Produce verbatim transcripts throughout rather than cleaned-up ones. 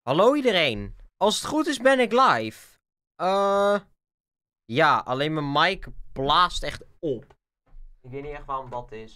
Hallo iedereen. Als het goed is ben ik live. Eh... ja, alleen mijn mic blaast echt op. Ik weet niet echt waarom dat is.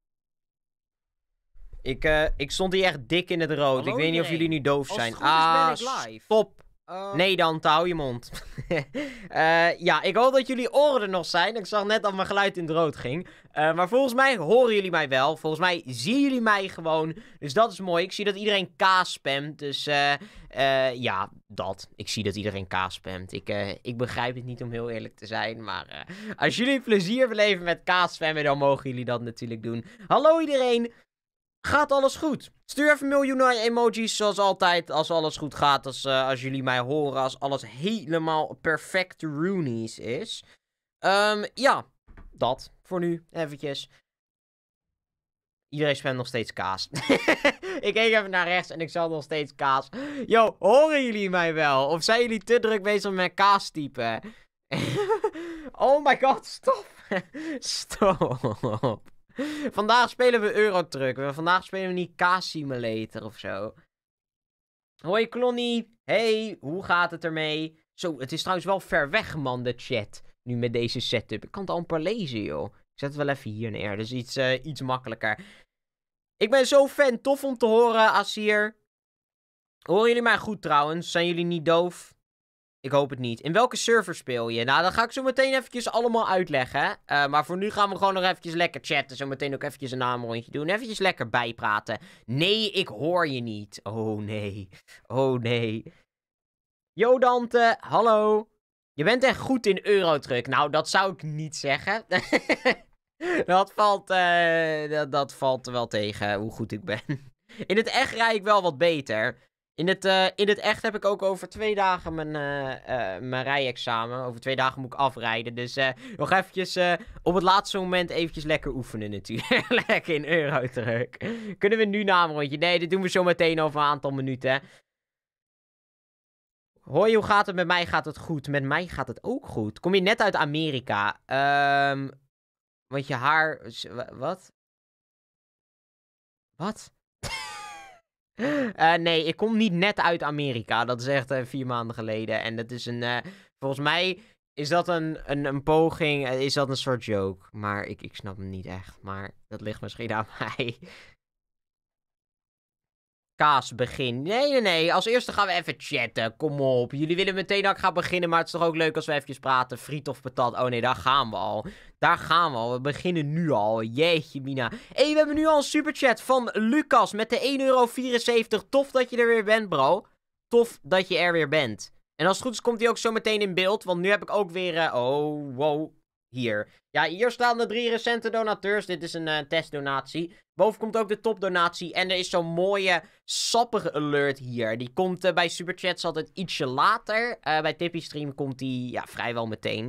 Ik, eh, ik stond hier echt dik in het rood. Hallo ik weet niet of iedereen. jullie nu doof Als zijn. het goed is, ben ah, ik live. stop. Uh, Nee dan, hou je mond. uh, ja, ik hoop dat jullie oren er nog zijn. Ik zag net dat mijn geluid in het rood ging. Uh, maar volgens mij horen jullie mij wel. Volgens mij zien jullie mij gewoon. Dus dat is mooi. Ik zie dat iedereen kaas spamt. Dus uh, uh, ja, dat. Ik zie dat iedereen kaas spamt. Ik, uh, ik begrijp het niet om heel eerlijk te zijn. Maar uh, als jullie plezier beleven met kaas spammen, dan mogen jullie dat natuurlijk doen. Hallo iedereen. Gaat alles goed? Stuur even miljoenen emojis zoals altijd als alles goed gaat. Als, uh, als jullie mij horen. Als alles helemaal perfect Roonies is. Um, ja, dat voor nu eventjes. Iedereen spamt nog steeds kaas. Ik keek even naar rechts en ik zag nog steeds kaas. Yo, horen jullie mij wel? Of zijn jullie te druk bezig met kaas typen? Oh my god, stop. Stop. Vandaag spelen we Eurotruck. Vandaag spelen we niet Kaas Simulator of zo. Hoi Klonnie. Hey, hoe gaat het ermee? Zo, het is trouwens wel ver weg, man, de chat. Nu met deze setup. Ik kan het amper lezen, joh. Ik zet het wel even hier neer. Dus iets, uh, iets makkelijker. Ik ben zo fan. Tof om te horen, Asir. Horen jullie mij goed trouwens? Zijn jullie niet doof? Ik hoop het niet. In welke server speel je? Nou, dat ga ik zo meteen eventjes allemaal uitleggen. Uh, maar voor nu gaan we gewoon nog eventjes lekker chatten. Zo meteen ook eventjes een naamrondje doen. Eventjes lekker bijpraten. Nee, ik hoor je niet. Oh, nee. Oh, nee. Yo, Dante. Hallo. Je bent echt goed in Eurotruck. Nou, dat zou ik niet zeggen. dat, valt, uh, dat, dat valt wel tegen hoe goed ik ben. In het echt rij ik wel wat beter. In het, uh, in het echt heb ik ook over twee dagen mijn, uh, uh, mijn rijexamen. Over twee dagen moet ik afrijden. Dus uh, nog eventjes uh, op het laatste moment eventjes lekker oefenen natuurlijk. Lekker in Eurotruck. Kunnen we nu naamrondje? Nee, dit doen we zo meteen over een aantal minuten. Hoi, hoe gaat het? Met mij gaat het goed. Met mij gaat het ook goed. Kom je net uit Amerika? Um, want je haar... Wat? Wat? Uh, nee, ik kom niet net uit Amerika. Dat is echt uh, vier maanden geleden. En dat is een... Uh, volgens mij is dat een, een, een poging. Uh, is dat een soort joke. Maar ik, ik snap hem niet echt. Maar dat ligt misschien aan mij. Kaas, begin. Nee, nee, nee. Als eerste gaan we even chatten. Kom op. Jullie willen meteen dat ik ga beginnen. Maar het is toch ook leuk als we even praten. Friet of patat. Oh nee, daar gaan we al. Daar gaan we al. We beginnen nu al. Jeetje, Mina. Hé, hey, we hebben nu al een superchat van Lucas met de één euro vierenzeventig. Tof dat je er weer bent, bro. Tof dat je er weer bent. En als het goed is, komt hij ook zo meteen in beeld. Want nu heb ik ook weer... Uh... Oh, wow. Hier. Ja, hier staan de drie recente donateurs. Dit is een uh, testdonatie. Boven komt ook de topdonatie. En er is zo'n mooie, sappige alert hier. Die komt uh, bij Superchats altijd ietsje later. Uh, bij Tippy Stream komt die ja, vrijwel meteen.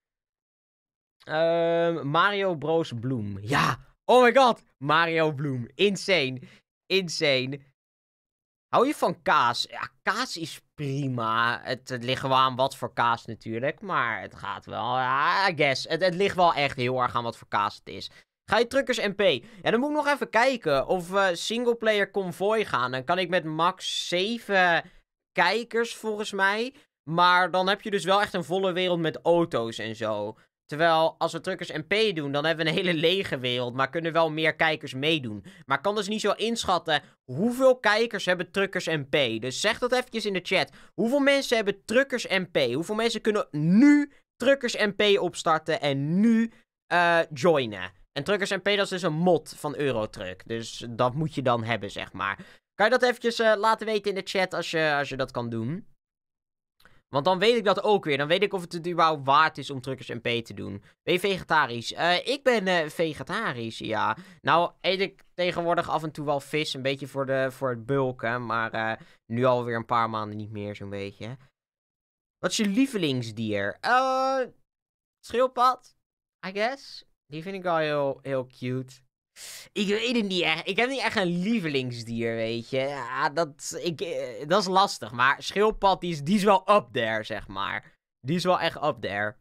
Uh, Mario Bros. Bloem. Ja, oh my god. Mario Bloem. Insane. Insane. Hou je van kaas? Ja, kaas is prima. Het, het ligt wel aan wat voor kaas natuurlijk. Maar het gaat wel. Ja, I guess. Het, het ligt wel echt heel erg aan wat voor kaas het is. Ga je Truckers M P? Ja, dan moet ik nog even kijken of we uh, singleplayer convoy gaan. Dan kan ik met max zeven kijkers volgens mij. Maar dan heb je dus wel echt een volle wereld met auto's en zo. Terwijl als we Truckers M P doen, dan hebben we een hele lege wereld. Maar kunnen wel meer kijkers meedoen. Maar ik kan dus niet zo inschatten hoeveel kijkers hebben Truckers M P. Dus zeg dat eventjes in de chat. Hoeveel mensen hebben Truckers M P? Hoeveel mensen kunnen nu Truckers M P opstarten en nu uh, joinen? En Truckers M P, dat is dus een mod van Eurotruck. Dus dat moet je dan hebben, zeg maar. Kan je dat eventjes uh, laten weten in de chat als je, als je dat kan doen? Want dan weet ik dat ook weer. Dan weet ik of het het überhaupt waard is om Truckers M P te doen. Ben je vegetarisch? Uh, ik ben uh, vegetarisch, ja. Nou eet ik tegenwoordig af en toe wel vis. Een beetje voor, de, voor het bulken. Maar uh, nu alweer een paar maanden niet meer, zo'n beetje. Wat is je lievelingsdier? Uh, schildpad, I guess. Die vind ik wel heel, heel cute. Ik weet het niet echt. Ik heb niet echt een lievelingsdier, weet je. Ja, dat, ik, dat is lastig. Maar schildpad, die is, die is wel up there, zeg maar. Die is wel echt up there.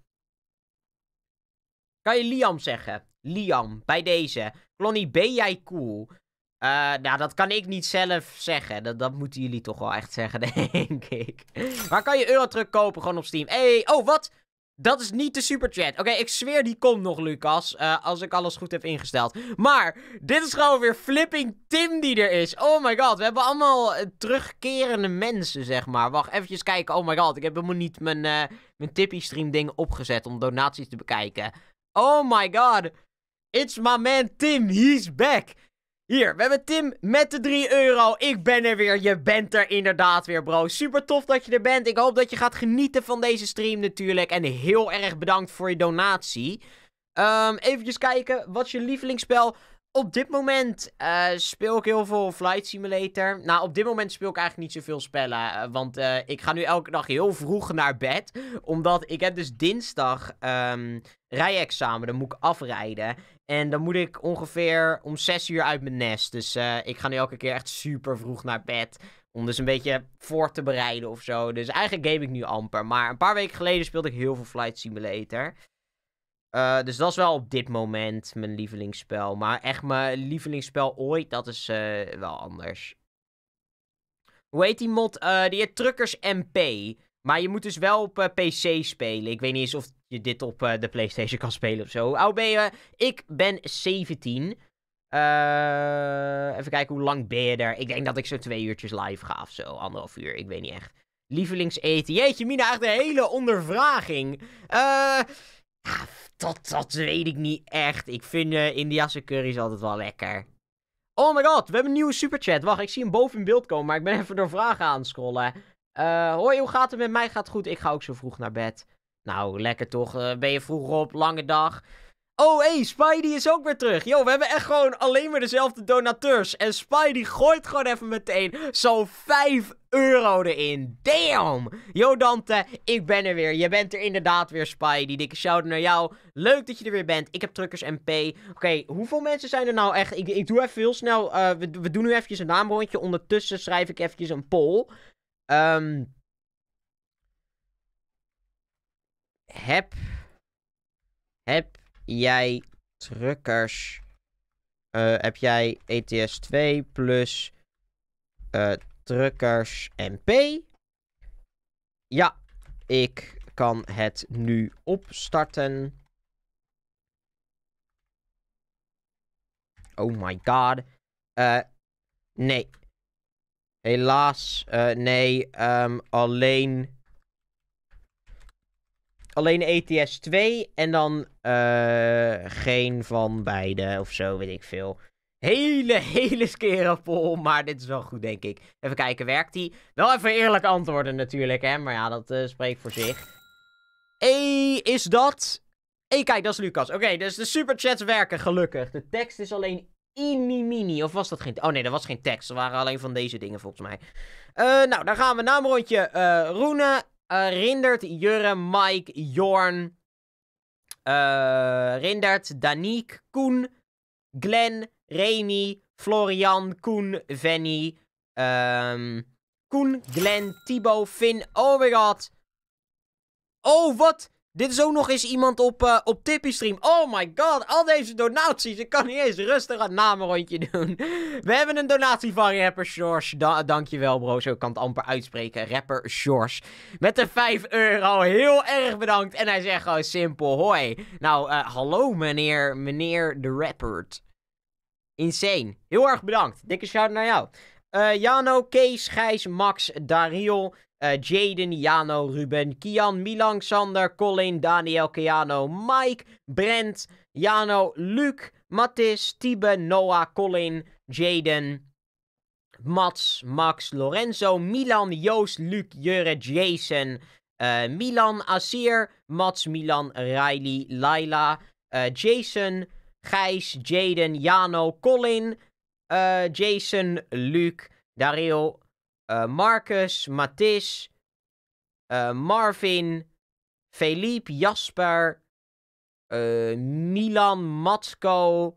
Kan je Liam zeggen? Liam, bij deze. Klonnie, ben jij cool? Uh, nou, dat kan ik niet zelf zeggen. Dat, dat moeten jullie toch wel echt zeggen, denk ik. Waar kan je Eurotruck kopen? Gewoon op Steam. Hey, oh, wat? Dat is niet de superchat. Oké, okay, ik zweer die komt nog, Lucas. Uh, als ik alles goed heb ingesteld. Maar, dit is gewoon weer flipping Tim die er is. Oh my god, we hebben allemaal uh, terugkerende mensen, zeg maar. Wacht, eventjes kijken. Oh my god, ik heb helemaal niet mijn, uh, mijn Tippy-stream ding opgezet om donaties te bekijken. Oh my god. It's my man Tim, he's back. Hier, we hebben Tim met de drie euro. Ik ben er weer. Je bent er inderdaad weer, bro. Super tof dat je er bent. Ik hoop dat je gaat genieten van deze stream natuurlijk. En heel erg bedankt voor je donatie. Um, Even kijken. Wat is je lievelingsspel? Op dit moment uh, speel ik heel veel Flight Simulator. Nou, op dit moment speel ik eigenlijk niet zoveel spellen. Uh, want uh, ik ga nu elke dag heel vroeg naar bed. Omdat ik heb dus dinsdag um, rijexamen. Dan moet ik afrijden. En dan moet ik ongeveer om zes uur uit mijn nest. Dus uh, ik ga nu elke keer echt super vroeg naar bed. Om dus een beetje voor te bereiden of zo. Dus eigenlijk game ik nu amper. Maar een paar weken geleden speelde ik heel veel Flight Simulator. Uh, dus dat is wel op dit moment mijn lievelingsspel. Maar echt mijn lievelingsspel ooit, dat is uh, wel anders. Hoe heet die mod? Uh, die heet Truckers M P. Maar je moet dus wel op uh, P C spelen. Ik weet niet eens of je dit op uh, de PlayStation kan spelen of zo. Hoe oud ben je? Ik ben zeventien. Uh, even kijken, hoe lang ben je er? Ik denk dat ik zo twee uurtjes live ga of zo. Anderhalf uur, ik weet niet echt. Lievelingseten. Jeetje, Mina, echt een hele ondervraging. Eh... Uh, Ja, dat, dat weet ik niet echt. Ik vind uh, Indiase curry's altijd wel lekker. Oh my god, we hebben een nieuwe superchat. Wacht, ik zie hem boven in beeld komen, maar ik ben even door vragen aan het scrollen. Uh, hoi, hoe gaat het met mij? Gaat het goed? Ik ga ook zo vroeg naar bed. Nou, lekker toch. Uh, ben je vroeg op? Lange dag. Oh, hé, hey, Spidey is ook weer terug. Yo, we hebben echt gewoon alleen maar dezelfde donateurs. En Spidey gooit gewoon even meteen zo'n vijf euro erin. Damn! Yo, Dante, ik ben er weer. Je bent er inderdaad weer, Spidey. Dikke shout naar jou. Leuk dat je er weer bent. Ik heb Truckers M P. Oké, okay, hoeveel mensen zijn er nou echt? Ik, ik doe even heel snel. Uh, we, we doen nu eventjes een naamrondje. Ondertussen schrijf ik eventjes een poll. Um, heb... Heb... jij truckers, uh, heb jij E T S twee plus uh, truckers M P? Ja, ik kan het nu opstarten. Oh my god. Uh, nee. Helaas, uh, nee, um, alleen... Alleen E T S twee en dan uh, geen van beide of zo, weet ik veel. Hele, hele skere poll, maar dit is wel goed, denk ik. Even kijken, werkt die? Wel even eerlijk antwoorden natuurlijk, hè. Maar ja, dat uh, spreekt voor zich. Hé, is dat... Hé, hey, kijk, dat is Lucas. Oké, okay, dus de superchats werken, gelukkig. De tekst is alleen mini-mini. Of was dat geen... Oh nee, dat was geen tekst. Dat waren alleen van deze dingen, volgens mij. Uh, nou, dan gaan we naamrondje. Uh, Roene... Uh, Rindert, Jurre, Mike, Jorn, uh, Rindert, Danique, Koen, Glenn, Remy, Florian, Koen, Venny, um, Koen, Glenn, Thibaut, Finn, oh my god. Oh, wat? Dit is ook nog eens iemand op, uh, op Tippy-stream. Oh my god, al deze donaties. Ik kan niet eens rustig een namenrondje doen. We hebben een donatie van rapper George. Da dankjewel bro, zo kan het amper uitspreken. Rapper George. Met de vijf euro. Heel erg bedankt. En hij zegt gewoon simpel, hoi. Nou, uh, hallo meneer, meneer de rapper. Insane. Heel erg bedankt. Dikke shout naar jou. Uh, Jano, Kees, Gijs, Max, Dariel... Uh, Jaden, Jano, Ruben, Kian, Milan, Sander, Colin, Daniel, Keano, Mike, Brent, Jano, Luc, Mattis, Tibe, Noah, Colin, Jaden, Mats, Max, Lorenzo, Milan, Joost, Luc, Jurre, Jason, uh, Milan, Asir, Mats, Milan, Riley, Laila, uh, Jason, Gijs, Jaden, Jano, Colin, uh, Jason, Luc, Daryl, Uh, Marcus, Mattis, uh, Marvin, Philippe, Jasper, uh, Milan, Matsko,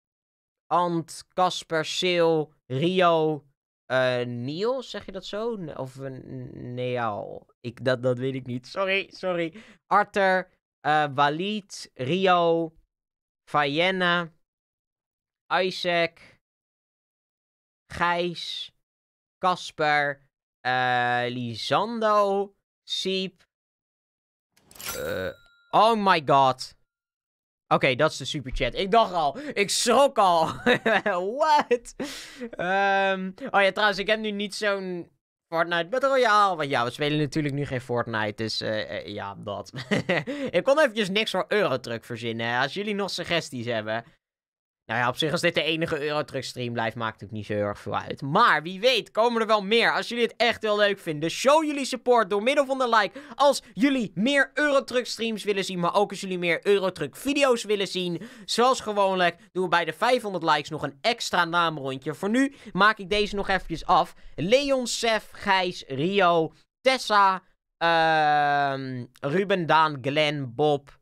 Ant, Casper, Sil, Rio, uh, Niels, zeg je dat zo? Of uh, Neal? Ik, dat, dat weet ik niet. Sorry, sorry. Arthur, uh, Walid, Rio, Fayenne, Isaac, Gijs, Casper, uh, Lisando, Siep. Uh, oh my god. Oké, okay, dat is de superchat. Ik dacht al, ik schrok al. What? Um, oh ja, trouwens, ik heb nu niet zo'n Fortnite Battle Royale. Want ja, we spelen natuurlijk nu geen Fortnite, dus uh, uh, ja, dat. Ik kon eventjes niks voor Eurotruck verzinnen. Als jullie nog suggesties hebben. Nou ja, op zich als dit de enige Eurotruck stream blijft, maakt het ook niet zo heel erg veel uit. Maar wie weet, komen er wel meer. Als jullie het echt heel leuk vinden, show jullie support door middel van de like. Als jullie meer Eurotruck streams willen zien, maar ook als jullie meer Eurotruck video's willen zien. Zoals gewoonlijk doen we bij de vijfhonderd likes nog een extra naamrondje. Voor nu maak ik deze nog eventjes af. Leon, Sef, Gijs, Rio, Tessa, uh, Ruben, Daan, Glenn, Bob...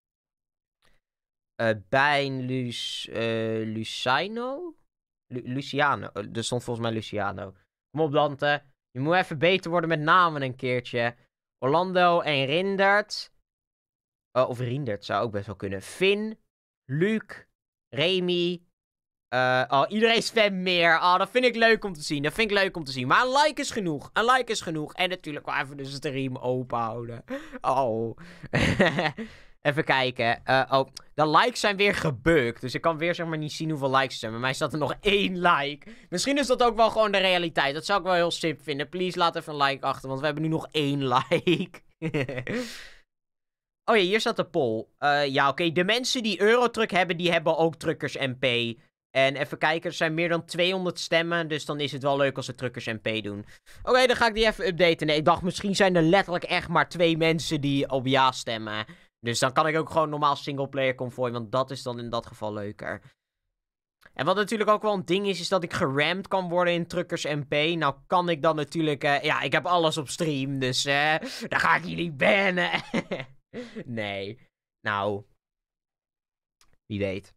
Uh, Bijn, Luc, uh, Lucino? Lu Luciano. Uh, er stond volgens mij Luciano. Kom op, Dante. Je moet even beter worden met namen een keertje. Orlando en Rindert. Uh, of Rindert zou ook best wel kunnen. Finn, Luc, Remy. Uh, oh, iedereen spamt meer. Oh, dat vind ik leuk om te zien. Dat vind ik leuk om te zien. Maar een like is genoeg. Een like is genoeg. En natuurlijk wel even de stream open houden. Oh. Even kijken. Uh, oh, de likes zijn weer gebukt. Dus ik kan weer zeg maar niet zien hoeveel likes er zijn. Bij mij staat er nog één like. Misschien is dat ook wel gewoon de realiteit. Dat zou ik wel heel sip vinden. Please laat even een like achter. Want we hebben nu nog één like. Oh ja, hier staat de poll. Uh, ja, oké. Okay. De mensen die Eurotruck hebben, die hebben ook Truckers M P. En even kijken, er zijn meer dan tweehonderd stemmen. Dus dan is het wel leuk als ze Truckers M P doen. Oké, okay, dan ga ik die even updaten. Nee, ik dacht misschien zijn er letterlijk echt maar twee mensen die op ja stemmen. Dus dan kan ik ook gewoon normaal singleplayer convoy, want dat is dan in dat geval leuker. En wat natuurlijk ook wel een ding is, is dat ik geramd kan worden in Truckers M P. Nou kan ik dan natuurlijk... Uh, ja, ik heb alles op stream, dus uh, dan ga ik jullie bannen. Nee. Nou. Wie weet.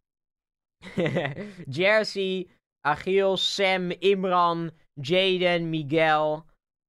Jersey, Achiel, Sam, Imran, Jaden, Miguel,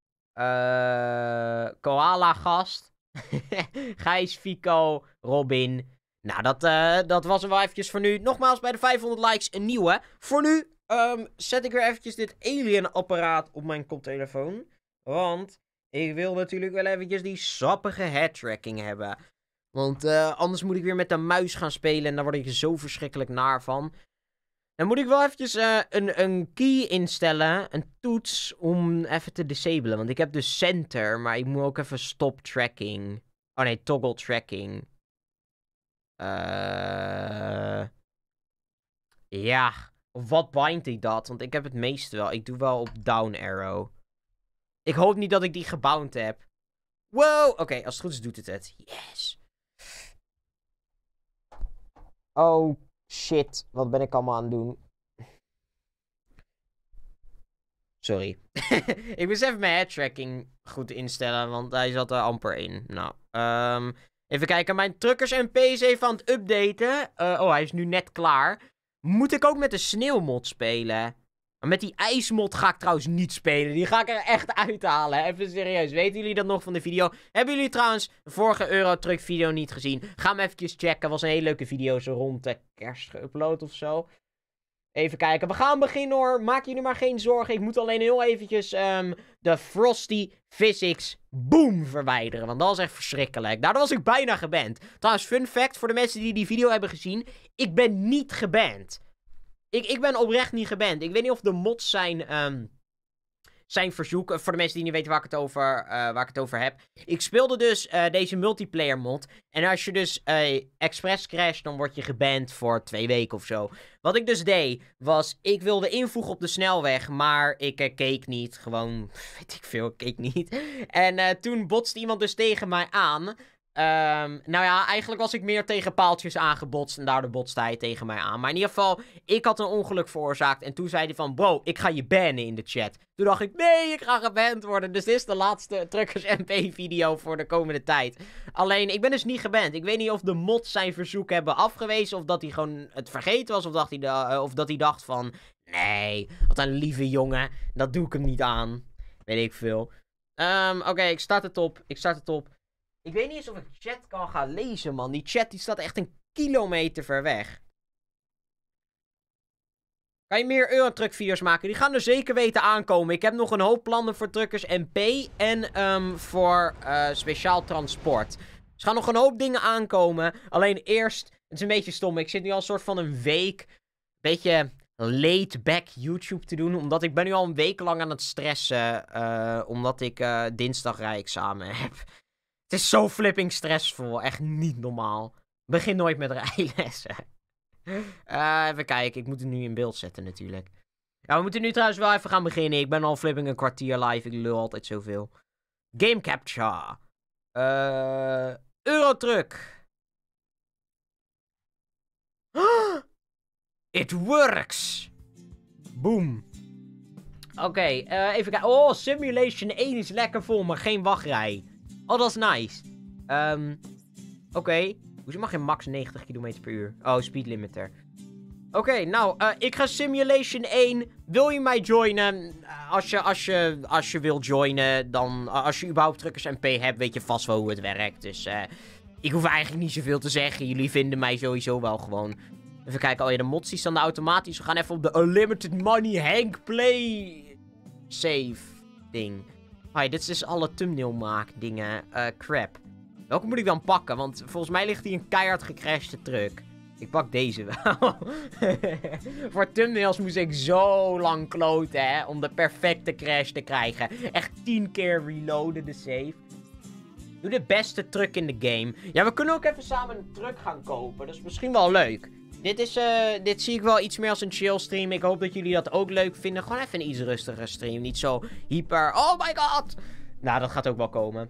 uh, Koala Gast, Gijs, Fico, Robin. Nou, dat, uh, dat was er wel eventjes voor nu. Nogmaals, bij de vijfhonderd likes een nieuwe. Voor nu um, zet ik weer eventjes dit alien-apparaat op mijn koptelefoon. Want ik wil natuurlijk wel eventjes die sappige headtracking hebben. Want uh, anders moet ik weer met de muis gaan spelen en daar word ik zo verschrikkelijk naar van. Dan moet ik wel eventjes uh, een, een key instellen, een toets, om even te disablen. Want ik heb dus center, maar ik moet ook even stop tracking. Oh nee, toggle tracking. Uh... Ja, of wat bindt ik dat? Want ik heb het meeste wel. Ik doe wel op down arrow. Ik hoop niet dat ik die gebound heb. Wow, oké, okay, als het goed is doet het het. Yes. Oh, shit. Wat ben ik allemaal aan het doen? Sorry. Ik moest even mijn headtracking goed instellen, want hij zat er amper in. Nou, um, even kijken. Mijn Truckers M P is even aan het updaten. Uh, oh, hij is nu net klaar. Moet ik ook met de sneeuwmod spelen? Maar met die ijsmod ga ik trouwens niet spelen. Die ga ik er echt uithalen. Even serieus. Weten jullie dat nog van de video? Hebben jullie trouwens de vorige Eurotruck video niet gezien? Ga hem eventjes checken. Was een hele leuke video zo rond de kerst geüpload of zo. Even kijken. We gaan beginnen hoor. Maak jullie maar geen zorgen. Ik moet alleen heel eventjes um, de Frosty Physics Boom verwijderen. Want dat was echt verschrikkelijk. Daardoor was ik bijna geband. Trouwens, fun fact voor de mensen die die video hebben gezien. Ik ben niet geband. Ik, ik ben oprecht niet geband. Ik weet niet of de mods zijn, um, zijn verzoek. Voor de mensen die niet weten waar ik het over, uh, waar ik het over heb. Ik speelde dus uh, deze multiplayer mod. En als je dus uh, expres crasht, dan word je geband voor twee weken of zo. Wat ik dus deed, was ik wilde invoegen op de snelweg. Maar ik uh, keek niet. Gewoon, weet ik veel, ik keek niet. En uh, toen botste iemand dus tegen mij aan. Um, nou ja, eigenlijk was ik meer tegen paaltjes aangebotst en daardoor botste hij tegen mij aan. Maar in ieder geval, ik had een ongeluk veroorzaakt en toen zei hij van, bro, ik ga je bannen in de chat. Toen dacht ik, nee, ik ga geband worden. Dus dit is de laatste Truckers M P video voor de komende tijd. Alleen, ik ben dus niet geband. Ik weet niet of de mods zijn verzoek hebben afgewezen of dat hij gewoon het vergeten was of dat hij, de, uh, of dat hij dacht van, nee, wat een lieve jongen, dat doe ik hem niet aan. Weet ik veel. Um, Oké, okay, ik start het op, ik start het op. Ik weet niet eens of ik chat kan gaan lezen, man. Die chat die staat echt een kilometer ver weg. Kan je meer Eurotruck-video's maken? Die gaan er zeker weten aankomen. Ik heb nog een hoop plannen voor Truckers M P en um, voor uh, speciaal transport. Dus er gaan nog een hoop dingen aankomen. Alleen eerst, het is een beetje stom. Ik zit nu al een soort van een week, een beetje laid-back YouTube te doen. Omdat ik ben nu al een week lang aan het stressen. Uh, omdat ik uh, dinsdag rijexamen heb. Het is zo flipping stressvol. Echt niet normaal. Begin nooit met rijlessen. Uh, even kijken, ik moet het nu in beeld zetten natuurlijk. Ja, we moeten nu trouwens wel even gaan beginnen. Ik ben al flipping een kwartier live, ik lul altijd zoveel. Game capture. Uh, Eurotruck. It works. Boom. Oké, okay, uh, even kijken. Oh, Simulation één is lekker vol, maar geen wachtrij. Oh, dat is nice. Um, Oké. Okay. Hoezo mag je max negentig kilometer per uur? Oh, speed limiter. Oké, okay, nou, uh, ik ga Simulation één. Wil je mij joinen? Als je, als je, als je wilt joinen, dan... Uh, als je überhaupt Truckers M P hebt, weet je vast wel hoe het werkt. Dus uh, ik hoef eigenlijk niet zoveel te zeggen. Jullie vinden mij sowieso wel gewoon. Even kijken. Oh ja, de mods die staan automatisch. We gaan even op de Unlimited Money Hank Play save ding. Hi, dit is dus alle thumbnail maak dingen. Uh, crap. Welke moet ik dan pakken? Want volgens mij ligt hier een keihard gecrashte truck. Ik pak deze wel. Voor thumbnails moest ik zo lang kloten, hè. Om de perfecte crash te krijgen. Echt tien keer reloaden de save. Doe de beste truck in de game. Ja, we kunnen ook even samen een truck gaan kopen. Dat is misschien wel leuk. Dit, is, uh, dit zie ik wel iets meer als een chill stream. Ik hoop dat jullie dat ook leuk vinden. Gewoon even een iets rustige stream. Niet zo hyper. Oh my god! Nou, dat gaat ook wel komen.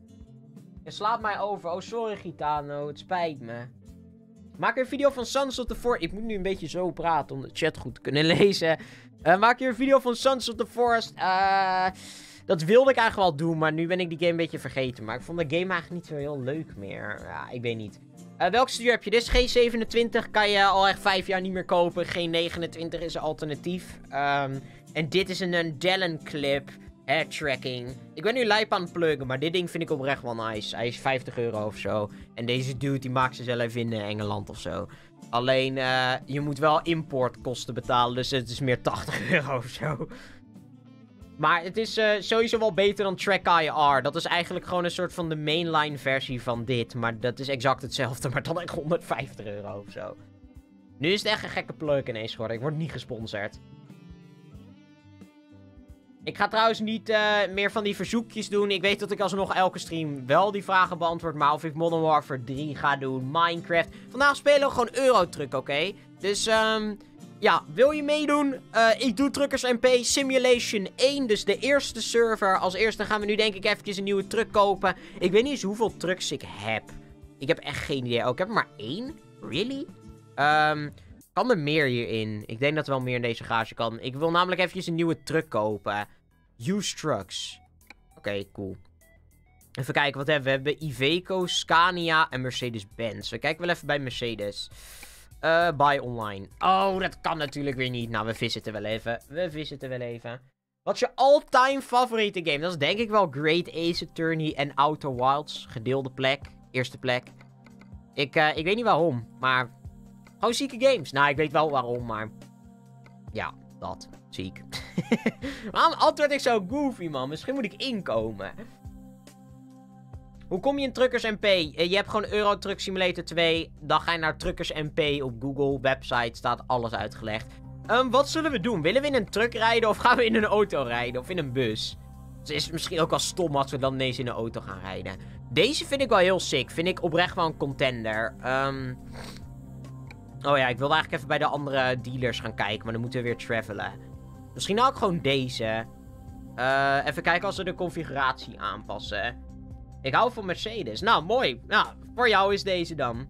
Je slaat mij over. Oh, sorry Gitano. Het spijt me. Maak een video van Sons of the Forest. Ik moet nu een beetje zo praten om de chat goed te kunnen lezen. Uh, maak je een video van Sons of the Forest. Uh, dat wilde ik eigenlijk wel doen. Maar nu ben ik die game een beetje vergeten. Maar ik vond de game eigenlijk niet zo heel leuk meer. Ja, ik weet niet. Uh, welk stuur heb je? Dit is G zevenentwintig. Kan je al echt vijf jaar niet meer kopen. G negenentwintig is een alternatief. Um, en dit is een, een Dellen clip. Head tracking. Ik ben nu lijp aan het pluggen, maar dit ding vind ik oprecht wel nice. Hij is vijftig euro of zo. En deze dude die maakt ze zelf in uh, Engeland of zo. Alleen, uh, je moet wel importkosten betalen, dus het is meer tachtig euro of zo. Maar het is uh, sowieso wel beter dan Track-I R. Dat is eigenlijk gewoon een soort van de mainline versie van dit. Maar dat is exact hetzelfde, maar dan echt honderdvijftig euro of zo. Nu is het echt een gekke plug ineens geworden. Ik word niet gesponsord. Ik ga trouwens niet uh, meer van die verzoekjes doen. Ik weet dat ik alsnog elke stream wel die vragen beantwoord. Maar of ik Modern Warfare drie ga doen, Minecraft. Vandaag spelen we gewoon Eurotruck, oké? Okay? Dus, um, ja, wil je meedoen? Uh, ik doe Truckers M P Simulation één. Dus de eerste server. Als eerste gaan we nu denk ik eventjes een nieuwe truck kopen. Ik weet niet eens hoeveel trucks ik heb. Ik heb echt geen idee. Oh, ik heb er maar één? Really? Um... Kan er meer hierin? Ik denk dat er wel meer in deze garage kan. Ik wil namelijk eventjes een nieuwe truck kopen. Used trucks. Oké, okay, cool. Even kijken, wat hebben we? We hebben Iveco, Scania en Mercedes-Benz. We kijken wel even bij Mercedes. Uh, buy online. Oh, dat kan natuurlijk weer niet. Nou, we visiten wel even. We visiten wel even. Wat is je all-time favoriete game? Dat is denk ik wel Great Ace Attorney en Outer Wilds. Gedeelde plek. Eerste plek. Ik, uh, ik weet niet waarom, maar... Gewoon zieke games. Nou, ik weet wel waarom, maar... Ja, dat. Ziek. Waarom antwoord ik zo goofy, man? Misschien moet ik inkomen. Hoe kom je in Truckers M P? Je hebt gewoon Euro Truck Simulator twee. Dan ga je naar Truckers M P op Google. Website staat alles uitgelegd. Um, wat zullen we doen? Willen we in een truck rijden of gaan we in een auto rijden? Of in een bus? Het is misschien ook wel stom als we dan ineens in een auto gaan rijden. Deze vind ik wel heel sick. Vind ik oprecht wel een contender. Um... Oh ja, ik wilde eigenlijk even bij de andere dealers gaan kijken. Maar dan moeten we weer travelen. Misschien nou ook gewoon deze. Uh, even kijken als we de configuratie aanpassen. Ik hou van Mercedes. Nou, mooi. Nou, voor jou is deze dan.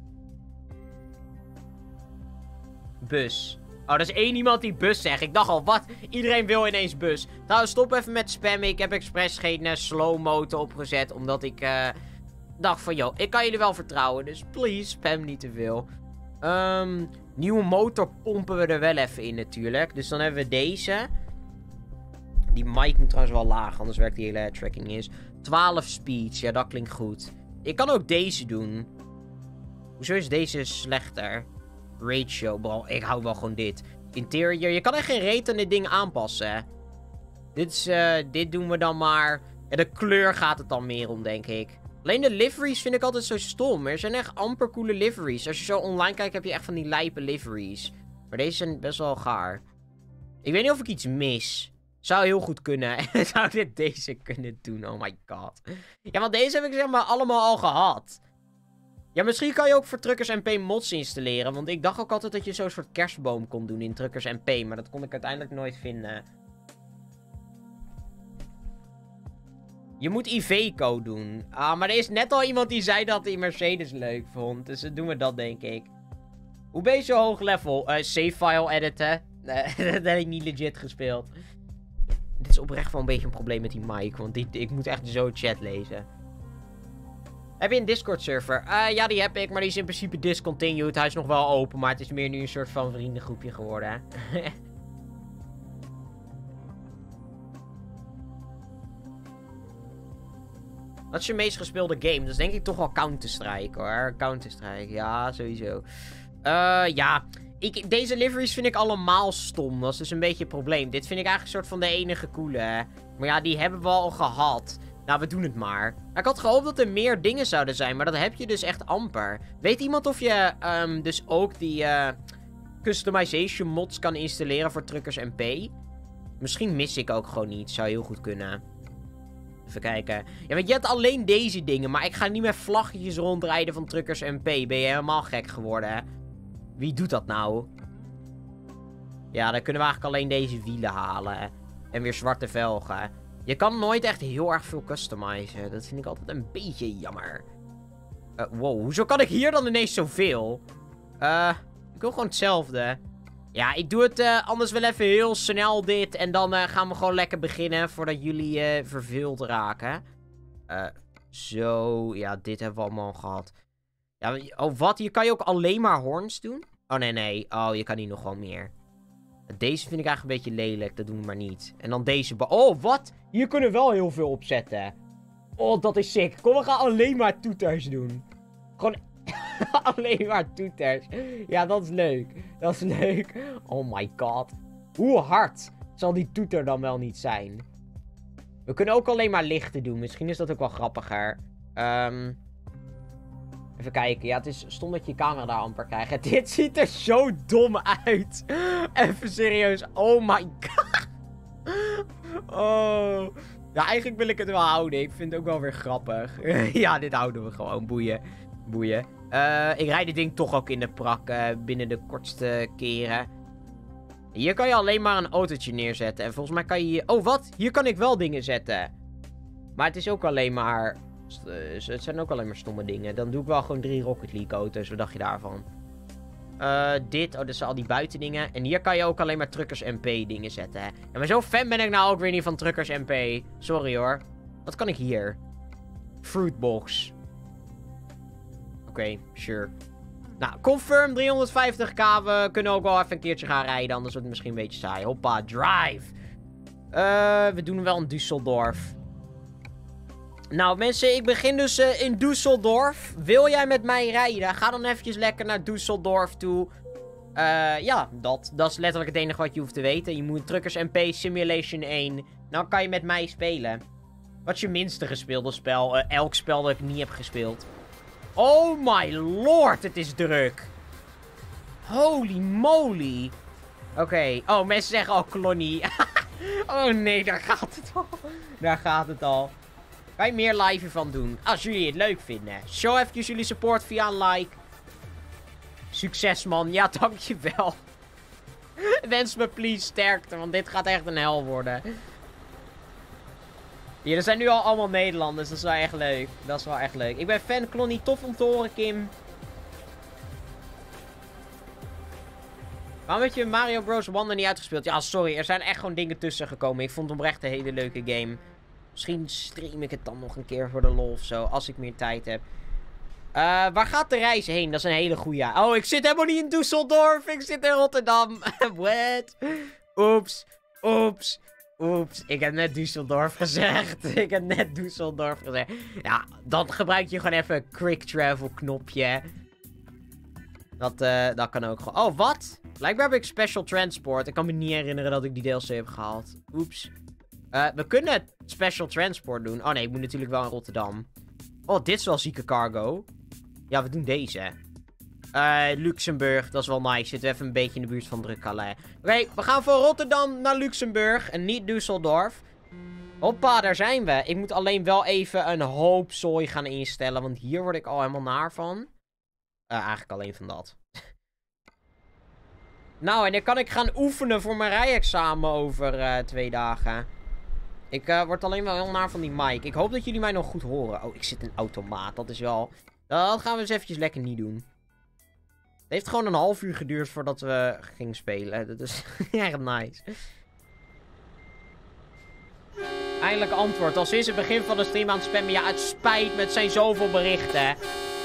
Bus. Oh, er is één iemand die bus zegt. Ik dacht al, wat? Iedereen wil ineens bus. Trouwens, stop even met spammen. Ik heb expres geen uh, slow motor opgezet. Omdat ik uh, dacht van, joh, ik kan jullie wel vertrouwen. Dus please, spam niet te veel. Um, nieuwe motor pompen we er wel even in natuurlijk. Dus dan hebben we deze. Die mic moet trouwens wel laag, anders werkt die hele tracking niet eens. twaalf speeds, ja dat klinkt goed. Ik kan ook deze doen. Hoezo is deze slechter? Ratio, bro, ik hou wel gewoon dit. Interior. Je kan echt geen reet aan dit ding aanpassen. Dit, is, uh, dit doen we dan maar. En de kleur gaat het dan meer om, denk ik. Alleen de liveries vind ik altijd zo stom. Er zijn echt amper coole liveries. Als je zo online kijkt, heb je echt van die lijpe liveries. Maar deze zijn best wel gaar. Ik weet niet of ik iets mis. Zou heel goed kunnen. Zou dit deze kunnen doen? Oh my god. Ja, want deze heb ik zeg maar allemaal al gehad. Ja, misschien kan je ook voor Truckers M P mods installeren. Want ik dacht ook altijd dat je zo'n soort kerstboom kon doen in Truckers M P. Maar dat kon ik uiteindelijk nooit vinden. Je moet Iveco doen. Ah, maar er is net al iemand die zei dat hij Mercedes leuk vond. Dus dan doen we dat, denk ik. Hoe ben je zo hoog level? Uh, save file editen. Nee, dat heb ik niet legit gespeeld. Dit is oprecht wel een beetje een probleem met die mic. Want die, ik moet echt zo chat lezen. Heb je een Discord server? Uh, ja, die heb ik. Maar die is in principe discontinued. Hij is nog wel open. Maar het is meer nu een soort van vriendengroepje geworden. Wat is je meest gespeelde game? Dat is denk ik toch wel Counter-Strike, hoor. Counter-Strike, ja, sowieso. Uh, ja, ik, deze liveries vind ik allemaal stom. Dat is dus een beetje het probleem. Dit vind ik eigenlijk een soort van de enige coole, hè. Maar ja, die hebben we al gehad. Nou, we doen het maar. Ik had gehoopt dat er meer dingen zouden zijn, maar dat heb je dus echt amper. Weet iemand of je um, dus ook die uh, customization mods kan installeren voor Truckers M P? Misschien mis ik ook gewoon niet. Zou heel goed kunnen. Even kijken. Ja, want je hebt alleen deze dingen. Maar ik ga niet met vlaggetjes rondrijden van Truckers M P. Ben je helemaal gek geworden, hè? Wie doet dat nou? Ja, dan kunnen we eigenlijk alleen deze wielen halen. En weer zwarte velgen. Je kan nooit echt heel erg veel customizen. Dat vind ik altijd een beetje jammer. Uh, wow, hoezo kan ik hier dan ineens zoveel? Uh, ik wil gewoon hetzelfde. Ja, ik doe het uh, anders wel even heel snel dit. En dan uh, gaan we gewoon lekker beginnen. Voordat jullie uh, verveeld raken. Uh, zo. Ja, dit hebben we allemaal gehad. Ja, oh, wat? Hier kan je ook alleen maar horns doen? Oh, nee, nee. Oh, je kan hier nog wel meer. Deze vind ik eigenlijk een beetje lelijk. Dat doen we maar niet. En dan deze. Oh, wat? Hier kunnen we wel heel veel op zetten. Oh, dat is sick. Kom, we gaan alleen maar toeters doen. Gewoon alleen maar toeters. Ja, dat is leuk. Dat is leuk. Oh my god. Hoe hard zal die toeter dan wel niet zijn? We kunnen ook alleen maar lichten doen. Misschien is dat ook wel grappiger. Um, even kijken. Ja, het is stom dat je je camera daar amper krijgt. Dit ziet er zo dom uit. Even serieus. Oh my god. Oh. Ja, eigenlijk wil ik het wel houden. Ik vind het ook wel weer grappig. Ja, dit houden we gewoon. Boeien. Boeien. Uh, ik rijd dit ding toch ook in de prak uh, binnen de kortste keren. Hier kan je alleen maar een autootje neerzetten. En volgens mij kan je hier... Oh, wat? Hier kan ik wel dingen zetten. Maar het is ook alleen maar... Het zijn ook alleen maar stomme dingen. Dan doe ik wel gewoon drie Rocket League auto's. Wat dacht je daarvan? Uh, dit. Oh, dat zijn al die buitendingen. En hier kan je ook alleen maar Truckers M P dingen zetten. Hè? Ja, maar zo fan ben ik nou ook weer niet van Truckers M P. Sorry hoor. Wat kan ik hier? Fruitbox. Oké, okay, sure. Nou, confirm driehonderdvijftig k. We kunnen ook wel even een keertje gaan rijden. Anders wordt het misschien een beetje saai. Hoppa, drive. Uh, we doen wel een Düsseldorf. Nou mensen, ik begin dus uh, in Düsseldorf. Wil jij met mij rijden? Ga dan eventjes lekker naar Düsseldorf toe. Uh, ja, dat, dat is letterlijk het enige wat je hoeft te weten. Je moet Truckers M P Simulation één. Dan kan je met mij spelen. Wat is je minste gespeelde spel? Uh, elk spel dat ik niet heb gespeeld. Oh my lord, het is druk. Holy moly. Oké. Okay. Oh, mensen zeggen al Klonnie. Oh nee, daar gaat het al. Daar gaat het al. Kan je meer live hiervan doen? Als jullie het leuk vinden. Show even jullie support via een like. Succes man. Ja, dankjewel. Wens me please sterkte. Want dit gaat echt een hel worden. Hier, er zijn nu al allemaal Nederlanders. Dat is wel echt leuk. Dat is wel echt leuk. Ik ben fan Klonnie. Tof om te horen, Kim. Waarom heb je Mario Bros. Wonder niet uitgespeeld? Ja, sorry. Er zijn echt gewoon dingen tussen gekomen. Ik vond het oprecht een hele leuke game. Misschien stream ik het dan nog een keer voor de lol of zo. Als ik meer tijd heb. Uh, waar gaat de reis heen? Dat is een hele goeie. Oh, ik zit helemaal niet in Düsseldorf. Ik zit in Rotterdam. What? Oeps. Oeps. Oeps. Ik heb net Düsseldorf gezegd. Ik heb net Düsseldorf gezegd. Ja, dan gebruik je gewoon even een quick travel knopje. Dat, uh, dat kan ook gewoon. Oh, wat? Blijkbaar heb ik Special Transport. Ik kan me niet herinneren dat ik die D L C heb gehaald. Oeps. Uh, we kunnen Special Transport doen. Oh nee, ik moet natuurlijk wel in Rotterdam. Oh, dit is wel zieke cargo. Ja, we doen deze. Uh, Luxemburg, dat is wel nice. Zitten we even een beetje in de buurt van Druk-Calais. Oké, okay, we gaan van Rotterdam naar Luxemburg. En niet Düsseldorf. Hoppa, daar zijn we. Ik moet alleen wel even een hoop zooi gaan instellen. Want hier word ik al helemaal naar van. Uh, eigenlijk alleen van dat. Nou, en dan kan ik gaan oefenen voor mijn rijexamen over uh, twee dagen. Ik uh, word alleen wel heel naar van die mic. Ik hoop dat jullie mij nog goed horen. Oh, ik zit in automaat. Dat is wel... Dat gaan we eens eventjes lekker niet doen. Het heeft gewoon een half uur geduurd voordat we gingen spelen. Dat is echt nice. Eindelijk antwoord. Al sinds het begin van de stream aan het spammen. Ja, het spijt me. Het zijn zoveel berichten.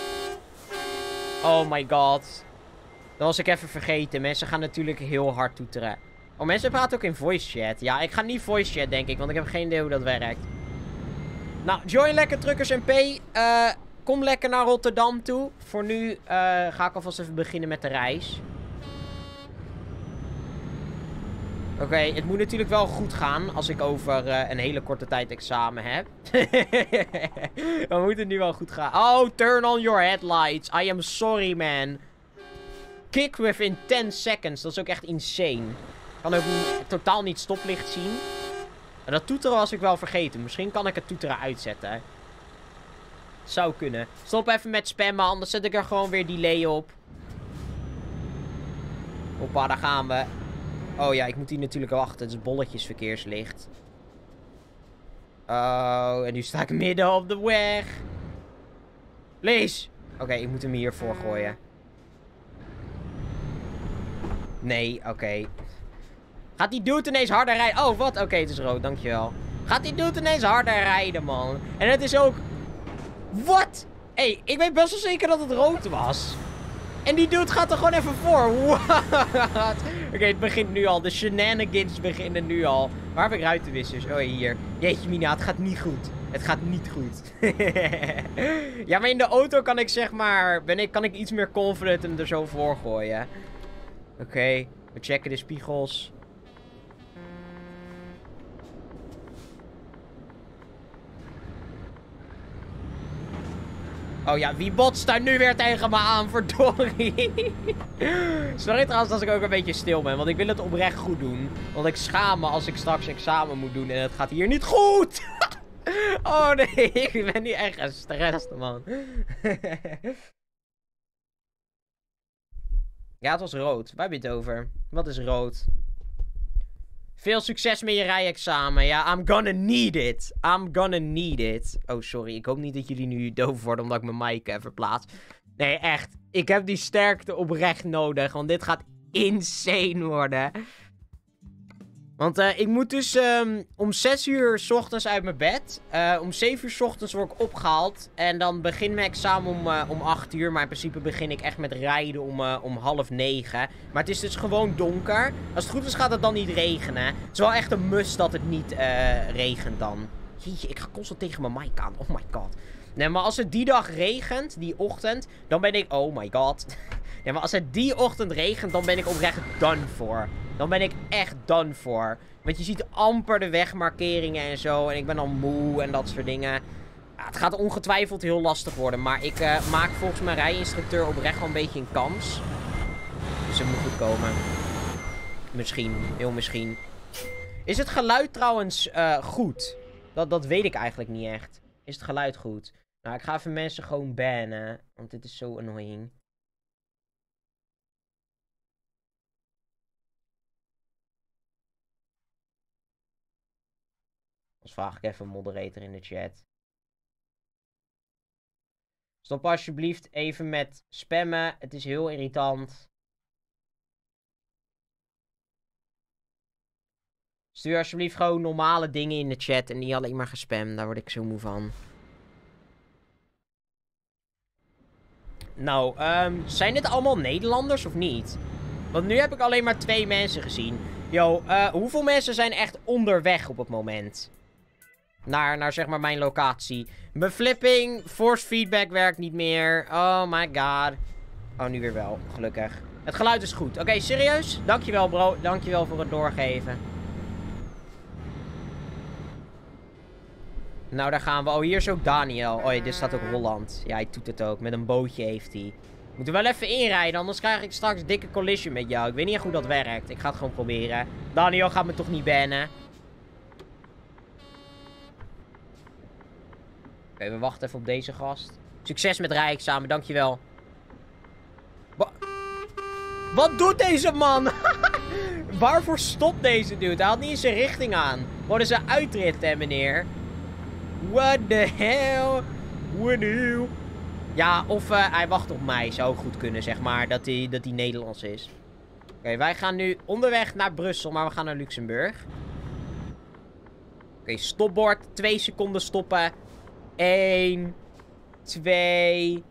Oh my god. Dat was ik even vergeten. Mensen gaan natuurlijk heel hard toeteren. Oh, mensen praten ook in voice chat. Ja, ik ga niet voice chat, denk ik. Want ik heb geen idee hoe dat werkt. Nou, join lekker Truckers en P. Uh, kom lekker naar Rotterdam toe. Voor nu uh, ga ik alvast even beginnen met de reis. Oké, okay, het moet natuurlijk wel goed gaan als ik over uh, een hele korte tijd examen heb. Dan moet het nu wel goed gaan. Oh, turn on your headlights. I am sorry, man. Kick within ten seconds. Dat is ook echt insane. Ik kan ook totaal niet stoplicht zien. En dat toeteren was ik wel vergeten. Misschien kan ik het toeteren uitzetten. Zou kunnen. Stop even met spammen, anders zet ik er gewoon weer delay op. Hoppa, daar gaan we. Oh ja, ik moet hier natuurlijk wachten. Het is bolletjes verkeerslicht. Oh, en nu sta ik midden op de weg. Lees! Oké, okay, ik moet hem hiervoor gooien. Nee, oké. Okay. Gaat die dude ineens harder rijden? Oh, wat? Oké, okay, het is rood, dankjewel. Gaat die dude ineens harder rijden, man? En het is ook... Wat? Hé, hey, ik weet best wel zeker dat het rood was. En die dude gaat er gewoon even voor. Wat? Oké, okay, het begint nu al. De shenanigans beginnen nu al. Waar heb ik ruitenwissers? Oh, hier. Jeetje mina, het gaat niet goed. Het gaat niet goed. Ja, maar in de auto kan ik zeg maar... Ben ik, kan ik iets meer confident en er zo voor gooien. Oké, okay, we checken de spiegels. Oh ja, wie botst daar nu weer tegen me aan? Verdorie. Sorry trouwens als ik ook een beetje stil ben. Want ik wil het oprecht goed doen. Want ik schaam me als ik straks examen moet doen. En het gaat hier niet goed. Oh nee, ik ben nu echt gestrest, man. Ja, het was rood. Waar heb je het over? Wat is rood? Veel succes met je rijexamen. Ja, I'm gonna need it. I'm gonna need it. Oh, sorry. Ik hoop niet dat jullie nu doof worden omdat ik mijn mic uh, verplaats. Nee, echt. Ik heb die sterkte oprecht nodig. Want dit gaat insane worden. Want uh, ik moet dus um, om zes uur 's ochtends uit mijn bed. Uh, om zeven uur 's ochtends word ik opgehaald. En dan begint mijn examen om, uh, om acht uur. Maar in principe begin ik echt met rijden om, uh, om half negen. Maar het is dus gewoon donker. Als het goed is gaat het dan niet regenen. Het is wel echt een must dat het niet uh, regent dan. Jeetje, ik ga constant tegen mijn mic aan. Oh my god. Nee, maar als het die dag regent, die ochtend, dan ben ik... Oh my god. Nee, maar als het die ochtend regent, dan ben ik oprecht done for. Dan ben ik echt done for. Want je ziet amper de wegmarkeringen en zo. En ik ben al moe en dat soort dingen. Ja, het gaat ongetwijfeld heel lastig worden. Maar ik uh, maak volgens mijn rijinstructeur oprecht wel een beetje een kans. Dus het moet goed komen. Misschien. Heel misschien. Is het geluid trouwens uh, goed? Dat, dat weet ik eigenlijk niet echt. Is het geluid goed? Nou, ik ga even mensen gewoon bannen. Want dit is zo annoying. Dus vraag ik even een moderator in de chat. Stop alsjeblieft even met spammen. Het is heel irritant. Stuur alsjeblieft gewoon normale dingen in de chat. En niet alleen maar gespamd. Daar word ik zo moe van. Nou, um, zijn dit allemaal Nederlanders of niet? Want nu heb ik alleen maar twee mensen gezien. Yo, uh, hoeveel mensen zijn echt onderweg op het moment? Naar, naar zeg maar mijn locatie. Mijn flipping, force feedback werkt niet meer. Oh my god. Oh, nu weer wel. Gelukkig. Het geluid is goed. Oké, okay, serieus? Dankjewel, bro. Dankjewel voor het doorgeven. Nou, daar gaan we. Oh, hier is ook Daniel. Oh ja, dit staat ook Holland. Ja, hij doet het ook. Met een bootje heeft hij. Moeten we wel even inrijden, anders krijg ik straks een dikke collision met jou. Ik weet niet echt hoe dat werkt. Ik ga het gewoon proberen. Daniel gaat me toch niet bannen. Oké, okay, we wachten even op deze gast. Succes met rijexamen, dankjewel. Wa Wat doet deze man? Waarvoor stopt deze dude? Hij had niet eens zijn richting aan. Worden ze uitrit, hè, meneer? What the hell? What the hell? Ja, of uh, hij wacht op mij. Zou ook goed kunnen, zeg maar. Dat hij, dat hij Nederlands is. Oké, okay, wij gaan nu onderweg naar Brussel. Maar we gaan naar Luxemburg. Oké, okay, stopbord. Twee seconden stoppen. Eén. Twee.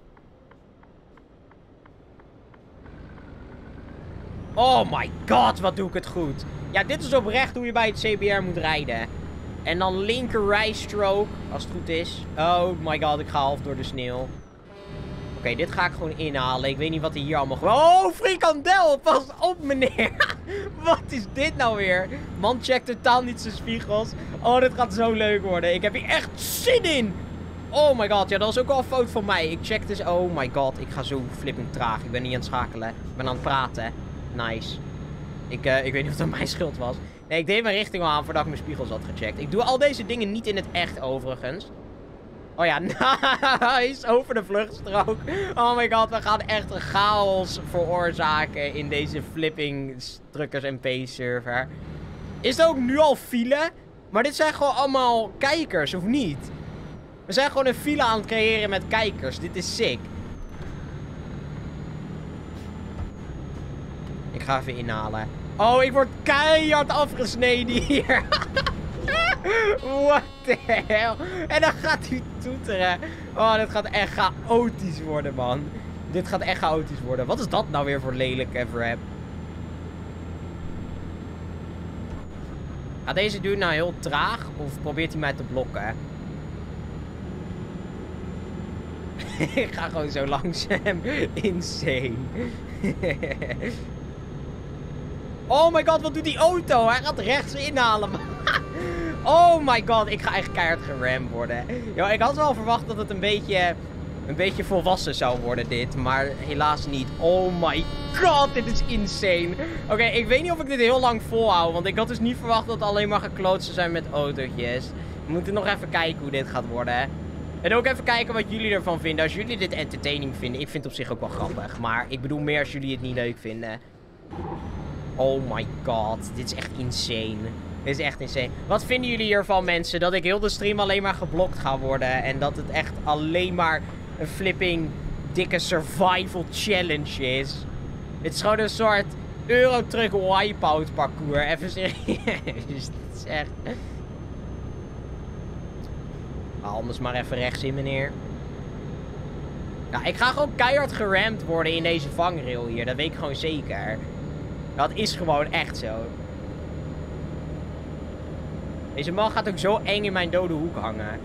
Oh my god, wat doe ik het goed. Ja, dit is oprecht hoe je bij het C B R moet rijden. En dan linker rijstrook, als het goed is. Oh my god, ik ga half door de sneeuw. Oké, okay, dit ga ik gewoon inhalen. Ik weet niet wat hij hier allemaal... Oh, frikandel! Pas op, meneer! Wat is dit nou weer? Man checkt totaal niet zijn spiegels. Oh, dit gaat zo leuk worden. Ik heb hier echt zin in! Oh my god, ja, dat was ook al een fout van mij. Ik check dus... Oh my god, ik ga zo flipping traag. Ik ben niet aan het schakelen. Ik ben aan het praten. Nice. Ik, uh, ik weet niet of dat mijn schuld was. Nee, ik deed mijn richting al aan voordat ik mijn spiegels had gecheckt. Ik doe al deze dingen niet in het echt, overigens. Oh ja, nice. Over de vluchtstrook. Oh my god, we gaan echt een chaos veroorzaken in deze flipping Truckers M P server. Is er ook nu al file? Maar dit zijn gewoon allemaal kijkers, of niet? We zijn gewoon een file aan het creëren met kijkers. Dit is sick. Ik ga even inhalen. Oh, ik word keihard afgesneden hier. What the hell? En dan gaat hij toeteren. Oh, dit gaat echt chaotisch worden, man. Dit gaat echt chaotisch worden. Wat is dat nou weer voor lelijke wrap? Gaat deze dude nou heel traag? Of probeert hij mij te blokken? Ik ga gewoon zo langs hem. Insane. Oh my god, wat doet die auto? Hij gaat rechts inhalen. Oh my god, ik ga echt keihard geramd worden. Yo, ik had wel verwacht dat het een beetje, een beetje volwassen zou worden dit. Maar helaas niet. Oh my god, dit is insane. Oké, okay, ik weet niet of ik dit heel lang volhoud. Want ik had dus niet verwacht dat het alleen maar gekloot zou zijn met autootjes. We moeten nog even kijken hoe dit gaat worden. En ook even kijken wat jullie ervan vinden. Als jullie dit entertaining vinden. Ik vind het op zich ook wel grappig. Maar ik bedoel meer als jullie het niet leuk vinden. Oh my god, dit is echt insane. Dit is echt insane. Wat vinden jullie hiervan, mensen? Dat ik heel de stream alleen maar geblokt ga worden. En dat het echt alleen maar een flipping dikke survival challenge is. Het is gewoon een soort Euro Truck wipeout parcours. Even serieus. Het is echt... Anders maar even rechts in, meneer. Nou, ik ga gewoon keihard geramd worden in deze vangrail hier. Dat weet ik gewoon zeker. Dat is gewoon echt zo. Deze man gaat ook zo eng in mijn dode hoek hangen.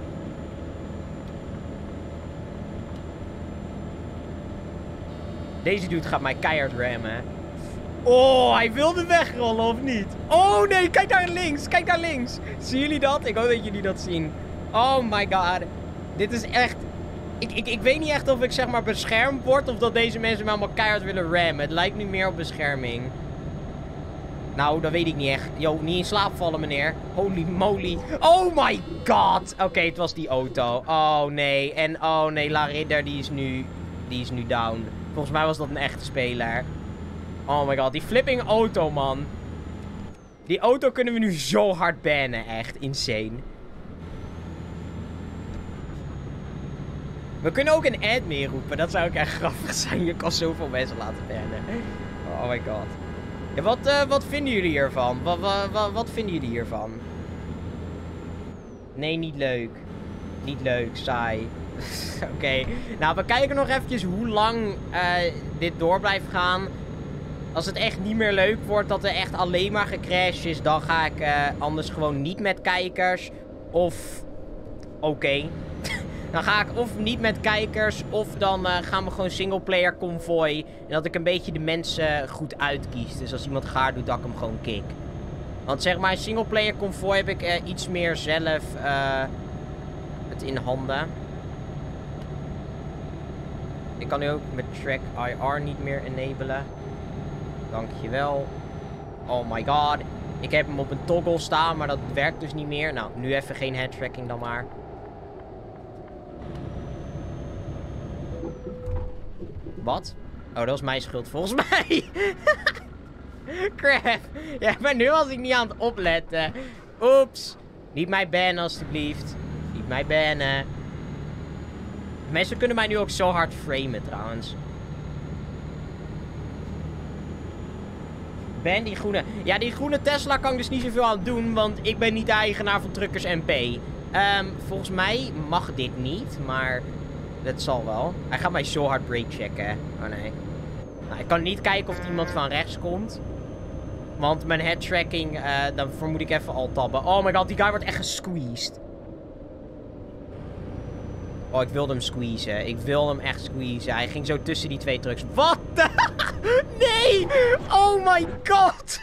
Deze dude gaat mij keihard rammen. Oh, hij wilde wegrollen of niet? Oh nee, kijk naar links. Kijk naar links. Zien jullie dat? Ik hoop dat jullie dat zien. Oh my god. Dit is echt... Ik, ik, ik weet niet echt of ik zeg maar beschermd word of dat deze mensen me allemaal keihard willen rammen. Het lijkt nu meer op bescherming. Nou, dat weet ik niet echt. Yo, niet in slaap vallen, meneer. Holy moly. Oh my god. Oké, okay, het was die auto. Oh nee. En oh nee, La Ridder, die is nu... Die is nu down. Volgens mij was dat een echte speler. Oh my god, die flipping auto, man. Die auto kunnen we nu zo hard bannen. Echt insane. We kunnen ook een admin roepen. Dat zou ook echt grappig zijn. Je kan zoveel mensen laten bannen. Oh my god. Ja, wat, uh, wat vinden jullie hiervan? Wat, wat, wat, wat vinden jullie hiervan? Nee, niet leuk. Niet leuk, saai. Oké. Okay. Nou, we kijken nog eventjes hoe lang uh, dit door blijft gaan. Als het echt niet meer leuk wordt, dat er echt alleen maar gecrashed is, dan ga ik uh, anders gewoon niet met kijkers. Of... Oké. Okay. Dan ga ik of niet met kijkers, of dan uh, gaan we gewoon singleplayer convoy. En dat ik een beetje de mensen goed uitkies. Dus als iemand gaar doet, dat ik hem gewoon kick. Want zeg maar, singleplayer convoy heb ik uh, iets meer zelf uh, het in handen. Ik kan nu ook met track I R niet meer enablen. Dankjewel. Oh my god. Ik heb hem op een toggle staan, maar dat werkt dus niet meer. Nou, nu even geen head tracking dan maar. Wat? Oh, dat was mijn schuld volgens mij. Crap. Ja, maar nu was ik niet aan het opletten. Oeps. Niet mij bannen alstublieft. Niet mij bannen. Mensen kunnen mij nu ook zo hard framen trouwens. Ben die groene. Ja, die groene Tesla kan ik dus niet zoveel aan doen. Want ik ben niet de eigenaar van Truckers M P. Um, volgens mij mag dit niet. Maar dat zal wel. Hij gaat mij zo hard brake checken. Oh nee. Nou, ik kan niet kijken of iemand van rechts komt. Want mijn head tracking. Uh, daarvoor moet ik even al tabben. Oh my god, die guy wordt echt gesqueezed. Oh, ik wilde hem squeezen. Ik wilde hem echt squeezen. Hij ging zo tussen die twee trucks. Wat de... Nee! Oh my god!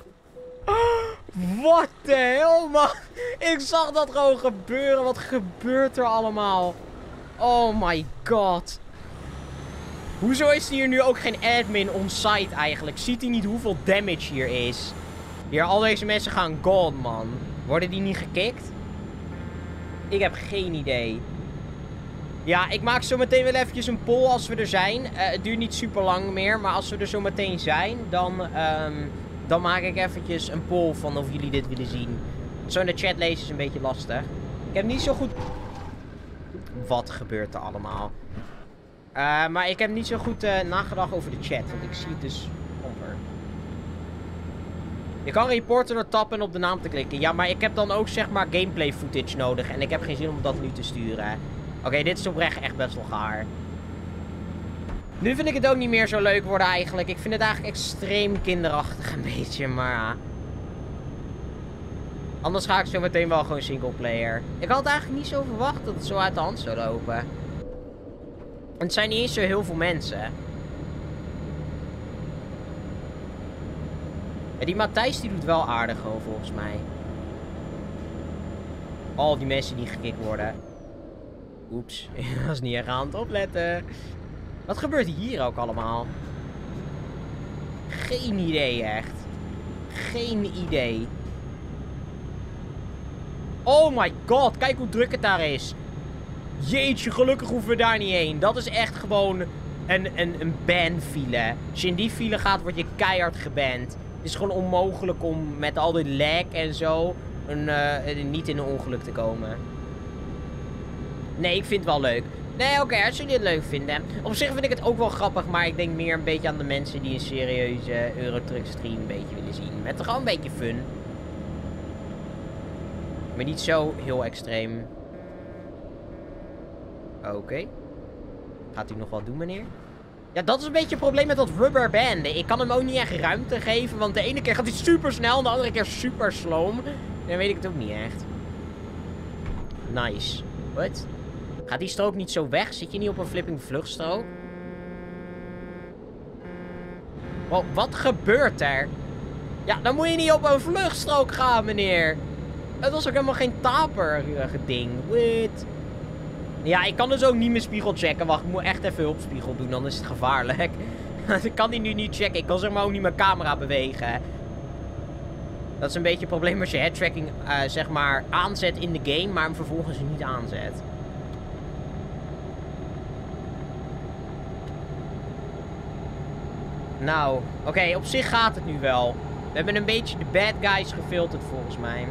What the hell, man? Ik zag dat gewoon gebeuren. Wat gebeurt er allemaal? Oh my god. Hoezo is hier nu ook geen admin on-site eigenlijk? Ziet hij niet hoeveel damage hier is? Hier, al deze mensen gaan gone, man. Worden die niet gekikt? Ik heb geen idee. Ja, ik maak zo meteen wel eventjes een poll als we er zijn. Uh, het duurt niet super lang meer, maar als we er zo meteen zijn, dan, um, dan maak ik eventjes een poll van of jullie dit willen zien. Zo in de chat lezen is een beetje lastig. Ik heb niet zo goed... Wat gebeurt er allemaal? Uh, maar ik heb niet zo goed uh, nagedacht over de chat, want ik zie het dus onder. Je kan reporten door tappen en op de naam te klikken. Ja, maar ik heb dan ook zeg maar gameplay footage nodig en ik heb geen zin om dat nu te sturen. Oké, okay, dit is oprecht echt best wel gaar. Nu vind ik het ook niet meer zo leuk worden eigenlijk. Ik vind het eigenlijk extreem kinderachtig een beetje, maar ja. Anders ga ik zo meteen wel gewoon singleplayer. Ik had eigenlijk niet zo verwacht dat het zo uit de hand zou lopen. En het zijn niet eens zo heel veel mensen. Ja, die Matthijs die doet wel aardig gewoon volgens mij. Al die mensen die gekikt worden. Oeps, ik was niet echt aan het opletten. Wat gebeurt hier ook allemaal? Geen idee echt. Geen idee. Oh my god, kijk hoe druk het daar is. Jeetje, gelukkig hoeven we daar niet heen. Dat is echt gewoon een, een, een banfile. Als je in die file gaat, word je keihard geband. Het is gewoon onmogelijk om met al die lag en zo een, uh, niet in een ongeluk te komen. Nee, ik vind het wel leuk. Nee, oké, okay, als jullie het leuk vinden. Op zich vind ik het ook wel grappig, maar ik denk meer een beetje aan de mensen die een serieuze Eurotruck stream een beetje willen zien. Met gewoon een beetje fun. Maar niet zo heel extreem. Oké. Okay. Gaat u nog wat doen, meneer? Ja, dat is een beetje het probleem met dat rubberbanden. Ik kan hem ook niet echt ruimte geven, want de ene keer gaat hij super snel en de andere keer super sloom. Dan weet ik het ook niet echt. Nice. Wat? Gaat die strook niet zo weg? Zit je niet op een flipping vluchtstrook? Wow, wat gebeurt er? Ja, dan moet je niet op een vluchtstrook gaan, meneer. Het was ook helemaal geen taper ding. Wait. Ja, ik kan dus ook niet mijn spiegel checken. Wacht, ik moet echt even hulpspiegel doen, dan is het gevaarlijk. Ik kan die nu niet checken. Ik kan zeg maar ook niet mijn camera bewegen. Dat is een beetje het probleem als je headtracking uh, zeg maar aanzet in de game, maar hem vervolgens niet aanzet. Nou, oké, okay, op zich gaat het nu wel. We hebben een beetje de bad guys gefilterd volgens mij.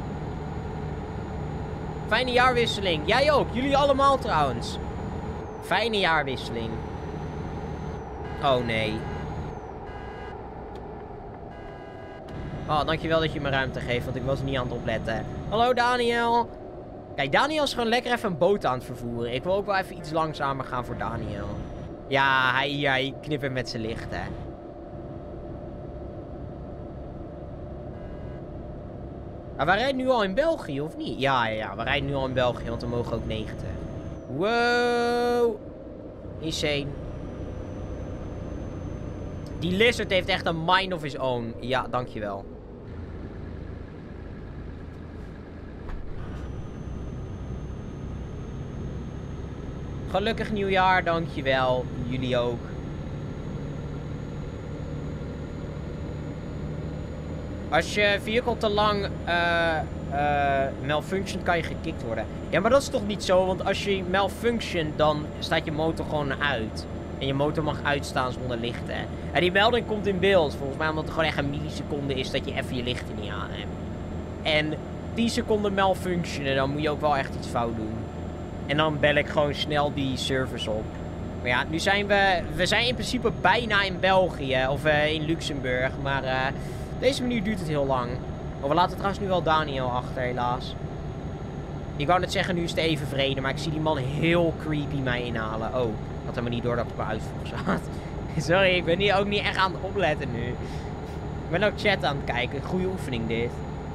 Fijne jaarwisseling. Jij ook. Jullie allemaal trouwens. Fijne jaarwisseling. Oh nee. Oh, dankjewel dat je me ruimte geeft, want ik was niet aan het opletten. Hallo Daniel. Kijk, Daniel is gewoon lekker even een boot aan het vervoeren. Ik wil ook wel even iets langzamer gaan voor Daniel. Ja, hij, hij knippert met zijn lichten. Maar we rijden nu al in België, of niet? Ja, ja, ja, we rijden nu al in België, want we mogen ook negentig. Wow. Insane. Die lizard heeft echt een mind of his own. Ja, dankjewel. Gelukkig nieuwjaar, dankjewel. Jullie ook. Als je vehicle te lang uh, uh, malfunction, kan je gekikt worden. Ja, maar dat is toch niet zo? Want als je malfunction, dan staat je motor gewoon uit. En je motor mag uitstaan zonder lichten. En die melding komt in beeld. Volgens mij omdat het gewoon echt een milliseconde is dat je even je lichten niet aan hebt. En tien seconden malfunctionen, dan moet je ook wel echt iets fout doen. En dan bel ik gewoon snel die service op. Maar ja, nu zijn we... We zijn in principe bijna in België. Of uh, in Luxemburg. Maar uh, deze manier duurt het heel lang. Oh, we laten trouwens nu wel Daniel achter, helaas. Ik wou net zeggen, nu is het even vrede. Maar ik zie die man heel creepy mij inhalen. Oh, ik had helemaal niet door dat ik op uitvoer zat. Sorry, ik ben hier ook niet echt aan het opletten nu. Ik ben ook chat aan het kijken. Goede oefening dit.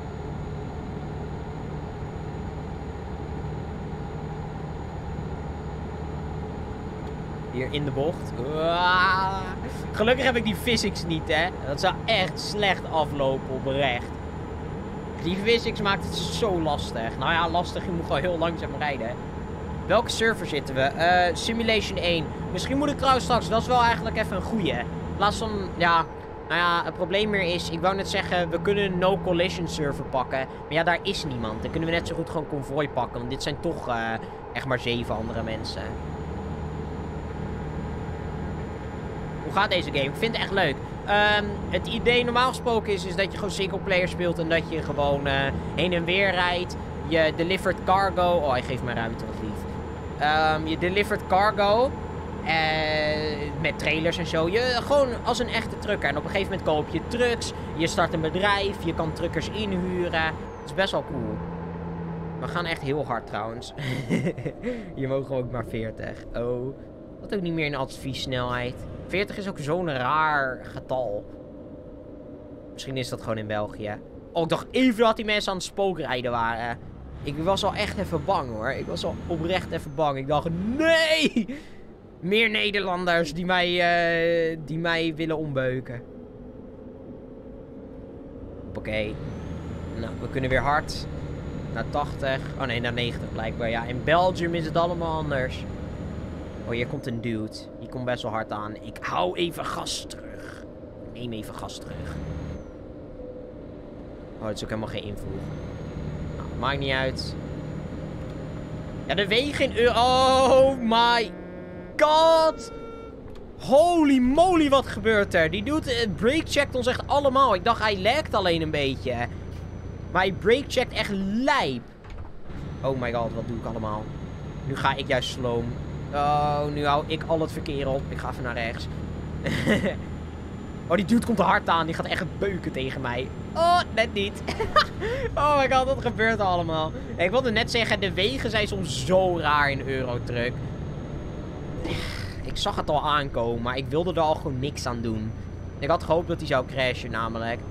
Hier in de bocht. Uaaah. Gelukkig heb ik die physics niet, hè. Dat zou echt slecht aflopen oprecht. Die physics maakt het zo lastig. Nou ja, lastig. Je moet gewoon heel langzaam rijden. Welke server zitten we? Uh, Simulation één. Misschien moet ik trouwens straks... Dat is wel eigenlijk even een goeie. In plaats van... Ja... Nou ja, het probleem meer is... Ik wou net zeggen... We kunnen een no collision server pakken. Maar ja, daar is niemand. Dan kunnen we net zo goed gewoon convoy pakken. Want dit zijn toch... Uh, echt maar zeven andere mensen. Hoe gaat deze game? Ik vind het echt leuk. Um, het idee normaal gesproken is, is dat je gewoon singleplayer speelt en dat je gewoon uh, heen en weer rijdt. Je delivered cargo. Oh, hij geeft mij ruimte, wat lief. Um, je delivered cargo. Uh, met trailers en zo. Je, gewoon als een echte trucker. En op een gegeven moment koop je trucks. Je start een bedrijf. Je kan truckers inhuren. Het is best wel cool. We gaan echt heel hard trouwens. Hier mogen we ook maar veertig. Oh. Dat ook niet meer in adviessnelheid. veertig is ook zo'n raar getal. Misschien is dat gewoon in België. Oh, ik dacht even dat die mensen aan het spookrijden waren. Ik was al echt even bang hoor. Ik was al oprecht even bang. Ik dacht, nee! Meer Nederlanders die mij, uh, die mij willen ombeuken. Oké. Nou, we kunnen weer hard. Naar tachtig. Oh nee, naar negentig blijkbaar. Ja, in Belgium is het allemaal anders. Oh, hier komt een dude. Die komt best wel hard aan. Ik hou even gas terug. Ik neem even gas terug. Oh, het is ook helemaal geen invoer. Nou, maakt niet uit. Ja, de wegen in... Oh my god. Holy moly, wat gebeurt er? Die dude uh, breakcheckt ons echt allemaal. Ik dacht, hij lekt alleen een beetje. Maar hij breakcheckt echt lijp. Oh my god, wat doe ik allemaal? Nu ga ik juist sloom. Oh, nu hou ik al het verkeer op. Ik ga even naar rechts. Oh, die dude komt er hard aan. Die gaat echt beuken tegen mij. Oh, net niet. Oh my god, wat gebeurt er allemaal? Ik wilde net zeggen, de wegen zijn soms zo raar in Eurotruck. Ik zag het al aankomen, maar ik wilde er al gewoon niks aan doen. Ik had gehoopt dat hij zou crashen, namelijk.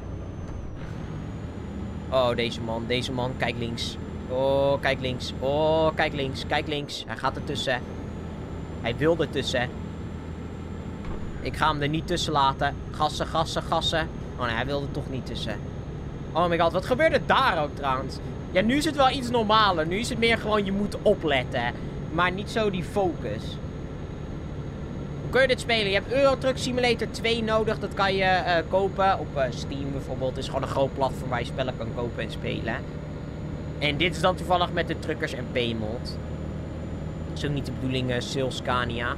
Oh, deze man. Deze man. Kijk links. Oh, kijk links. Oh, kijk links. Kijk links. Hij gaat ertussen. Hij wil ertussen. Ik ga hem er niet tussen laten. Gassen, gassen, gassen. Oh nee, hij wilde er toch niet tussen. Oh my god, wat gebeurde daar ook trouwens? Ja, nu is het wel iets normaler. Nu is het meer gewoon, je moet opletten. Maar niet zo die focus. Hoe kun je dit spelen? Je hebt Eurotruck Simulator twee nodig. Dat kan je uh, kopen op uh, Steam bijvoorbeeld. Het is gewoon een groot platform waar je spellen kan kopen en spelen. En dit is dan toevallig met de Truckers en P-mod. Dat is ook niet de bedoeling, uh, Sales Scania.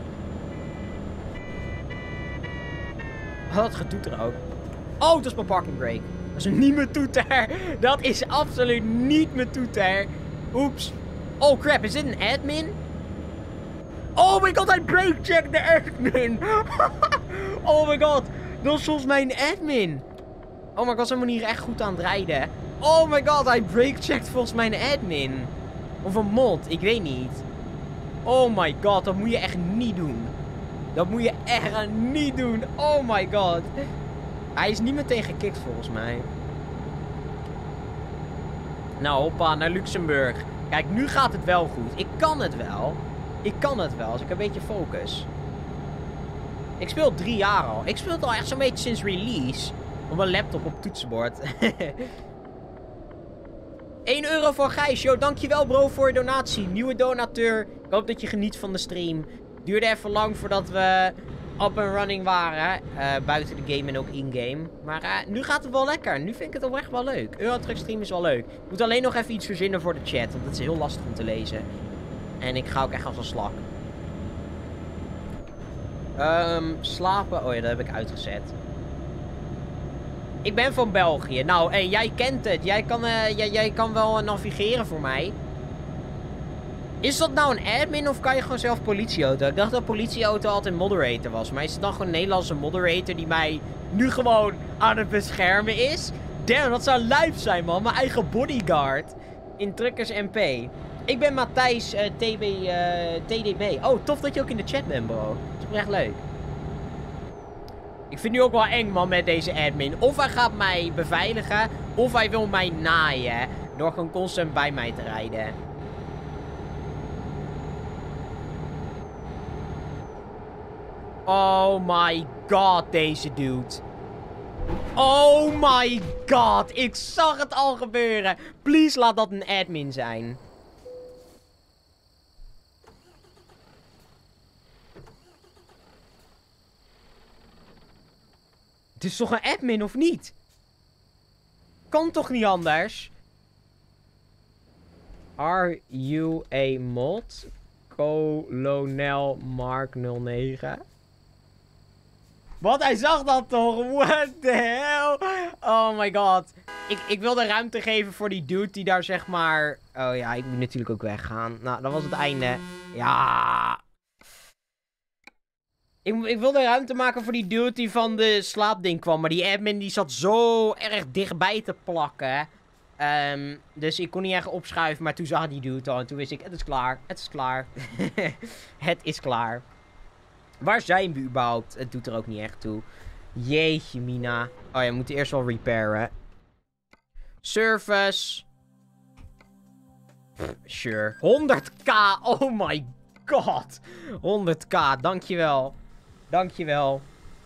Oh, dat getoeter ook. Oh, dat is mijn parking brake. Dat is niet mijn toeter. Dat is absoluut niet mijn toeter. Oeps. Oh crap, is dit een admin? Oh my god, hij breakcheckt de admin. Oh my god, dat is volgens mij een admin. Oh maar ik was helemaal niet echt goed aan het rijden. Oh my god, hij breakcheckt volgens mij een admin. Of een mod, ik weet niet. Oh my god, dat moet je echt niet doen. Dat moet je echt niet doen. Oh my god. Hij is niet meteen gekikt volgens mij. Nou, hoppa, naar Luxemburg. Kijk, nu gaat het wel goed. Ik kan het wel. Ik kan het wel, als ik een beetje focus. Ik speel drie jaar al. Ik speel het al echt zo'n beetje sinds release. Op mijn laptop op toetsenbord. één euro voor Gijs. Yo, dankjewel bro voor je donatie. Nieuwe donateur. Ik hoop dat je geniet van de stream. Duurde even lang voordat we up and running waren. Uh, buiten de game en ook in-game. Maar uh, nu gaat het wel lekker. Nu vind ik het oprecht wel leuk. Eurotruck stream is wel leuk. Ik moet alleen nog even iets verzinnen voor de chat. Want het is heel lastig om te lezen. En ik ga ook echt als een slak. Um, slapen. Oh ja, dat heb ik uitgezet. Ik ben van België. Nou, hey, jij kent het. Jij kan, uh, jij, jij kan wel navigeren voor mij. Is dat nou een admin of kan je gewoon zelf politieauto? Ik dacht dat politieauto altijd moderator was. Maar is het dan gewoon een Nederlandse moderator die mij nu gewoon aan het beschermen is? Damn, dat zou lijp zijn, man. Mijn eigen bodyguard. In Truckers M P. Ik ben Matthijs uh, T B, uh, T D B. Oh, tof dat je ook in de chat bent, bro. Dat is echt leuk. Ik vind nu ook wel eng, man, met deze admin. Of hij gaat mij beveiligen, of hij wil mij naaien. Door gewoon constant bij mij te rijden. Oh my god, deze dude. Oh my god, ik zag het al gebeuren. Please, laat dat een admin zijn. Het is toch een admin, of niet? Kan toch niet anders? Are you a mod? Kolonel Mark nul negen. Wat? Hij zag dat toch? What the hell? Oh my god. Ik, ik wilde ruimte geven voor die dude die daar zeg maar... Oh ja, ik moet natuurlijk ook weggaan. Nou, dat was het einde. Ja... Ik, ik wilde ruimte maken voor die dude die van de slaapding kwam. Maar die admin die zat zo erg dichtbij te plakken. Um, dus ik kon niet echt opschuiven. Maar toen zag die dude al. En toen wist ik, het is klaar. Het is klaar. Het is klaar. Waar zijn we überhaupt? Het doet er ook niet echt toe. Jeetje, Mina. Oh ja, we moeten eerst wel repairen. Service. Pff, sure. honderd k. Oh my god. honderd k. Dankjewel. Dankjewel.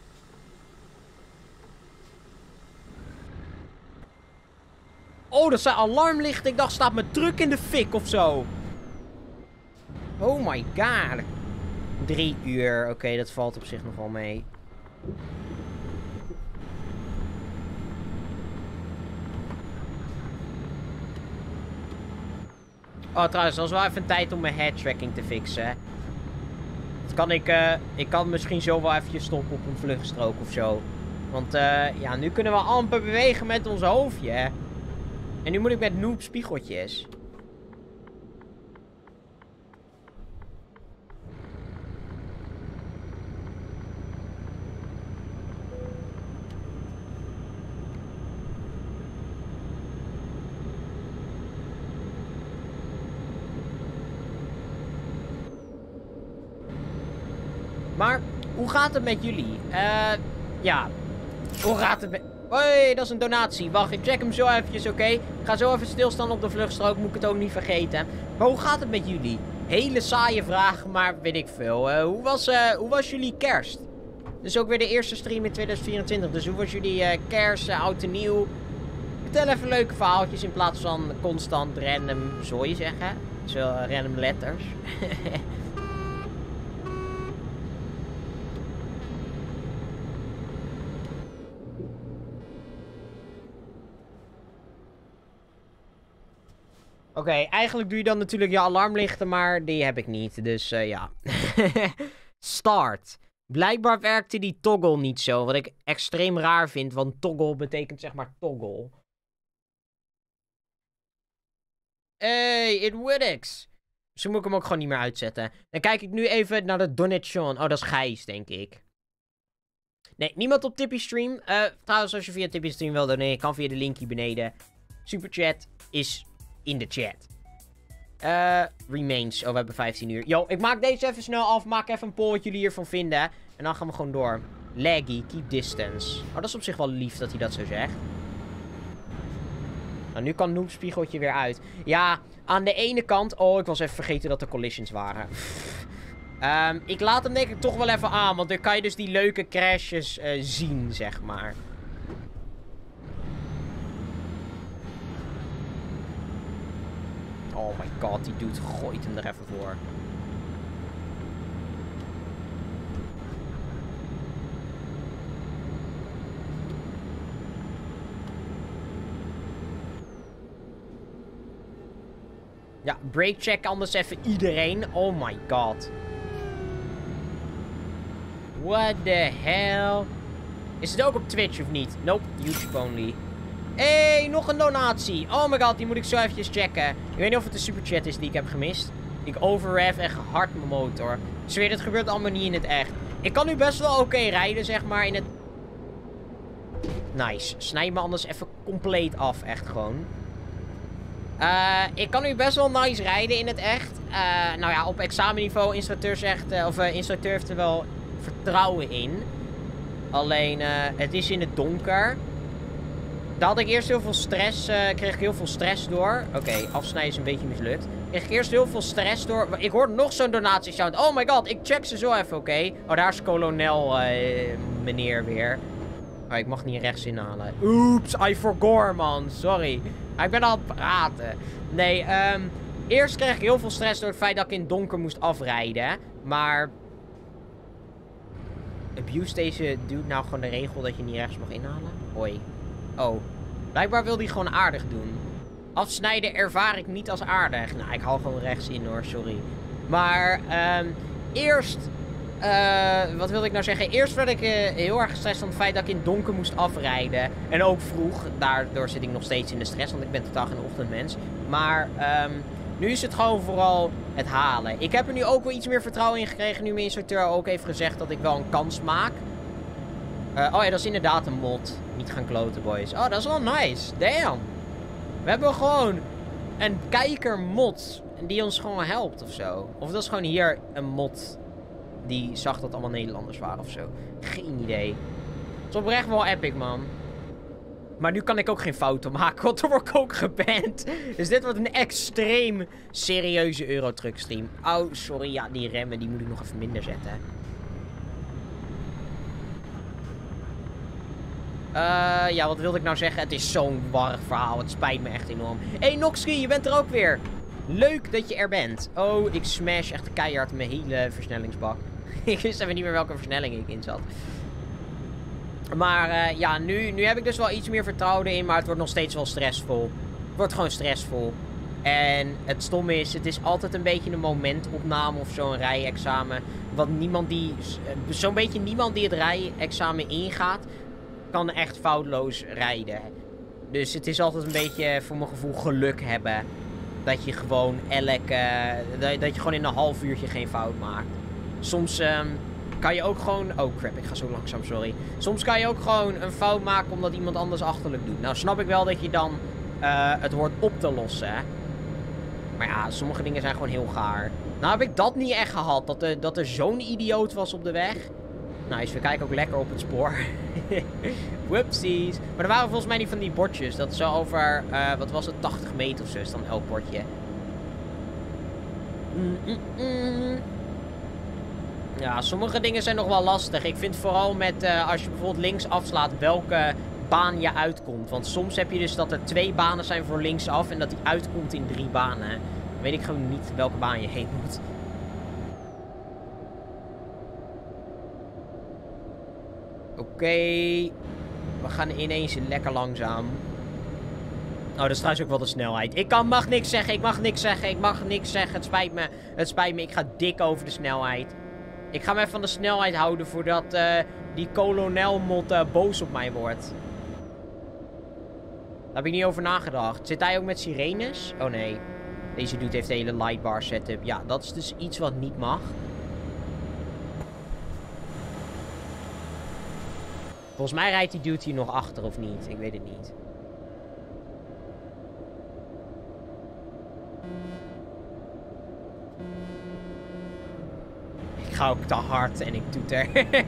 Oh, dat zijn alarmlichten. Ik dacht, staat mijn truck in de fik of zo. Oh my god. Drie uur. Oké, okay, dat valt op zich nog wel mee. Oh, trouwens, dat is wel even een tijd om mijn head tracking te fixen. Dat kan ik, uh, ik kan misschien zo wel eventjes stoppen op een vluchtstrook of zo. Want, uh, ja, nu kunnen we amper bewegen met ons hoofdje, hè. En nu moet ik met noob spiegeltjes. Maar, hoe gaat het met jullie? Eh, uh, ja. Hoe gaat het met... Hoi, dat is een donatie. Wacht, ik check hem zo eventjes, oké? Okay? Ik ga zo even stilstaan op de vluchtstrook, moet ik het ook niet vergeten. Maar hoe gaat het met jullie? Hele saaie vraag, maar weet ik veel. Uh, hoe, was, uh, hoe was jullie kerst? Dus ook weer de eerste stream in tweeduizend vierentwintig. Dus hoe was jullie uh, kerst, uh, oud en nieuw? Vertel even leuke verhaaltjes in plaats van constant random zooi zeggen. Zo uh, random letters. Oké, okay, eigenlijk doe je dan natuurlijk je alarmlichten, maar die heb ik niet. Dus uh, ja. Start. Blijkbaar werkte die toggle niet zo. Wat ik extreem raar vind, want toggle betekent zeg maar toggle. Hey, it works. Misschien moet ik hem ook gewoon niet meer uitzetten. Dan kijk ik nu even naar de donation. Oh, dat is Gijs, denk ik. Nee, niemand op Tippy Stream. Uh, trouwens, als je via Tippy Stream wil doneren, kan via de link hier beneden. Superchat is... in de chat. Uh, remains. Oh, we hebben vijftien uur. Yo, ik maak deze even snel af. Maak even een poll wat jullie hiervan vinden. En dan gaan we gewoon door. Laggy, keep distance. Oh, dat is op zich wel lief dat hij dat zo zegt. Nou, nu kan Noob Spiegeltje weer uit. Ja, aan de ene kant... Oh, ik was even vergeten dat er collisions waren. Um, ik laat hem denk ik toch wel even aan. Want dan kan je dus die leuke crashes uh, zien, zeg maar. Oh my god, die dude gooit hem er even voor. Ja, brake check anders even iedereen. Oh my god. What the hell? Is het ook op Twitch of niet? Nope, YouTube only. Hé, hey, nog een donatie. Oh my god, die moet ik zo eventjes checken. Ik weet niet of het een superchat is die ik heb gemist. Ik overrev echt hard mijn motor. Ik zweer, dit gebeurt allemaal niet in het echt. Ik kan nu best wel oké okay rijden, zeg maar, in het... Nice. Snijd me anders even compleet af, echt gewoon. Uh, ik kan nu best wel nice rijden in het echt. Uh, nou ja, op examenniveau, instructeur zegt... Uh, of uh, instructeur heeft er wel vertrouwen in. Alleen, uh, het is in het donker. Daar had ik eerst heel veel stress, uh, kreeg ik heel veel stress door. Oké, okay, afsnijden is een beetje mislukt. Kreeg ik eerst heel veel stress door. Ik hoorde nog zo'n donatie sound. Oh my god, ik check ze zo even, oké. Okay. Oh, daar is kolonel uh, meneer weer. Oh, ik mag niet rechts inhalen. Oeps, I forgot, man. Sorry. Ik ben aan het praten. Nee, um, eerst kreeg ik heel veel stress door het feit dat ik in het donker moest afrijden. Maar... Abuse deze dude nou gewoon de regel dat je niet rechts mag inhalen? Hoi. Oh. Blijkbaar wil hij gewoon aardig doen. Afsnijden ervaar ik niet als aardig. Nou, ik haal gewoon rechts in hoor, sorry. Maar, um, eerst... Uh, wat wilde ik nou zeggen? Eerst werd ik uh, heel erg gestrest van het feit dat ik in het donker moest afrijden. En ook vroeg. Daardoor zit ik nog steeds in de stress, want ik ben totaal geen ochtendmens. Maar, um, nu is het gewoon vooral het halen. Ik heb er nu ook wel iets meer vertrouwen in gekregen. Nu mijn instructeur ook heeft gezegd dat ik wel een kans maak. Uh, oh ja, dat is inderdaad een mod. Niet gaan kloten, boys. Oh, dat is wel nice. Damn. We hebben gewoon een kijker-mod die ons gewoon helpt of zo. Of dat is gewoon hier een mod die zag dat allemaal Nederlanders waren of zo. Geen idee. Het is oprecht wel epic, man. Maar nu kan ik ook geen fouten maken, want dan word ik ook geband. Dus dit wordt een extreem serieuze Eurotruck stream. Oh, sorry. Ja, die remmen die moet ik nog even minder zetten. Uh, ja, wat wilde ik nou zeggen? Het is zo'n warrig verhaal. Het spijt me echt enorm. Hé, hey, Noxky, je bent er ook weer. Leuk dat je er bent. Oh, ik smash echt keihard mijn hele versnellingsbak. Ik wist even niet meer welke versnelling ik in zat. Maar uh, ja, nu, nu heb ik dus wel iets meer vertrouwen in. Maar het wordt nog steeds wel stressvol. Het wordt gewoon stressvol. En het stomme is, het is altijd een beetje een momentopname of zo'n rijexamen. Want niemand die... Zo'n beetje niemand die het rijexamen ingaat... kan echt foutloos rijden. Dus het is altijd een beetje, voor mijn gevoel, geluk hebben. Dat je gewoon elke... Dat, dat je gewoon in een half uurtje geen fout maakt. Soms um, kan je ook gewoon... Oh crap, ik ga zo langzaam, sorry. Soms kan je ook gewoon een fout maken omdat iemand anders achterlijk doet. Nou snap ik wel dat je dan uh, het hoort op te lossen. Hè? Maar ja, sommige dingen zijn gewoon heel gaar. Nou heb ik dat niet echt gehad. Dat, de, dat er zo'n idioot was op de weg. Nice, we kijken ook lekker op het spoor. Whoopsies. Maar er waren volgens mij niet van die bordjes. Dat is zo over, uh, wat was het, tachtig meter of zo is dan elk bordje. Mm -mm -mm. Ja, sommige dingen zijn nog wel lastig. Ik vind vooral met, uh, als je bijvoorbeeld links afslaat, welke baan je uitkomt. Want soms heb je dus dat er twee banen zijn voor linksaf en dat die uitkomt in drie banen. Dan weet ik gewoon niet welke baan je heen moet. Oké, okay. We gaan ineens lekker langzaam. Oh, dat is trouwens ook wel de snelheid. Ik kan, mag niks zeggen, ik mag niks zeggen, ik mag niks zeggen. Het spijt me, het spijt me. Ik ga dik over de snelheid. Ik ga me even van de snelheid houden voordat uh, die kolonelmod uh, boos op mij wordt. Daar heb ik niet over nagedacht. Zit hij ook met sirenes? Oh nee. Deze dude heeft de hele lightbar setup. Ja, dat is dus iets wat niet mag. Volgens mij rijdt die dude hier nog achter of niet. Ik weet het niet. Ik ga ook te hard en ik toeter.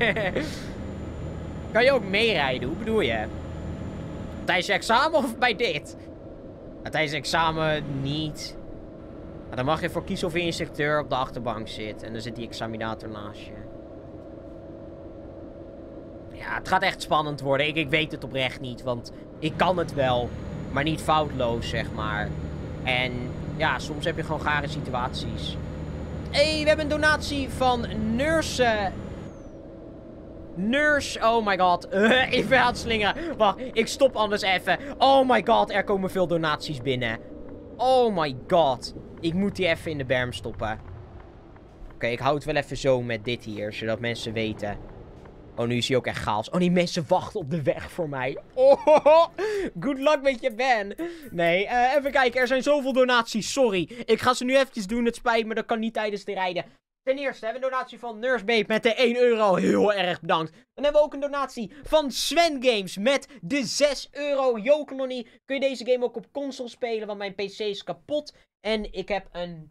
Kan je ook meerijden? Hoe bedoel je? Tijdens je examen of bij dit? Tijdens het examen niet. Dan mag je voor kiezen of je instructeur op de achterbank zit. En dan zit die examinator naast je. Ja, het gaat echt spannend worden. Ik, ik weet het oprecht niet. Want ik kan het wel. Maar niet foutloos, zeg maar. En ja, soms heb je gewoon gare situaties. Hé, hey, we hebben een donatie van Nurse. Nurse, oh my god. Uh, ik ben aan het slingeren. Wacht, ik stop anders even. Oh my god, er komen veel donaties binnen. Oh my god. Ik moet die even in de berm stoppen. Oké, okay, ik hou het wel even zo met dit hier, zodat mensen weten. Oh, nu is hij ook echt chaos. Oh, die mensen wachten op de weg voor mij. Oh, good luck met je ban. Nee, uh, even kijken. Er zijn zoveel donaties. Sorry. Ik ga ze nu eventjes doen. Het spijt me, dat kan niet tijdens de rijden. Ten eerste hebben we een donatie van Nurse Babe met de één euro. Heel erg bedankt. Dan hebben we ook een donatie van Sven Games met de zes euro. Yo-Kolonie. Kun je deze game ook op console spelen, want mijn P C is kapot. En ik heb een...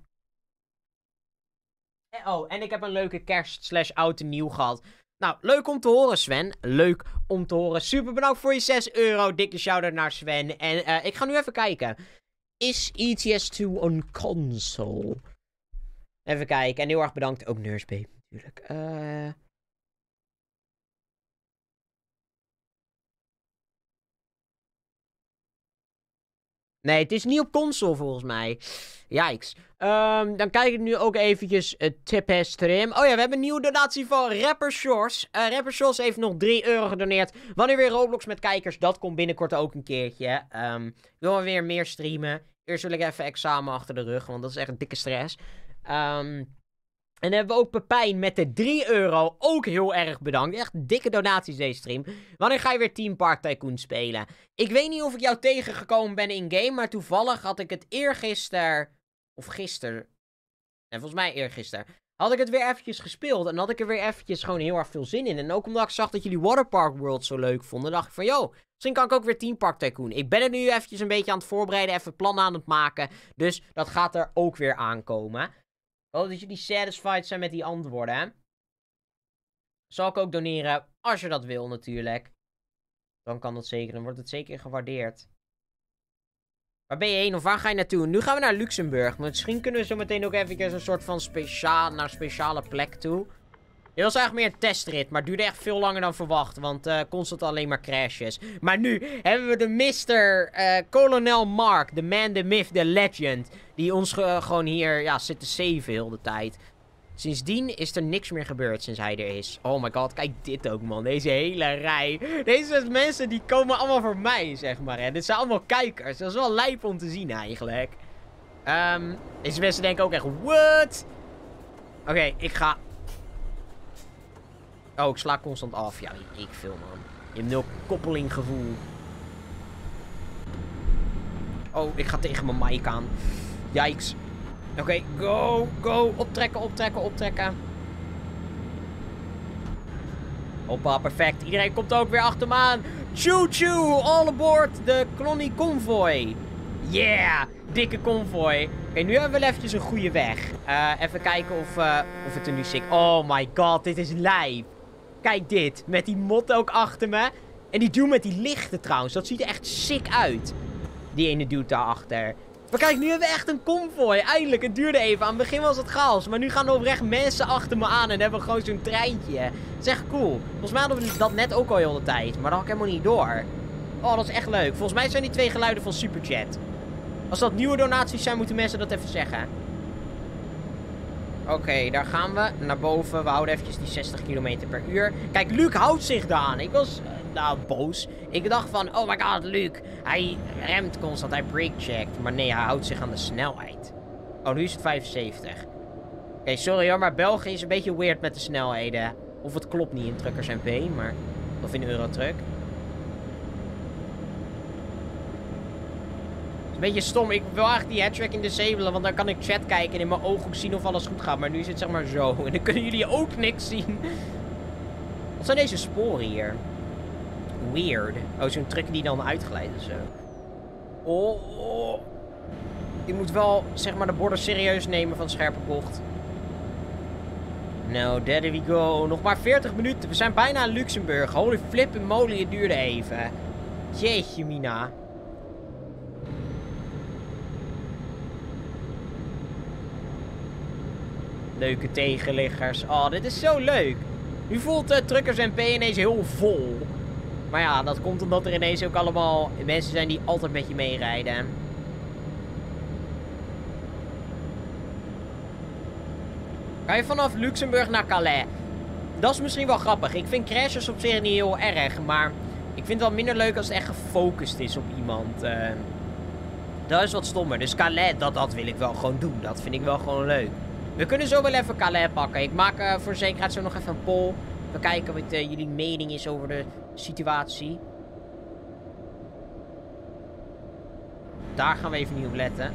Oh, en ik heb een leuke kerst slash oud en nieuw gehad. Nou, leuk om te horen, Sven. Leuk om te horen. Super bedankt voor je zes euro. Dikke shout-out naar Sven. En uh, ik ga nu even kijken. Is E T S twee een console? Even kijken. En heel erg bedankt ook Nurse Babe natuurlijk. Eh... Uh... Nee, het is niet op console volgens mij. Yikes. Um, dan kijk ik nu ook eventjes uh, tippen stream. Oh ja, we hebben een nieuwe donatie van Rapper Shores. Uh, Rapper Shores heeft nog drie euro gedoneerd. Wanneer weer Roblox met kijkers, dat komt binnenkort ook een keertje. Um, ik wil weer meer streamen. Eerst wil ik even examen achter de rug, want dat is echt een dikke stress. Um, en dan hebben we ook Pepijn met de drie euro. Ook heel erg bedankt. Echt dikke donaties deze stream. Wanneer ga je weer Team Park Tycoon spelen? Ik weet niet of ik jou tegengekomen ben in-game. Maar toevallig had ik het eergisteren... Of gisteren. En volgens mij eergisteren. Had ik het weer eventjes gespeeld. En had ik er weer eventjes gewoon heel erg veel zin in. En ook omdat ik zag dat jullie Waterpark World zo leuk vonden. Dacht ik van, yo, misschien kan ik ook weer Team Park Tycoon. Ik ben er nu eventjes een beetje aan het voorbereiden. Even plannen aan het maken. Dus dat gaat er ook weer aankomen. Ik hoop dat jullie satisfied zijn met die antwoorden, hè? Zal ik ook doneren, als je dat wil natuurlijk. Dan kan dat zeker, dan wordt het zeker gewaardeerd. Waar ben je heen of waar ga je naartoe? Nu gaan we naar Luxemburg. Misschien kunnen we zo meteen ook even een soort van speciaal, naar een speciale plek toe. Dit was eigenlijk meer een testrit, maar het duurde echt veel langer dan verwacht. Want uh, constant alleen maar crashes. Maar nu hebben we de mister Uh, Kolonel Mark. De man, the myth, the legend. Die ons uh, gewoon hier ja, zit te saven heel de tijd. Sindsdien is er niks meer gebeurd sinds hij er is. Oh my god, kijk dit ook man. Deze hele rij. Deze mensen die komen allemaal voor mij, zeg maar. Hè. Dit zijn allemaal kijkers. Dat is wel lijp om te zien eigenlijk. Um, deze mensen denken ook echt, what? Oké, okay, ik ga... Oh, ik sla constant af. Ja, ik veel, man. Je hebt nul koppelinggevoel. Oh, ik ga tegen mijn mic aan. Yikes. Oké, okay, go, go. Optrekken, optrekken, optrekken. Hoppa, perfect. Iedereen komt ook weer achter me aan. Choo-choo, all aboard de Clonny Convoy. Yeah, dikke convoy. Oké, okay, nu hebben we wel eventjes een goede weg. Uh, even kijken of, uh, of het er nu sick... Oh my god, dit is lijp. Kijk dit, met die mot ook achter me. En die dude met die lichten trouwens, dat ziet er echt sick uit. Die ene dude daarachter. Maar kijk, nu hebben we echt een convoy. Eindelijk, het duurde even. Aan het begin was het chaos. Maar nu gaan er oprecht mensen achter me aan. En hebben we gewoon zo'n treintje. Dat is echt cool. Volgens mij hadden we dat net ook al heel de tijd. Maar dat had ik helemaal niet door. Oh, dat is echt leuk. Volgens mij zijn die twee geluiden van Superchat. Als dat nieuwe donaties zijn, moeten mensen dat even zeggen. Oké, okay, daar gaan we. Naar boven. We houden eventjes die zestig kilometer per uur. Kijk, Luc houdt zich daar. Ik was... Uh, nou, boos. Ik dacht van, oh my god, Luc. Hij remt constant, hij breakcheckt. Maar nee, hij houdt zich aan de snelheid. Oh, nu is het vijfenzeventig. Oké, okay, sorry hoor, maar België is een beetje weird met de snelheden. Of het klopt niet in Truckers M P, maar... Of in Eurotruck. Een beetje stom. Ik wil eigenlijk die headtracking disabelen, want dan kan ik chat kijken en in mijn ooghoek zien of alles goed gaat. Maar nu is het zeg maar zo. En dan kunnen jullie ook niks zien. Wat zijn deze sporen hier? Weird. Oh, zo'n truck die dan uitglijdt of zo. Oh, oh. Je moet wel, zeg maar, de borden serieus nemen van scherpe bocht. Nou, there we go. Nog maar veertig minuten. We zijn bijna in Luxemburg. Holy flip en moly, het duurde even. Jeetje, Mina. Leuke tegenliggers. Oh, dit is zo leuk. Nu voelt uh, Truckers M P ineens heel vol. Maar ja, dat komt omdat er ineens ook allemaal mensen zijn die altijd met je meerijden. Ga je vanaf Luxemburg naar Calais? Dat is misschien wel grappig. Ik vind crashes op zich niet heel erg. Maar ik vind het wel minder leuk als het echt gefocust is op iemand. Uh, dat is wat stommer. Dus Calais, dat, dat wil ik wel gewoon doen. Dat vind ik wel gewoon leuk. We kunnen zo wel even Calais pakken. Ik maak uh, voor zekerheid zo nog even een poll. We kijken wat uh, jullie mening is over de situatie. Daar gaan we even niet op letten.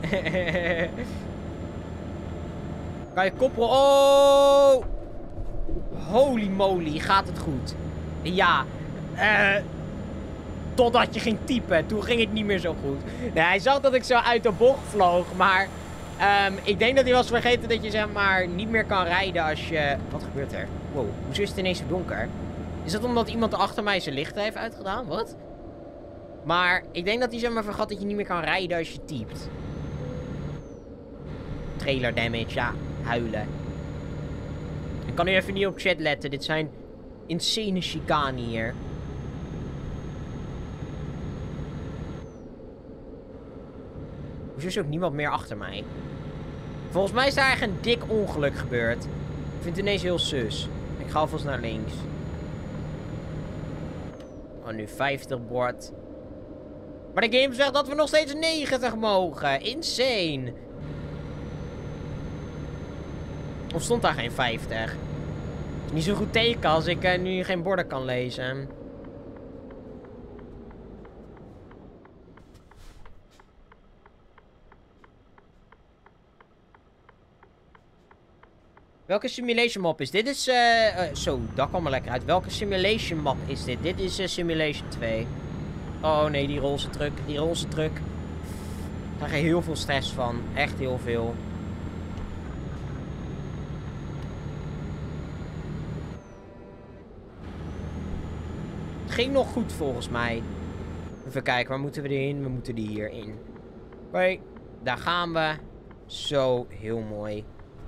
Kan je koppelen? Oh! Holy moly, gaat het goed? Ja. Eh... Uh, totdat je ging typen. Toen ging het niet meer zo goed. Nee, hij zag dat ik zo uit de bocht vloog. Maar... Um, ik denk dat hij was vergeten dat je zeg maar niet meer kan rijden als je... Wat gebeurt er? Wow, hoezo is het ineens zo donker? Is dat omdat iemand achter mij zijn lichten heeft uitgedaan? Wat? Maar ik denk dat hij zeg maar vergat dat je niet meer kan rijden als je typt. Trailer damage, ja. Huilen. Ik kan nu even niet op chat letten. Dit zijn insane chicane hier. Hoezo is ook niemand meer achter mij? Volgens mij is daar echt een dik ongeluk gebeurd. Ik vind het ineens heel sus. Ik ga alvast naar links. Oh, nu vijftig bord. Maar de game zegt dat we nog steeds negentig mogen. Insane. Of stond daar geen vijftig? Is niet zo'n goed teken als ik uh, nu geen borden kan lezen. Welke simulation map is dit? Dit is, uh, uh, zo, dat kwam er lekker uit. Welke simulation map is dit? Dit is uh, simulation twee. Oh nee, die roze truck. Die roze truck. Daar krijg je heel veel stress van. Echt heel veel. Het ging nog goed volgens mij. Even kijken, waar moeten we erin? We moeten die hierin. Oké, okay, daar gaan we. Zo, heel mooi.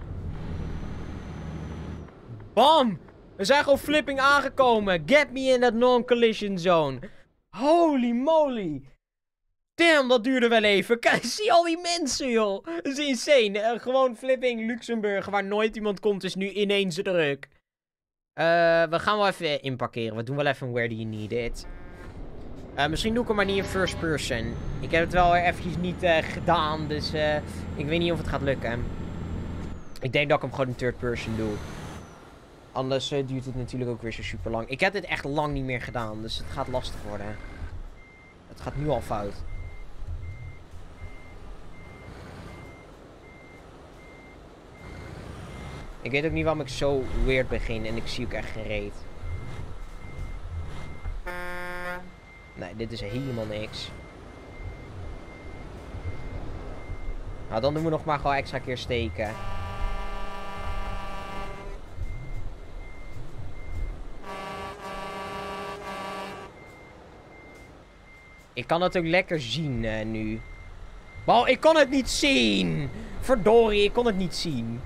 Bam! We zijn gewoon flipping aangekomen. Get me in that non-collision zone. Holy moly. Damn, dat duurde wel even. Kijk, zie al die mensen, joh. Dat is insane. Uh, gewoon flipping Luxemburg, waar nooit iemand komt, is nu ineens druk. Uh, we gaan wel even inparkeren. We doen wel even where do you need it. Uh, misschien doe ik hem maar niet in first person. Ik heb het wel eventjes niet uh, gedaan, dus uh, ik weet niet of het gaat lukken. Ik denk dat ik hem gewoon in third person doe. Anders uh, duurt het natuurlijk ook weer zo super lang. Ik heb dit echt lang niet meer gedaan, dus het gaat lastig worden. Het gaat nu al fout. Ik weet ook niet waarom ik zo weird begin en ik zie ook echt geen reet. Nee, dit is helemaal niks. Nou, dan doen we nog maar gewoon extra keer steken. Ik kan het ook lekker zien uh, nu. Wow, ik kon het niet zien! Verdorie, ik kon het niet zien.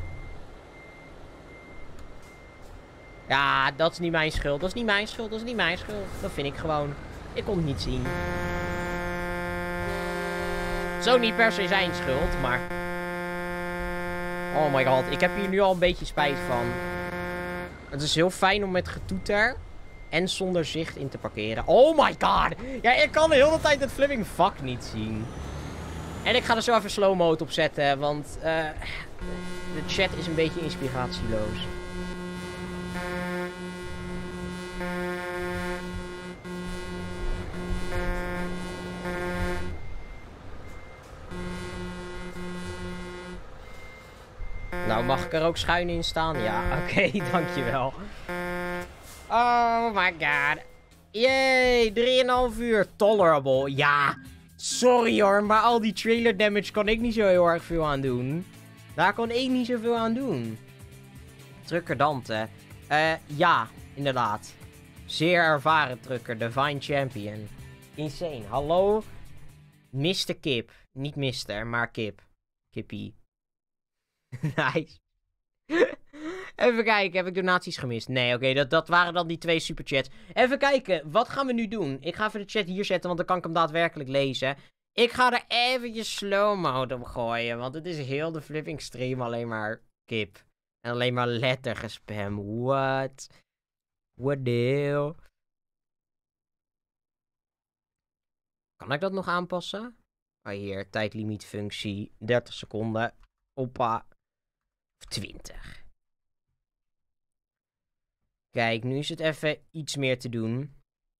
Ja, dat is niet mijn schuld. Dat is niet mijn schuld. Dat is niet mijn schuld. Dat vind ik gewoon. Ik kon het niet zien. Zo niet per se zijn schuld, maar... Oh my god, ik heb hier nu al een beetje spijt van. Het is heel fijn om met getoeter en zonder zicht in te parkeren. Oh my god! Ja, ik kan de hele tijd het flipping vak niet zien. En ik ga er zo even slow mode op zetten, want uh, de chat is een beetje inspiratieloos. Nou, mag ik er ook schuin in staan? Ja, oké, okay, dankjewel. Oh my god. Yay, drieënhalf uur. Tolerable. Ja, sorry hoor, maar al die trailer damage kon ik niet zo heel erg veel aan doen. Daar kon ik niet zoveel aan doen. Trucker Dante. Uh, ja, inderdaad. Zeer ervaren trucker, Divine Champion. Insane. Hallo, mister Kip. Niet mister, maar Kip. Kippie. Nice. Even kijken, heb ik donaties gemist? Nee, oké, okay, dat, dat waren dan die twee superchats. Even kijken, wat gaan we nu doen? Ik ga even de chat hier zetten, want dan kan ik hem daadwerkelijk lezen. Ik ga er eventjes slow mode op gooien, want het is heel de flipping stream alleen maar kip. En alleen maar lettergespam. What? What the hell? Kan ik dat nog aanpassen? Oh, hier, tijdlimietfunctie. dertig seconden. Hoppa. twintig. Kijk, nu is het even iets meer te doen.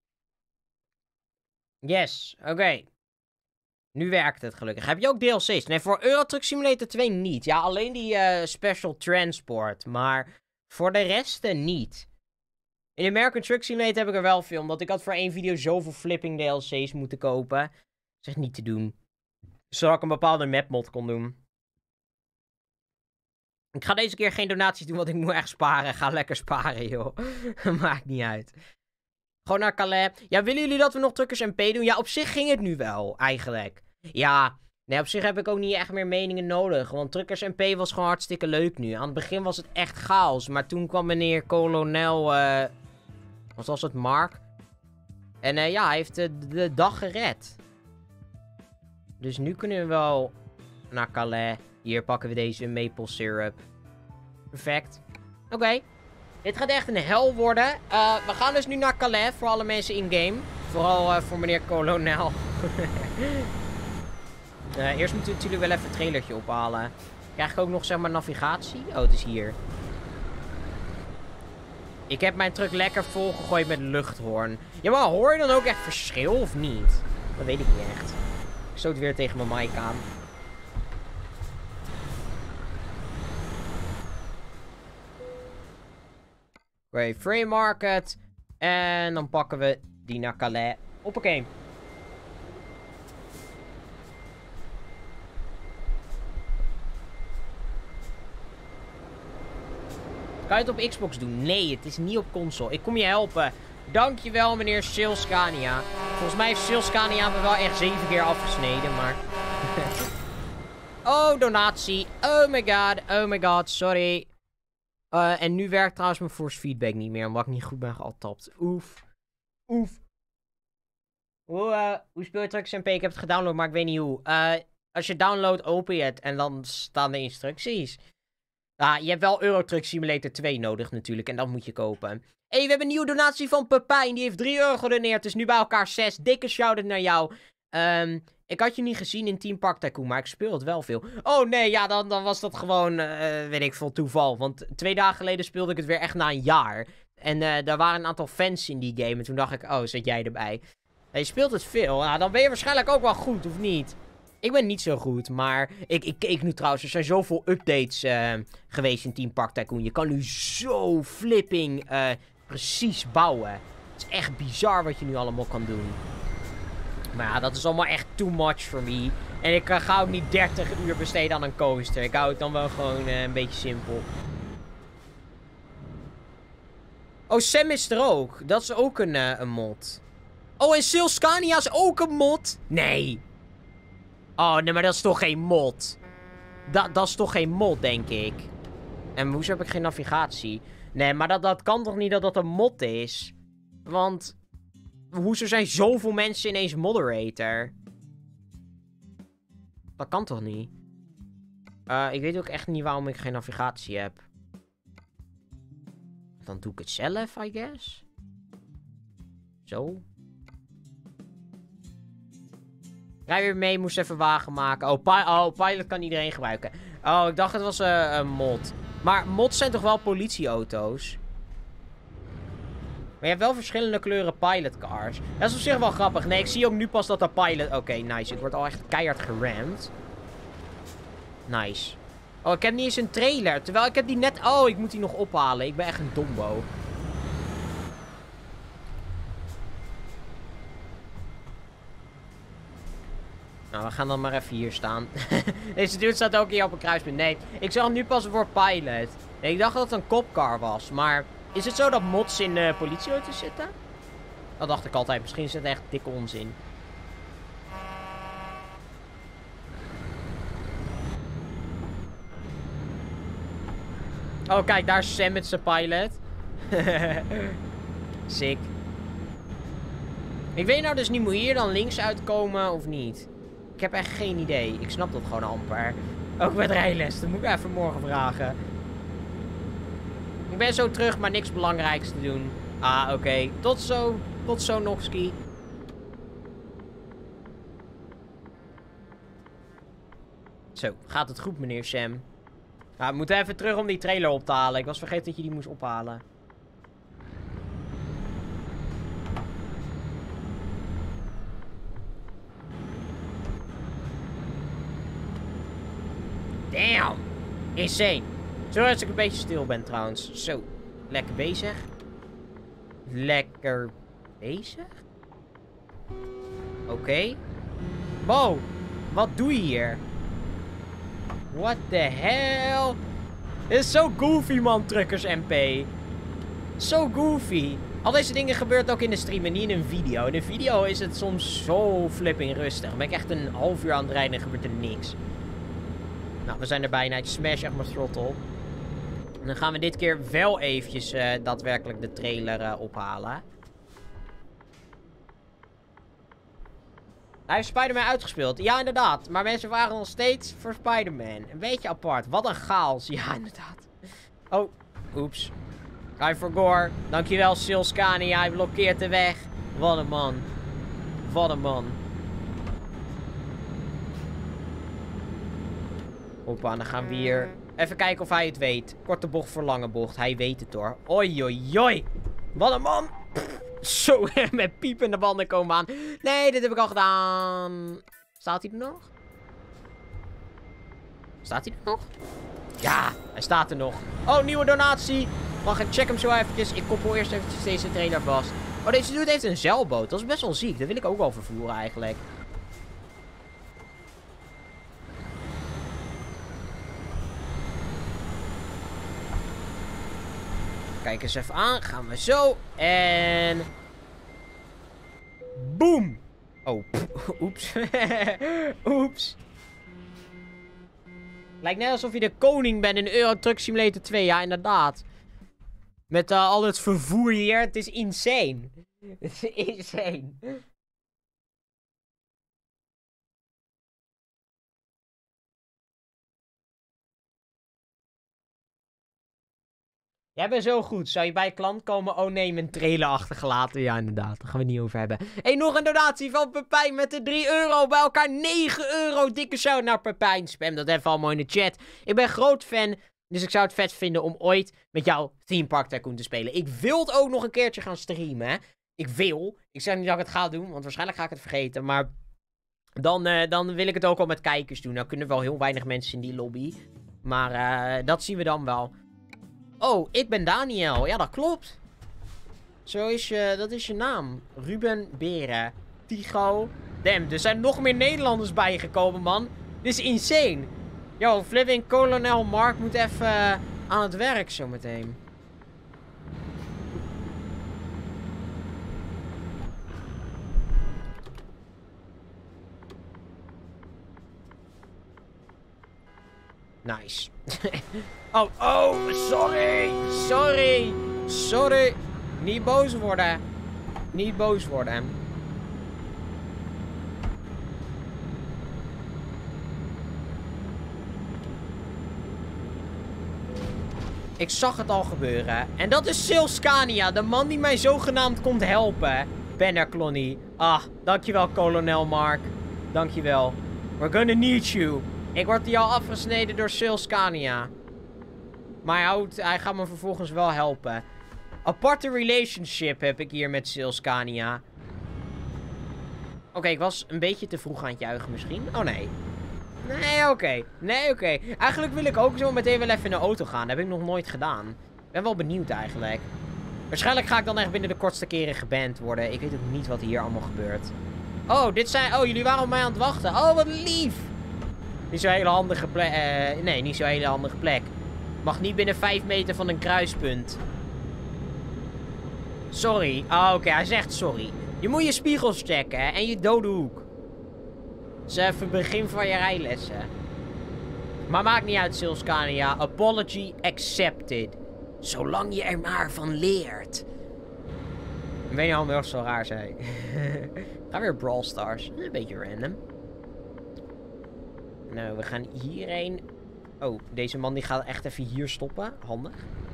Yes, oké. Okay. Nu werkt het gelukkig. Heb je ook D L C's? Nee, voor Euro Truck Simulator twee niet. Ja, alleen die uh, Special Transport. Maar voor de rest niet. In American Truck Simulator heb ik er wel veel. Omdat ik had voor één video zoveel flipping D L C's moeten kopen. Dat is echt niet te doen. Zodat ik een bepaalde map mod kon doen. Ik ga deze keer geen donaties doen, want ik moet echt sparen. Ga lekker sparen, joh. Maakt niet uit. Gewoon naar Calais. Ja, willen jullie dat we nog Truckers M P doen? Ja, op zich ging het nu wel, eigenlijk. Ja, nee, op zich heb ik ook niet echt meer meningen nodig. Want Truckers M P was gewoon hartstikke leuk nu. Aan het begin was het echt chaos. Maar toen kwam meneer kolonel... Uh, wat was het? Mark. En uh, ja, hij heeft de, de dag gered. Dus nu kunnen we wel naar Calais. Hier pakken we deze maple syrup. Perfect. Oké. Okay. Dit gaat echt een hel worden. Uh, we gaan dus nu naar Calais voor alle mensen in-game. Vooral uh, voor meneer kolonel. uh, eerst moeten we natuurlijk wel even het trailertje ophalen. Krijg ik ook nog zeg maar navigatie? Oh, het is hier. Ik heb mijn truck lekker volgegooid met luchthoorn. Ja, maar hoor je dan ook echt verschil of niet? Dat weet ik niet echt. Ik stoot weer tegen mijn mic aan. Oké, okay, free market. En dan pakken we die naar Calais. Hoppakee. Kan je het op Xbox doen? Nee, het is niet op console. Ik kom je helpen. Dankjewel, meneer Silscania. Volgens mij heeft Silscania me wel echt zeven keer afgesneden, maar... oh, donatie. Oh my god. Oh my god, sorry. Uh, en nu werkt trouwens mijn force feedback niet meer, omdat ik niet goed ben gealtapt. Oef. Oef. Hoe, uh, hoe speel je Truckers M P? Ik heb het gedownload, maar ik weet niet hoe. Uh, als je download, open je het en dan staan de instructies. Ah, je hebt wel Euro Truck Simulator twee nodig natuurlijk, en dat moet je kopen. Hé, hey, we hebben een nieuwe donatie van Pepijn, die heeft drie euro gedoneerd, dus nu bij elkaar zes. Dikke shout-out naar jou. Um, ik had je niet gezien in Team Park Tycoon, maar ik speel het wel veel. Oh nee, ja, dan, dan was dat gewoon, uh, weet ik veel, toeval. Want twee dagen geleden speelde ik het weer echt na een jaar. En uh, daar waren een aantal fans in die game. En toen dacht ik, oh, zit jij erbij? Je speelt het veel. Nou, dan ben je waarschijnlijk ook wel goed, of niet? Ik ben niet zo goed, maar ik, ik keek nu trouwens. Er zijn zoveel updates uh, geweest in Team Park Tycoon. Je kan nu zo flipping uh, precies bouwen. Het is echt bizar wat je nu allemaal kan doen. Maar ja, dat is allemaal echt too much for me. En ik uh, ga ook niet dertig uur besteden aan een coaster. Ik hou het dan wel gewoon uh, een beetje simpel. Oh, Sam is er ook. Dat is ook een, uh, een mod. Oh, en Silscania is ook een mod? Nee. Oh, nee, maar dat is toch geen mod? Dat, dat is toch geen mod, denk ik. En hoezo heb ik geen navigatie? Nee, maar dat, dat kan toch niet dat dat een mod is? Want... hoezo zijn zoveel mensen ineens moderator? Dat kan toch niet? Uh, ik weet ook echt niet waarom ik geen navigatie heb. Dan doe ik het zelf, I guess. Zo. Rij weer mee, moest even wagen maken. Oh, pi oh, pilot kan iedereen gebruiken. Oh, ik dacht het was uh, een mod. Maar mods zijn toch wel politieauto's? Maar je hebt wel verschillende kleuren pilotcars. Dat is op zich wel grappig. Nee, ik zie ook nu pas dat de pilot... Oké, okay, nice. Ik word al echt keihard geramd. Nice. Oh, ik heb niet eens een trailer. Terwijl ik heb die net... Oh, ik moet die nog ophalen. Ik ben echt een dombo. Nou, we gaan dan maar even hier staan. Deze dude staat ook hier op een kruispunt. Nee, ik zag hem nu pas voor pilot. Nee, ik dacht dat het een copcar was, maar... Is het zo dat mods in uh, politieauto's zitten? Dat dacht ik altijd. Misschien is het echt dikke onzin. Oh, kijk, daar is Sam met zijn pilot. Sick. Ik weet nou dus niet, moet hier dan links uitkomen of niet? Ik heb echt geen idee. Ik snap dat gewoon amper. Ook met rijles, dat moet ik even morgen vragen. Ik ben zo terug, maar niks belangrijks te doen. Ah, oké. Okay. Tot zo. Tot zo, Noxki. Zo, gaat het goed, meneer Sam? Nou, we moeten even terug om die trailer op te halen. Ik was vergeten dat je die moest ophalen. Damn. Insane. Sorry als ik een beetje stil ben trouwens. Zo. Lekker bezig. Lekker bezig? Oké. Okay. Wow. Wat doe je hier? What the hell? Dit is zo goofy, man, Truckers M P. Zo goofy. Al deze dingen gebeuren ook in de stream en niet in een video. In een video is het soms zo flipping rustig. Dan ben ik echt een half uur aan het rijden en gebeurt er niks. Nou, we zijn er bijna. Ik smash echt mijn throttle. En dan gaan we dit keer wel eventjes uh, daadwerkelijk de trailer uh, ophalen. Hij heeft Spider-Man uitgespeeld. Ja, inderdaad. Maar mensen waren nog steeds voor Spider-Man. Een beetje apart. Wat een chaos. Ja, inderdaad. Oh, oeps. I forgot. Dankjewel, Silscania. Hij blokkeert de weg. Wat een man. Wat een man. Hoppa, dan gaan we hier even kijken of hij het weet. Korte bocht voor lange bocht. Hij weet het hoor. Oi, oi, oi. Wat een man. Pff, zo, met piepende banden komen aan. Nee, dit heb ik al gedaan. Staat hij er nog? Staat hij er nog? Ja, hij staat er nog. Oh, nieuwe donatie. Mag ik check hem zo eventjes. Ik koppel eerst eventjes deze trailer vast. Oh, deze dude heeft een zeilboot. Dat is best wel ziek. Dat wil ik ook wel vervoeren eigenlijk. Kijk eens even aan. Gaan we zo. En... boom. Oh, oeps. Oeps. Lijkt net alsof je de koning bent in Euro Truck Simulator twee. Ja, inderdaad. Met uh, al het vervoer hier. Het is insane. Het is insane. Jij bent zo goed. Zou je bij klant komen? Oh nee, mijn trailer achtergelaten. Ja, inderdaad. Daar gaan we het niet over hebben. Hé, hey, nog een donatie van Pepijn met de drie euro. Bij elkaar negen euro. Dikke shout naar Pepijn. Spam dat even allemaal in de chat. Ik ben groot fan. Dus ik zou het vet vinden om ooit met jou Theme Park Tycoon te spelen. Ik wil het ook nog een keertje gaan streamen. Hè? Ik wil. Ik zeg niet dat ik het ga doen. Want waarschijnlijk ga ik het vergeten. Maar dan, uh, dan wil ik het ook al met kijkers doen. Nou kunnen wel heel weinig mensen in die lobby. Maar uh, dat zien we dan wel. Oh, ik ben Daniel. Ja, dat klopt. Zo is je, dat is je naam. Ruben Beren. Tigo. Damn, er zijn nog meer Nederlanders bijgekomen, man. Dit is insane. Yo, flipping kolonel Mark moet even uh, aan het werk zometeen. Nice. Oh, oh, sorry. Sorry. Sorry. Niet boos worden. Niet boos worden. Ik zag het al gebeuren. En dat is Silscania, de man die mij zogenaamd komt helpen. Banner Clonny. Ah, dankjewel, kolonel Mark. Dankjewel. We're gonna need you. Ik word hier al afgesneden door Silscania. Maar hij, houdt, hij gaat me vervolgens wel helpen. Aparte relationship heb ik hier met Silscania. Oké, okay, ik was een beetje te vroeg aan het juichen misschien. Oh nee. Nee, oké. Okay. Nee, oké. Okay. Eigenlijk wil ik ook zo meteen wel even in de auto gaan. Dat heb ik nog nooit gedaan. Ik ben wel benieuwd eigenlijk. Waarschijnlijk ga ik dan echt binnen de kortste keren geband worden. Ik weet ook niet wat hier allemaal gebeurt. Oh, dit zijn... Oh, jullie waren op mij aan het wachten. Oh, wat lief. Niet zo'n hele handige plek. Uh, nee, niet zo'n hele handige plek. Mag niet binnen vijf meter van een kruispunt. Sorry. Oh, oké. Okay. Hij zegt sorry. Je moet je spiegels checken, hè. En je dode hoek. Dat is even het begin van je rijlessen. Maar maakt niet uit, Silscania. Apology accepted. Zolang je er maar van leert. Ik weet niet waarom het zo raar zei. Ga weer Brawl Stars. Een beetje random. Nou, we gaan hierheen. Oh, deze man die gaat echt even hier stoppen. Handig.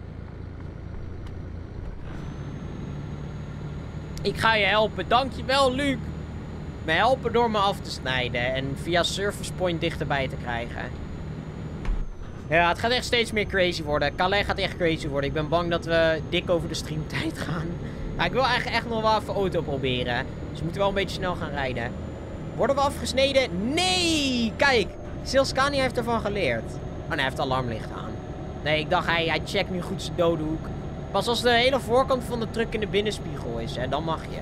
Ik ga je helpen. Dankjewel, Luc. Me helpen door me af te snijden. En via Service Point dichterbij te krijgen. Ja, het gaat echt steeds meer crazy worden. Calais gaat echt crazy worden. Ik ben bang dat we dik over de streamtijd gaan. Nou, ik wil eigenlijk echt nog wel even auto proberen. Dus we moeten wel een beetje snel gaan rijden. Worden we afgesneden? Nee! Kijk, Silscania heeft ervan geleerd. Oh nee, hij heeft alarmlicht aan. Nee, ik dacht hij, hij checkt nu goed zijn dode hoek. Pas als de hele voorkant van de truck in de binnenspiegel is, hè, dan mag je.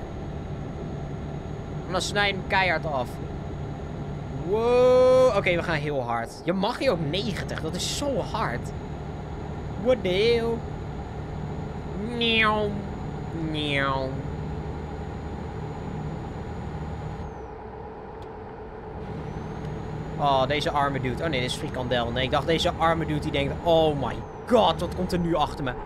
En dan snij je hem keihard af. Wow. Oké, okay, we gaan heel hard. Je mag hier ook negentig. Dat is zo hard. What the hell? Nieuw. Nieuw. Oh, deze arme dude. Oh nee, dit is frikandel. Nee, ik dacht deze arme dude die denkt... Oh my god, wat komt er nu achter me?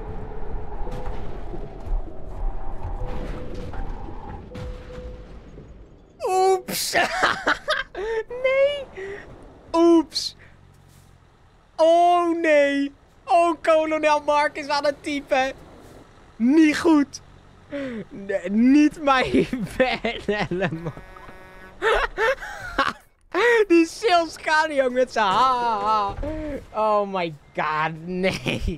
Oeps. Nee. Oeps. Oh nee. Oh, kolonel Mark is aan het typen. Niet goed. Nee, niet mijn bellen, man. Die Silscania met zijn ha. Oh my god, nee.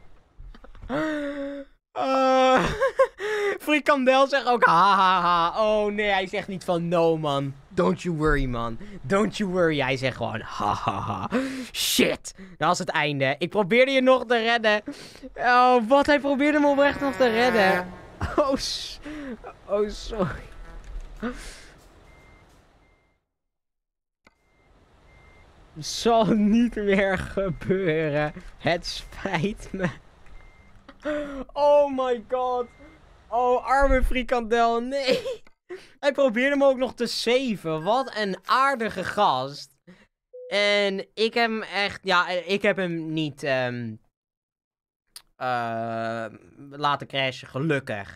Uh, Frikandel zegt ook ha ha ha. Oh nee, hij zegt niet van no man. Don't you worry man. Don't you worry. Hij zegt gewoon ha ha ha. Shit. Dat is het einde. Ik probeerde je nog te redden. Oh wat, hij probeerde me oprecht nog te redden. Oh, oh sorry. Zal niet meer gebeuren. Het spijt me. Oh my god. Oh, arme frikandel. Nee. Hij probeerde me ook nog te saven. Wat een aardige gast. En ik heb hem echt... Ja, ik heb hem niet... Um, uh, laten crashen, gelukkig.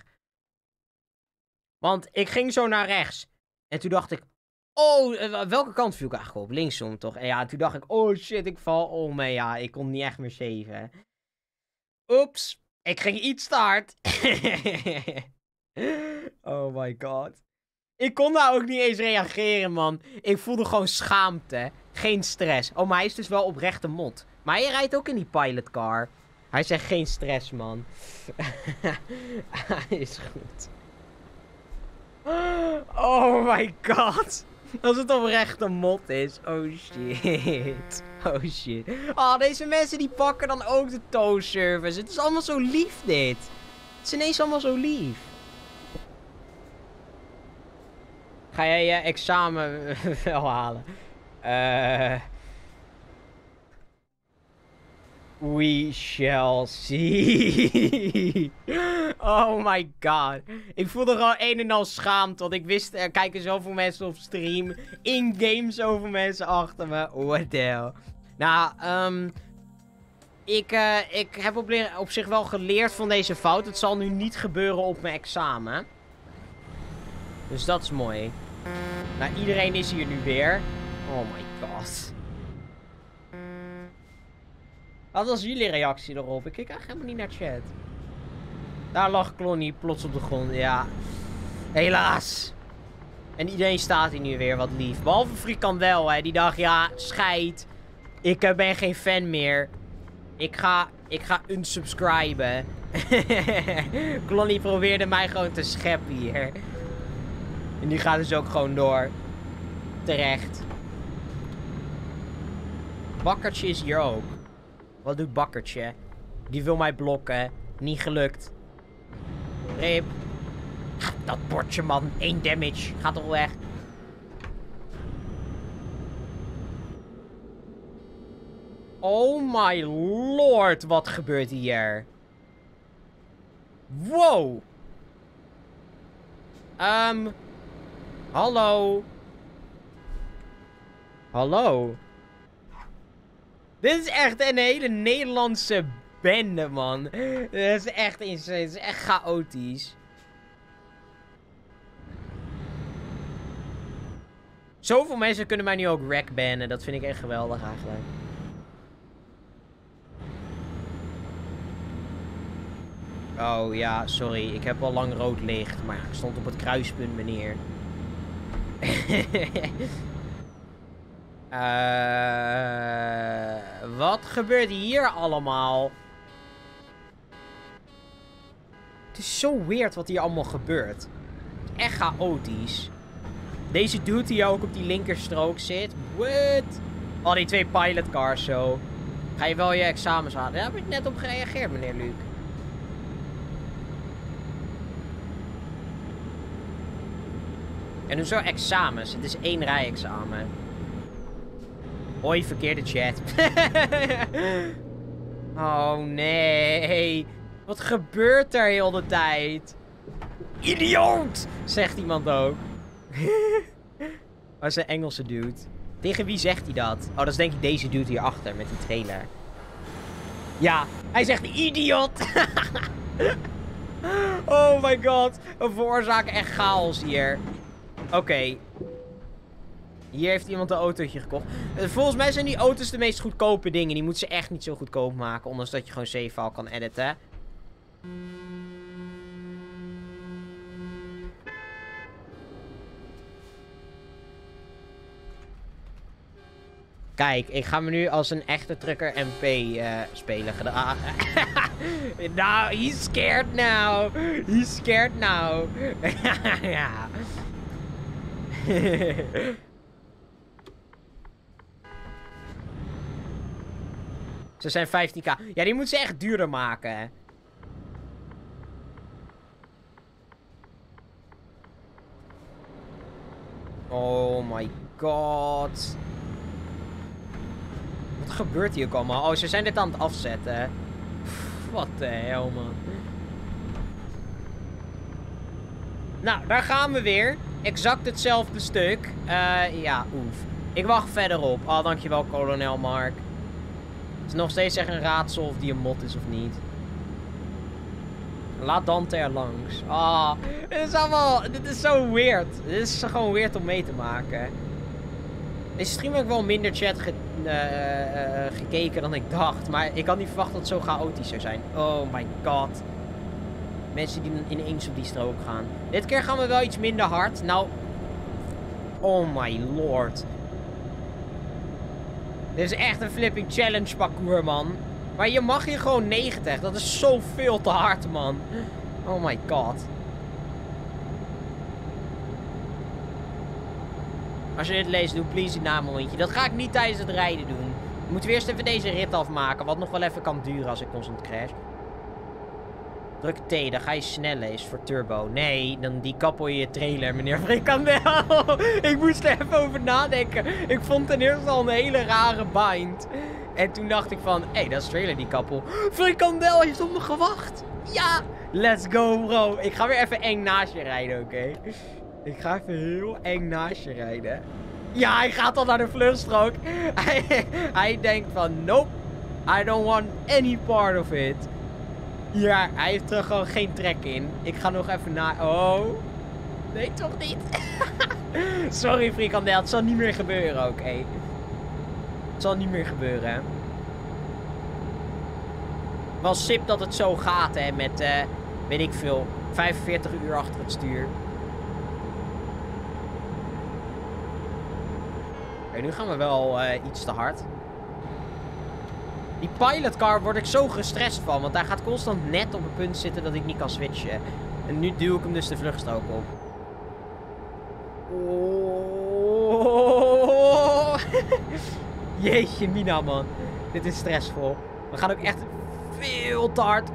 Want ik ging zo naar rechts. En toen dacht ik... Oh, welke kant viel ik eigenlijk op? Linksom toch? En ja, toen dacht ik... Oh shit, ik val om. En ja, ik kon niet echt meer saven. Oeps. Ik ging iets te hard. Oh my god. Ik kon daar ook niet eens reageren, man. Ik voelde gewoon schaamte. Geen stress. Oh, maar hij is dus wel oprecht een mod. Maar hij rijdt ook in die pilotcar. Hij zegt geen stress, man. Hij is goed. Oh my god. Als het oprecht een mod is. Oh shit. Oh shit. Oh, deze mensen die pakken dan ook de tow service. Het is allemaal zo lief dit. Het is ineens allemaal zo lief. Ga jij je examen wel halen? Eh... Uh... We shall see. Oh my god. Ik voelde gewoon een en al schaamte. Want ik wist, er kijken zoveel mensen op stream. In-game zoveel mensen achter me. What the hell. Nou, um, ik, uh, ik heb op, op zich wel geleerd van deze fout. Het zal nu niet gebeuren op mijn examen. Dus dat is mooi. Nou, iedereen is hier nu weer. Oh my god. Wat was jullie reactie erop? Ik kijk eigenlijk helemaal niet naar chat. Daar lag Clonny plots op de grond. Ja. Helaas. En iedereen staat hier nu weer wat lief. Behalve Frikandel, hè. Die dacht, ja, scheid. Ik uh, ben geen fan meer. Ik ga, ik ga unsubscriben. Clonny probeerde mij gewoon te scheppen hier. En die gaat dus ook gewoon door. Terecht. Bakkertje is hier ook. Wat doet Bakkertje? Die wil mij blokken. Niet gelukt. Rip. Dat bordje, man. Eén damage. Gaat toch weg. Oh my lord. Wat gebeurt hier? Wow. Um. Hallo. Hallo. Dit is echt een hele Nederlandse bende, man. Dit is echt insane. Dit is echt chaotisch. Zoveel mensen kunnen mij nu ook wreck bannen. Dat vind ik echt geweldig eigenlijk. Oh ja, sorry. Ik heb al lang rood licht. Maar ik stond op het kruispunt, meneer. uh, wat gebeurt hier allemaal? Het is zo weird wat hier allemaal gebeurt. Echt chaotisch. Deze dude die ook op die linkerstrook zit. What? Oh, die twee pilotcars zo. Ga je wel je examens halen? Daar heb ik net op gereageerd, meneer Luc. En hoezo examens? Het is één rijexamen. Hoi, verkeerde chat. Oh nee. Wat gebeurt er heel de tijd? Idioot! Zegt iemand ook. Oh, dat is een Engelse dude. Tegen wie zegt hij dat? Oh, dat is denk ik deze dude hierachter met die trailer. Ja, hij zegt idioot! Oh my god. We veroorzaken echt chaos hier. Oké. Okay. Hier heeft iemand een autootje gekocht. Volgens mij zijn die auto's de meest goedkope dingen. Die moeten ze echt niet zo goedkoop maken. Ondanks dat je gewoon save-file kan editen. Kijk, ik ga me nu als een echte trucker M P uh, spelen gedragen. Nou, he's scared now. He's scared now. Ja. Ze zijn vijftien k. Ja, die moeten ze echt duurder maken. Hè. Oh my god. Wat gebeurt hier ook allemaal? Oh, ze zijn dit aan het afzetten. Wat de hel, man. Nou, daar gaan we weer. Exact hetzelfde stuk. Uh, ja, oef. Ik wacht verderop. Oh, dankjewel, kolonel Mark. Het is nog steeds echt een raadsel of die een mot is of niet. Laat Dante er langs. Ah, oh, dit is allemaal... Dit is zo weird. Dit is gewoon weird om mee te maken. Deze stream heb ik wel minder chat ge uh, uh, gekeken dan ik dacht. Maar ik had niet verwacht dat het zo chaotisch zou zijn. Oh my god. Mensen die ineens op die strook gaan. Dit keer gaan we wel iets minder hard. Nou. Oh my lord. Dit is echt een flipping challenge parcours, man. Maar je mag hier gewoon negentig. Dat is zoveel te hard, man. Oh my god. Als je dit leest, doe please een naamrondje. Dat ga ik niet tijdens het rijden doen. Moeten we eerst even deze rit afmaken. Wat nog wel even kan duren als ik constant crash. Druk T, dan ga je sneller. Is voor turbo. Nee, dan die kappel je je trailer, meneer Frikandel. Ik moest er even over nadenken. Ik vond ten eerste al een hele rare bind. En toen dacht ik van, hé, hey, dat is trailer die kappel. Frikandel, je heeft op me gewacht. Ja, let's go, bro. Ik ga weer even eng naast je rijden, oké? Okay? Ik ga even heel eng naast je rijden. Ja, hij gaat al naar de vluchtstrook. Hij, hij denkt van, nope. I don't want any part of it. Ja, hij heeft er gewoon geen trek in. Ik ga nog even naar... Oh. Nee, toch niet. Sorry, Frikandel. Het zal niet meer gebeuren, oké. Okay. Het zal niet meer gebeuren, hè. Wel sip dat het zo gaat, hè. Met, uh, weet ik veel, vijfenveertig uur achter het stuur. Oké, nu gaan we wel uh, iets te hard. Die pilotcar word ik zo gestrest van. Want hij gaat constant net op een punt zitten dat ik niet kan switchen. En nu duw ik hem dus de vluchtstrook op. Oh. Jeetje mina, man. Dit is stressvol. We gaan ook echt veel te hard.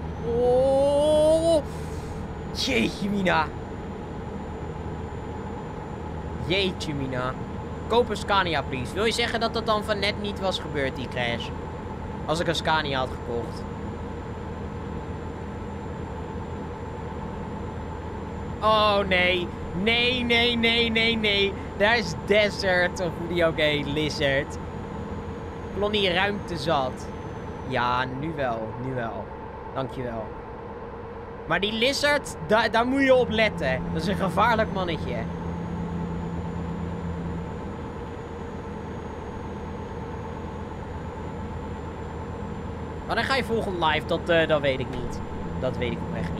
Oh. Jeetje mina. Jeetje mina. Koop een Scania, please. Wil je zeggen dat dat dan van net niet was gebeurd, die crash? Als ik een Scania had gekocht. Oh, nee. Nee, nee, nee, nee, nee. Daar is Desert, of hoe die ook heet, Lizard. Blondie ruimte zat. Ja, nu wel. Nu wel. Dankjewel. Maar die lizard, da daar moet je op letten. Dat is een gevaarlijk mannetje. Wanneer ga je volgend live? Dat, uh, dat weet ik niet. Dat weet ik oprecht niet.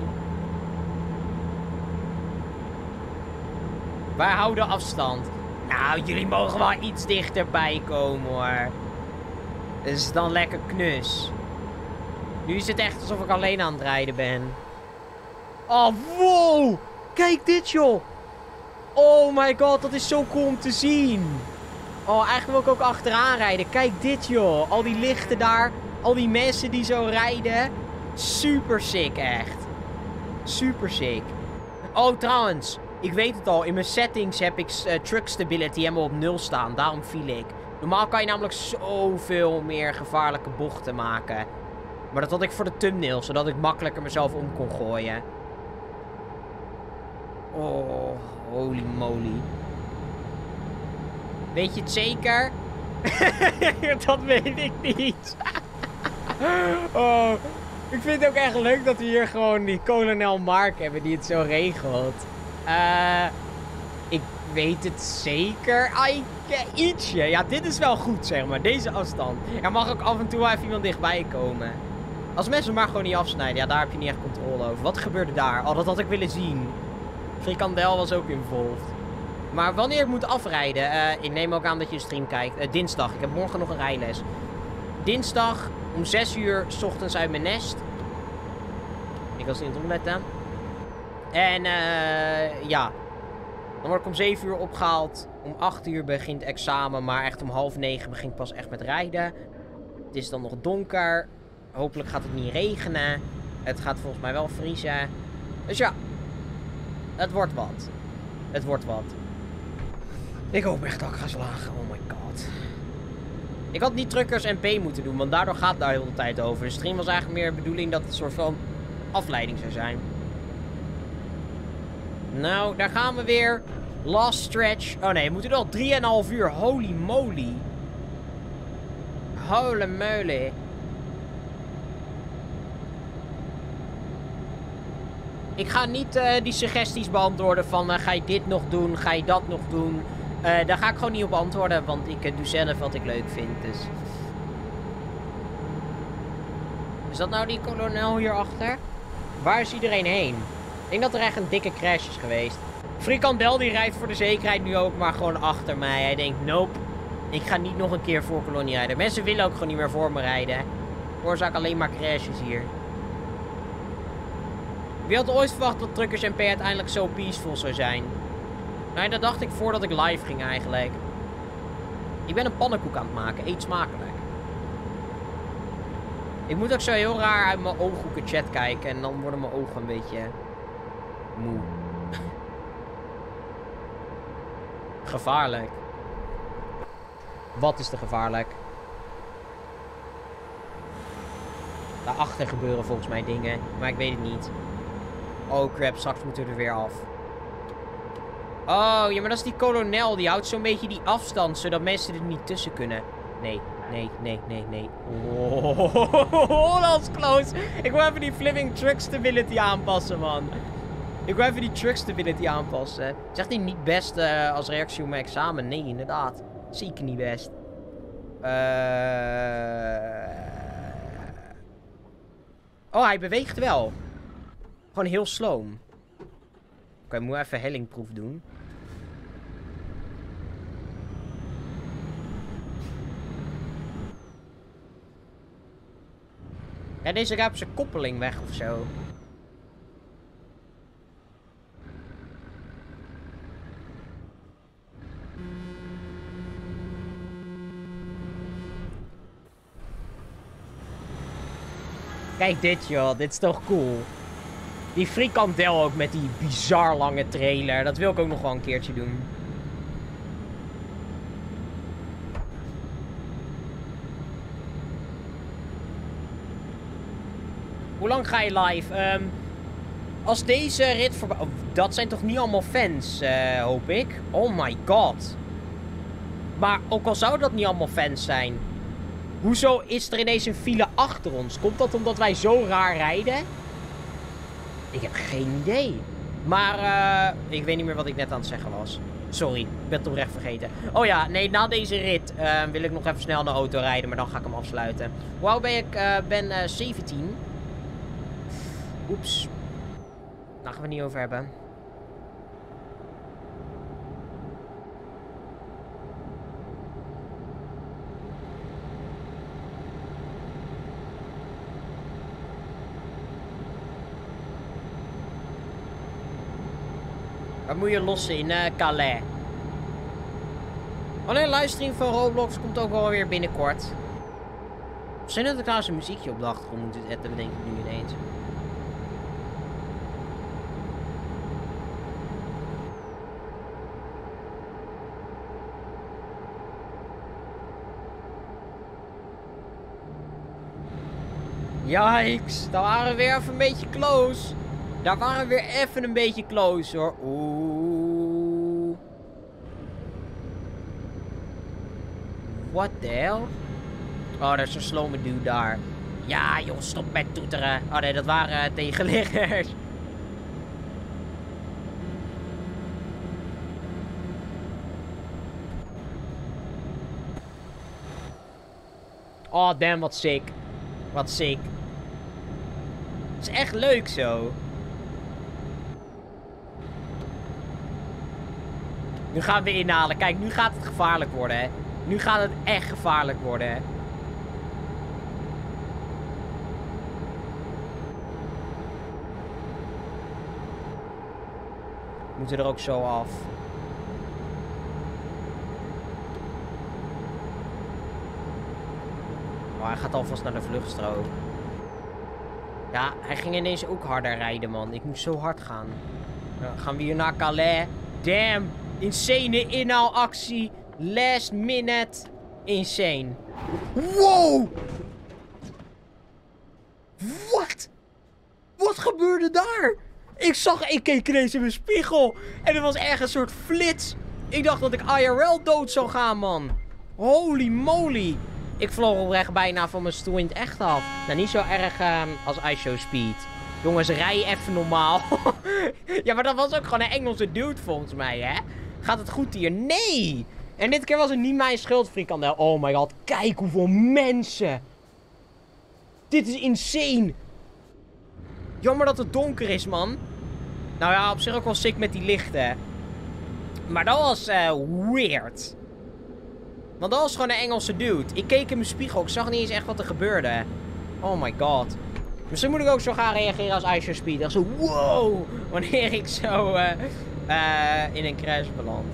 Wij houden afstand. Nou, jullie mogen wel iets dichterbij komen hoor. Dat is dan lekker knus. Nu is het echt alsof ik alleen aan het rijden ben. Oh, wow! Kijk dit joh! Oh my god, dat is zo cool om te zien. Oh, eigenlijk wil ik ook achteraan rijden. Kijk dit joh. Al die lichten daar. Al die mensen die zo rijden. Super sick echt. Super sick. Oh, trouwens. Ik weet het al. In mijn settings heb ik uh, truck stability helemaal op nul staan. Daarom viel ik. Normaal kan je namelijk zoveel meer gevaarlijke bochten maken. Maar dat had ik voor de thumbnail. Zodat ik makkelijker mezelf om kon gooien. Oh, holy moly. Weet je het zeker? Dat weet ik niet. Oh, ik vind het ook echt leuk dat we hier gewoon die kolonel Mark hebben die het zo regelt. Uh, ik weet het zeker. Ai, ietsje. Ja, dit is wel goed, zeg maar. Deze afstand. Er mag ook af en toe wel even iemand dichtbij komen. Als mensen maar gewoon niet afsnijden. Ja, daar heb je niet echt controle over. Wat gebeurde daar? Oh, dat had ik willen zien. Frikandel was ook involved. Maar wanneer ik moet afrijden? Uh, ik neem ook aan dat je een stream kijkt. Uh, dinsdag. Ik heb morgen nog een rijles. Dinsdag om zes uur 's ochtends uit mijn nest. Ik was niet aan het opletten. En uh, ja. Dan word ik om zeven uur opgehaald. Om acht uur begint examen. Maar echt om half negen begin ik pas echt met rijden. Het is dan nog donker. Hopelijk gaat het niet regenen. Het gaat volgens mij wel vriezen. Dus ja. Het wordt wat. Het wordt wat. Ik hoop echt dat ik ga slagen. Oh my god. Ik had niet truckers en P moeten doen. Want daardoor gaat het daar heel de tijd over. De stream was eigenlijk meer de bedoeling dat het een soort van afleiding zou zijn. Nou, daar gaan we weer. Last stretch. Oh nee, we moeten nog drieënhalf uur. Holy moly. Holy moly. Ik ga niet uh, die suggesties beantwoorden van uh, ga je dit nog doen, ga je dat nog doen. Uh, daar ga ik gewoon niet op antwoorden, want ik uh, doe zelf wat ik leuk vind. Dus. Is dat nou die kolonel hierachter? Waar is iedereen heen? Ik denk dat er echt een dikke crash is geweest. Frikandel die rijdt voor de zekerheid nu ook maar gewoon achter mij. Hij denkt, nope, ik ga niet nog een keer voor kolonie rijden. Mensen willen ook gewoon niet meer voor me rijden. Ik veroorzaak alleen maar crashes hier. Wie had ooit verwacht dat Truckers M P uiteindelijk zo peaceful zou zijn? Nee, dat dacht ik voordat ik live ging eigenlijk. Ik ben een pannenkoek aan het maken. Eet smakelijk. Ik moet ook zo heel raar uit mijn ooghoeken chat kijken. En dan worden mijn ogen een beetje moe. Gevaarlijk. Wat is er gevaarlijk? Daarachter gebeuren volgens mij dingen. Maar ik weet het niet. Oh crap, straks moeten we er weer af. Oh, ja, maar dat is die kolonel. Die houdt zo'n beetje die afstand, zodat mensen er niet tussen kunnen. Nee, nee, nee, nee, nee. Oh, dat is close. Ik wil even die flipping truck stability aanpassen, man. Ik wil even die truck stability aanpassen. Zegt hij niet best uh, als reactie op mijn examen? Nee, inderdaad. Zeker niet best. Uh... Oh, hij beweegt wel. Gewoon heel sloom. Oké, okay, moet even hellingproef doen. Ja, deze ruipt zijn koppeling weg of zo. Kijk dit joh, dit is toch cool. Die frikandel ook met die bizar lange trailer. Dat wil ik ook nog wel een keertje doen. Hoe lang ga je live? Um, als deze rit voorbij... Oh, dat zijn toch niet allemaal fans, uh, hoop ik? Oh my god. Maar ook al zou dat niet allemaal fans zijn. Hoezo is er ineens een file achter ons? Komt dat omdat wij zo raar rijden? Ik heb geen idee. Maar, uh, ik weet niet meer wat ik net aan het zeggen was. Sorry, ik ben het oprecht vergeten. Oh ja, nee, na deze rit uh, wil ik nog even snel naar auto rijden, maar dan ga ik hem afsluiten. Hoe oud ben ik? Uh, ben uh, zeventien. Oeps. Daar gaan we het niet over hebben. Wat moet je lossen in uh, Calais? Alleen livestream van Roblox komt ook wel weer binnenkort. Misschien dat ik trouwens een muziekje op de achtergrond moet zetten, denk ik nu ineens. Yikes, daar waren we weer even een beetje close. Daar waren we weer even een beetje close hoor. Oeh. What the hell? Oh, er is een slome dude daar. Ja, joh, stop met toeteren. Oh nee, dat waren uh, tegenliggers. Oh, damn, wat sick. Wat sick. Het is echt leuk zo. Nu gaan we inhalen. Kijk, nu gaat het gevaarlijk worden, hè. Nu gaat het echt gevaarlijk worden, hè. We moeten er ook zo af. Oh, hij gaat alvast naar de vluchtstrook. Ja, hij ging ineens ook harder rijden, man. Ik moest zo hard gaan. Dan gaan we hier naar Calais. Damn. Insane inhaalactie. Last minute. Insane. Wow. Wat? Wat gebeurde daar? Ik zag, ik keek ineens in mijn spiegel. En er was echt een soort flits. Ik dacht dat ik I R L dood zou gaan, man. Holy moly. Ik vloog oprecht bijna van mijn stoel in het echt af. Nou, niet zo erg um, als iShow Speed. Jongens, rij even normaal. Ja, maar dat was ook gewoon een Engelse dude volgens mij, hè? Gaat het goed hier? Nee! En dit keer was het niet mijn schuld, frikandel. Oh my god, kijk hoeveel mensen. Dit is insane. Jammer dat het donker is, man. Nou ja, op zich ook wel sick met die lichten. Maar dat was uh, weird. Want dat was gewoon een Engelse dude. Ik keek in mijn spiegel. Ik zag niet eens echt wat er gebeurde. Oh my god. Misschien moet ik ook zo gaan reageren als iShow Speed. Dat zo, wow. Wanneer ik zo uh, uh, in een crash beland.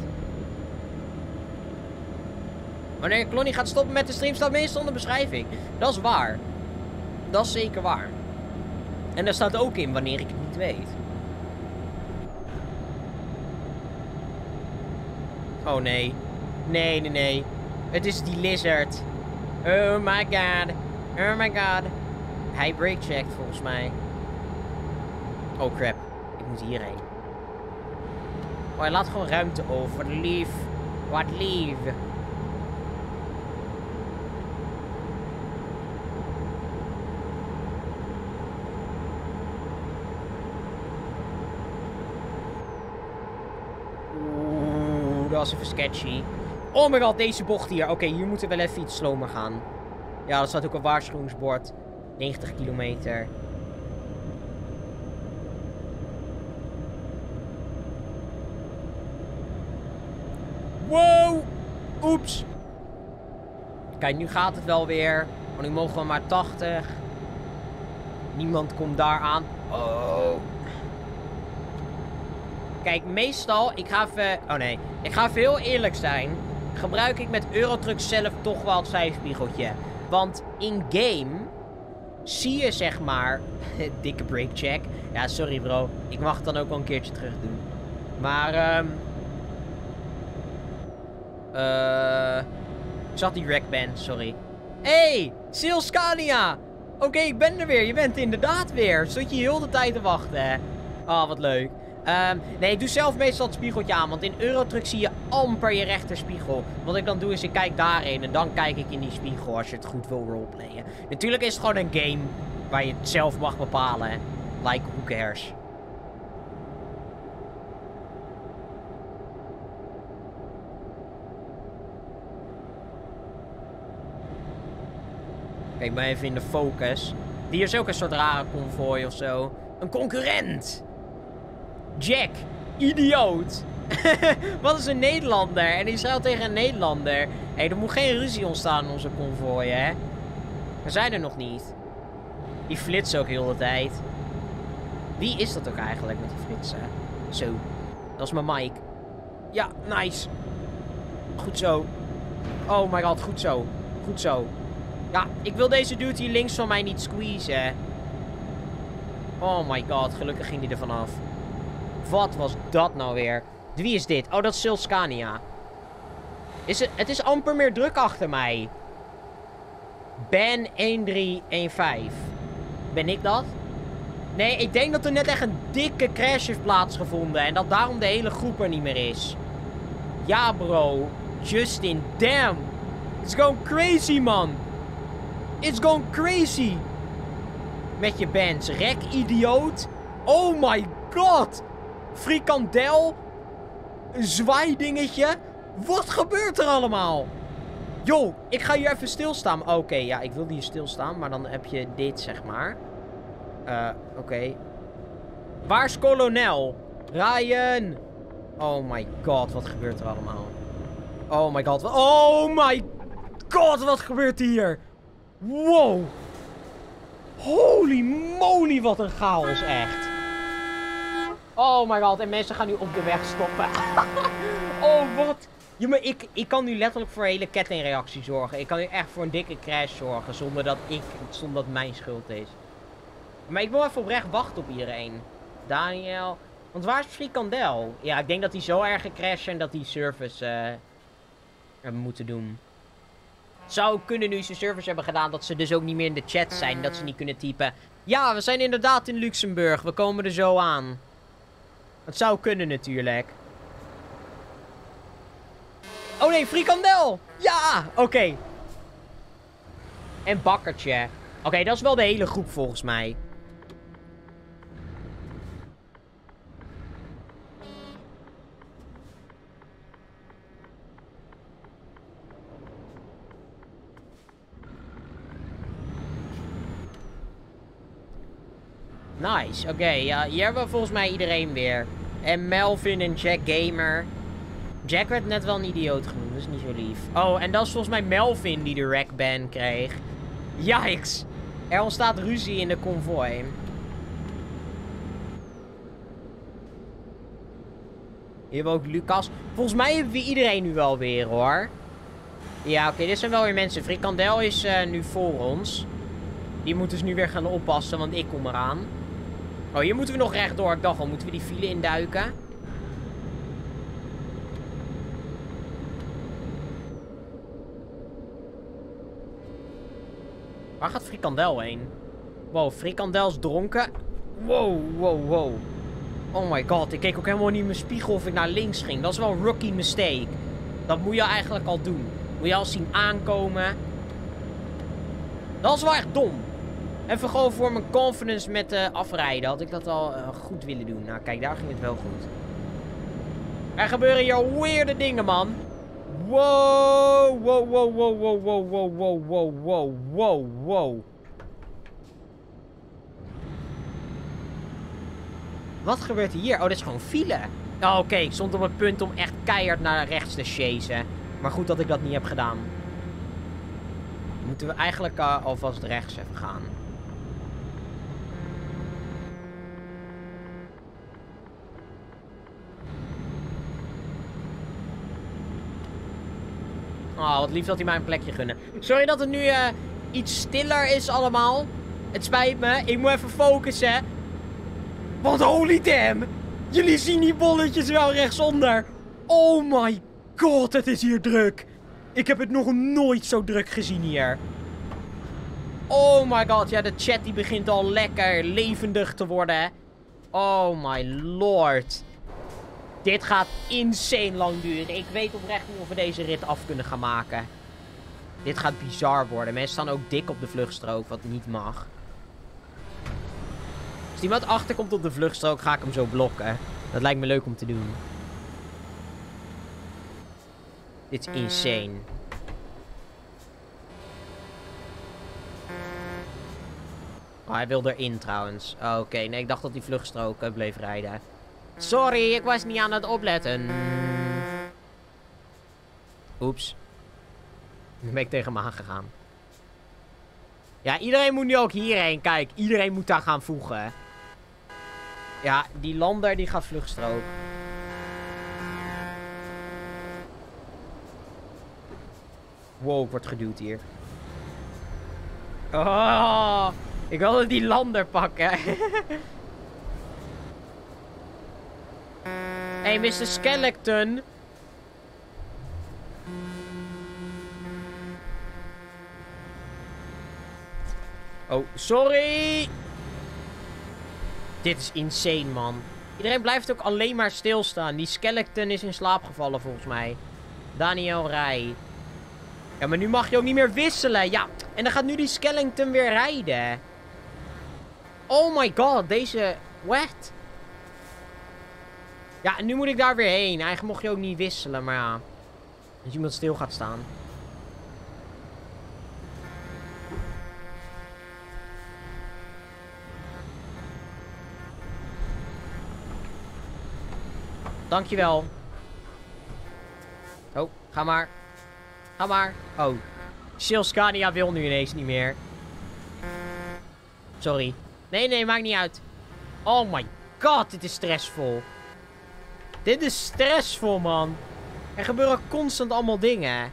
Wanneer Clonny gaat stoppen met de stream staat meestal in de beschrijving. Dat is waar. Dat is zeker waar. En daar staat ook in wanneer ik het niet weet. Oh nee. Nee, nee, nee. Het is die lizard. Oh my god. Oh my god. Hij breakcheckt volgens mij. Oh crap. Ik moet hierheen. Oh, hij laat gewoon ruimte over. Wat lief. Wat lief. Oeh, dat was even sketchy. Oh my god, deze bocht hier. Oké, okay, hier moeten we wel even iets slomer gaan. Ja, er staat ook een waarschuwingsbord. negentig kilometer. Wow! Oeps! Kijk, nu gaat het wel weer. Want nu mogen we maar tachtig. Niemand komt daar aan. Oh. Kijk, meestal, ik ga even... Oh nee. Ik ga even heel eerlijk zijn. Gebruik ik met Eurotruck zelf toch wel het zijspiegeltje. Want in-game zie je zeg maar... dikke breakcheck. Ja, sorry bro. Ik mag het dan ook wel een keertje terug doen. Maar... Um, uh, ik zag die wreck ben, sorry. Hey, Sil Scania! Oké, okay, ik ben er weer. Je bent inderdaad weer. Stond je heel de tijd te wachten, hè? Oh, wat leuk. Um, nee, doe zelf meestal het spiegeltje aan. Want in Eurotruck zie je amper je rechterspiegel. Wat ik dan doe is, ik kijk daarin. En dan kijk ik in die spiegel als je het goed wil roleplayen. Natuurlijk is het gewoon een game waar je het zelf mag bepalen. Like, who cares? Kijk maar even in de focus. Hier is ook een soort rare konvooi of zo. Een concurrent! Jack, idioot. Wat is een Nederlander? En Israël tegen een Nederlander. Hé, hey, er moet geen ruzie ontstaan in onze konvooi, hè? We zijn er nog niet. Die flitsen ook heel de tijd. Wie is dat ook eigenlijk met die flitsen? Zo. Dat is mijn mic. Ja, nice. Goed zo. Oh my god, goed zo. Goed zo. Ja, ik wil deze dude hier links van mij niet squeezen. Oh my god, gelukkig ging die er vanaf. Wat was dat nou weer? Wie is dit? Oh, dat is Silscania. Is het, het is amper meer druk achter mij. Ben een drie een vijf. Ben ik dat? Nee, ik denk dat er net echt een dikke crash heeft plaatsgevonden. En dat daarom de hele groep er niet meer is. Ja, bro. Justin, damn. It's going crazy, man. It's going crazy. Met je bands. Rek, idioot. Oh my god. Frikandel. Een zwaaidingetje. Wat gebeurt er allemaal? Yo, ik ga hier even stilstaan. Oké, okay, ja, ik wilde hier stilstaan. Maar dan heb je dit, zeg maar. Uh, oké. Okay. Waar is kolonel? Ryan. Oh my god, wat gebeurt er allemaal? Oh my god. Oh my god, wat gebeurt hier? Wow. Holy moly, wat een chaos, echt. Oh my god, en mensen gaan nu op de weg stoppen. Oh, wat. Ja, maar ik, ik kan nu letterlijk voor een hele kettingreactie zorgen. Ik kan nu echt voor een dikke crash zorgen, zonder dat ik, zonder dat het mijn schuld is. Maar ik wil even oprecht wachten op iedereen. Daniel. Want waar is Frikandel? Ja, ik denk dat hij zo erg gecrashed en dat die service uh, hebben moeten doen. Zou kunnen nu ze service hebben gedaan dat ze dus ook niet meer in de chat zijn. Dat ze niet kunnen typen. Ja, we zijn inderdaad in Luxemburg. We komen er zo aan. Het zou kunnen natuurlijk. Oh nee, Frikandel! Ja! Oké. Okay. En Bakkertje. Oké, okay, dat is wel de hele groep volgens mij. Nice, oké. Okay, ja, hier hebben we volgens mij iedereen weer. En Melvin en Jack Gamer. Jack werd net wel een idioot genoemd, dat is niet zo lief. Oh, en dat is volgens mij Melvin die de wreckban kreeg. Yikes. Er ontstaat ruzie in de konvooi. Hier hebben we ook Lucas. Volgens mij hebben we iedereen nu wel weer, hoor. Ja, oké, okay, dit zijn wel weer mensen. Frikandel is uh, nu voor ons. Die moeten dus nu weer gaan oppassen, want ik kom eraan. Oh, hier moeten we nog rechtdoor. Ik dacht al, moeten we die file induiken? Waar gaat Frikandel heen? Wow, Frikandel is dronken. Wow, wow, wow. Oh my god, ik keek ook helemaal niet in mijn spiegel of ik naar links ging. Dat is wel een rookie mistake. Dat moet je eigenlijk al doen. Moet je al zien aankomen. Dat is wel echt dom. Even gewoon voor mijn confidence met uh, afrijden. Had ik dat al uh, goed willen doen. Nou, kijk, daar ging het wel goed. Er gebeuren hier weirde dingen, man. Wow, wow, wow, wow, wow, wow, wow, wow, wow, wow, wow, wow. Wat gebeurt hier? Oh, dit is gewoon file. Oh, oké, okay. Ik stond op het punt om echt keihard naar rechts te chasen. Maar goed dat ik dat niet heb gedaan. Moeten we eigenlijk uh, alvast rechts even gaan. Oh, wat lief dat hij mij een plekje gunnen. Sorry dat het nu uh, iets stiller is allemaal. Het spijt me. Ik moet even focussen. Want holy damn. Jullie zien die bolletjes wel rechtsonder. Oh my god, het is hier druk. Ik heb het nog nooit zo druk gezien hier. Oh my god, ja, de chat die begint al lekker levendig te worden. Oh my lord. Dit gaat insane lang duren. Ik weet oprecht niet of we deze rit af kunnen gaan maken. Dit gaat bizar worden. Mensen staan ook dik op de vluchtstrook, wat niet mag. Als iemand achterkomt op de vluchtstrook, ga ik hem zo blokken. Dat lijkt me leuk om te doen. Dit is insane. Oh, hij wil erin trouwens. Oh, oké, okay. Nee, ik dacht dat die vluchtstrook uh, bleef rijden. Sorry, ik was niet aan het opletten. Oeps. Nu ben ik tegen hem aangegaan. Ja, iedereen moet nu ook hierheen. Kijk, iedereen moet daar gaan voegen. Ja, die lander die gaat vluchtstrook. Wow, ik word geduwd hier. Oh, ik wilde die lander pakken. Hey, mister Skeleton. Oh, sorry. Dit is insane, man. Iedereen blijft ook alleen maar stilstaan. Die Skeleton is in slaap gevallen, volgens mij. Daniel Rij. Ja, maar nu mag je ook niet meer wisselen. Ja, en dan gaat nu die Skeleton weer rijden. Oh my god, deze... What? Ja, en nu moet ik daar weer heen. Eigenlijk mocht je ook niet wisselen, maar ja. Als iemand stil gaat staan. Dankjewel. Oh, ga maar. Ga maar. Oh. Scania wil nu ineens niet meer. Sorry. Nee, nee, maakt niet uit. Oh my god, dit is stressvol. Dit is stressvol, man. Er gebeuren constant allemaal dingen.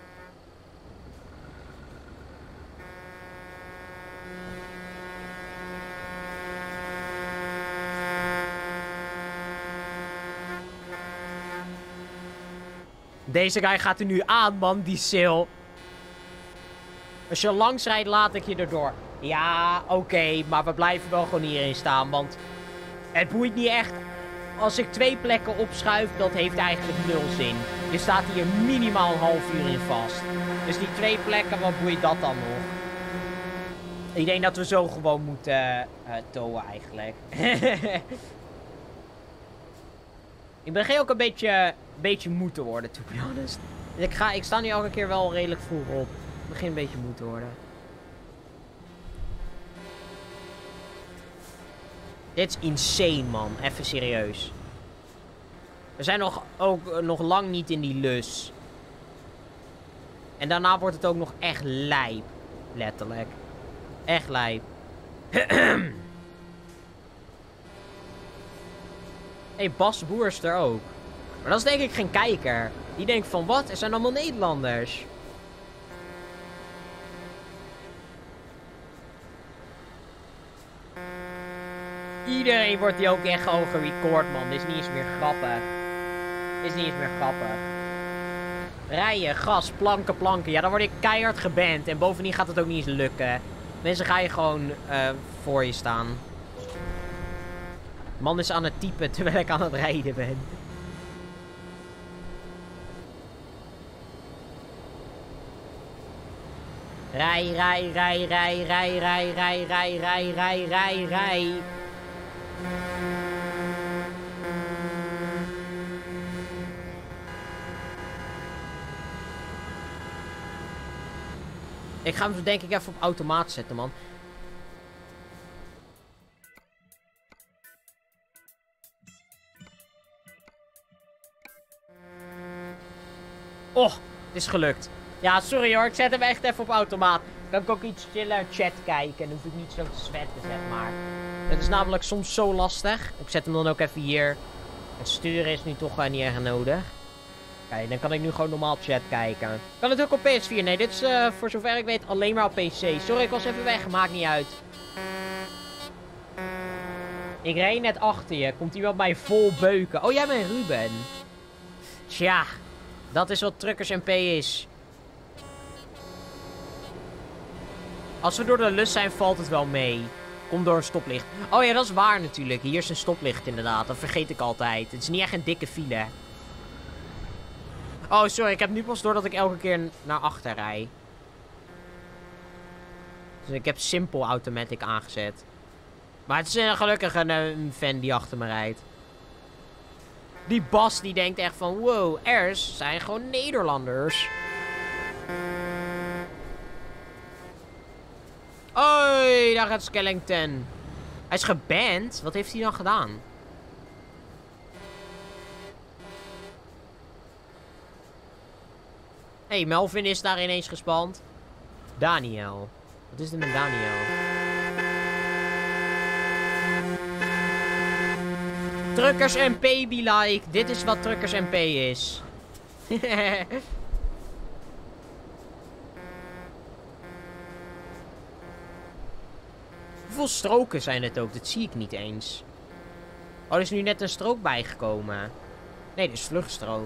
Deze guy gaat er nu aan, man, die sil. Als je langs rijdt, laat ik je erdoor. Ja, oké, okay, maar we blijven wel gewoon hierin staan, want het boeit niet echt. Als ik twee plekken opschuif, dat heeft eigenlijk nul zin. Je staat hier minimaal een half uur in vast. Dus die twee plekken, wat boeit dat dan nog? Ik denk dat we zo gewoon moeten uh, towen eigenlijk. Ik begin ook een beetje, beetje moe te worden, to be honest. Ik, ga, ik sta nu elke keer wel redelijk vroeg op. Ik begin een beetje moe te worden. Dit is insane, man. Even serieus. We zijn nog, ook uh, nog lang niet in die lus. En daarna wordt het ook nog echt lijp. Letterlijk. Echt lijp. Hé, hey, Bas Boer is er ook. Maar dat is denk ik geen kijker. Die denkt van, wat? Er zijn allemaal Nederlanders. Iedereen wordt die ook echt gewoon gerecord, man. Dit is niet eens meer grappig. Dit is niet eens meer grappig. Rijden, gas, planken, planken. Ja, dan word ik keihard geband. En bovendien gaat het ook niet eens lukken. Mensen gaan je gewoon uh, voor je staan. Man is aan het typen terwijl ik aan het rijden ben. Rij, rij, rij, rij, rij, rij, rij, rij, rij, rij, rij, rij. Ik ga hem denk ik even op automaat zetten, man. Oh, het is gelukt. Ja, sorry hoor. Ik zet hem echt even op automaat. Dan kan ik ook iets chiller chat kijken. En dan hoef ik niet zo te zwetten, zeg maar. Dat is namelijk soms zo lastig. Ik zet hem dan ook even hier. Het sturen is nu toch uh, niet erg nodig. Kijk, dan kan ik nu gewoon normaal chat kijken. Kan het ook op P S vier? Nee, dit is uh, voor zover ik weet alleen maar op P C. Sorry, ik was even weg. Maakt niet uit. Ik reed net achter je. Komt iemand mij vol beuken? Oh, jij bent Ruben. Tja, dat is wat Truckers M P is. Als we door de lus zijn, valt het wel mee. Kom door een stoplicht. Oh ja, dat is waar natuurlijk. Hier is een stoplicht inderdaad. Dat vergeet ik altijd. Het is niet echt een dikke file. Oh, sorry. Ik heb nu pas door dat ik elke keer naar achter rij. Dus ik heb Simple Automatic aangezet. Maar het is uh, gelukkig een, een fan die achter me rijdt. Die Bas die denkt echt van... Wow, Ers zijn gewoon Nederlanders. Hoi, daar gaat Skellington. Hij is geband. Wat heeft hij dan gedaan? Hé, hey, Melvin is daar ineens gespand. Daniel. Wat is er met Daniel? Truckers M P be like. Dit is wat Truckers M P is. Hoeveel stroken zijn het ook? Dat zie ik niet eens. Oh, er is nu net een strook bijgekomen. Nee, dit is vluchtstrook.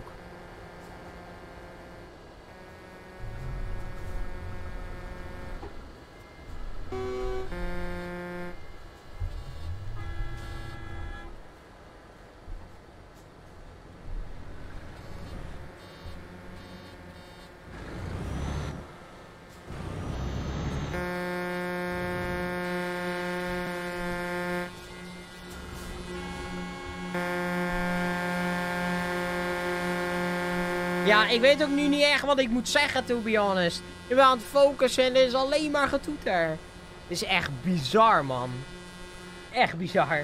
Ja, ik weet ook nu niet echt wat ik moet zeggen, to be honest. Ik ben aan het focussen en dit is alleen maar getoeter. Dit is echt bizar, man. Echt bizar.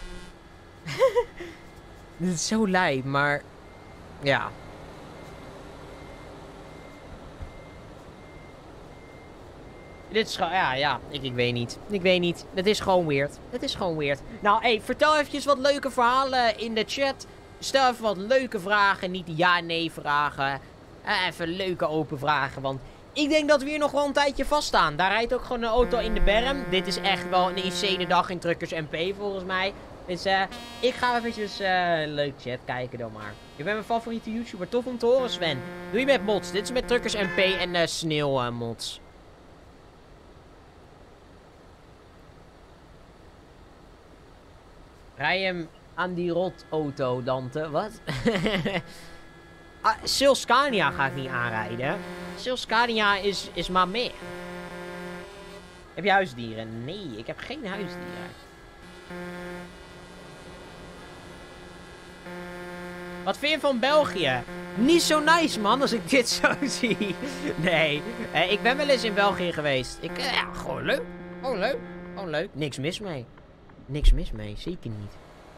Dit is zo lijp, maar... Ja. Dit is gewoon... Ja, ja. Ik, ik weet niet. Ik weet niet. Het is gewoon weird. Het is gewoon weird. Nou, hey, vertel eventjes wat leuke verhalen in de chat. Stel even wat leuke vragen. Niet ja-nee vragen. Uh, even leuke open vragen. Want ik denk dat we hier nog wel een tijdje vaststaan. Daar rijdt ook gewoon een auto in de berm. Dit is echt wel een insane dag in Truckers M P volgens mij. Dus uh, ik ga eventjes uh, leuk chat kijken dan maar. Je bent mijn favoriete YouTuber. Tof om te horen, Sven. Doe je met mods. Dit is met Truckers M P en uh, sneeuw uh, mods. Rij hem aan die rotauto, Dante. Wat? ah, Silscania ga ik niet aanrijden. Silscania is, is maar meer. Heb je huisdieren? Nee, ik heb geen huisdieren. Wat vind je van België? Niet zo nice, man, als ik dit zo zie. Nee, eh, ik ben wel eens in België geweest. Ik, eh, ja, gewoon leuk. Gewoon leuk. Gewoon leuk. Niks mis mee. Niks mis mee, zeker niet.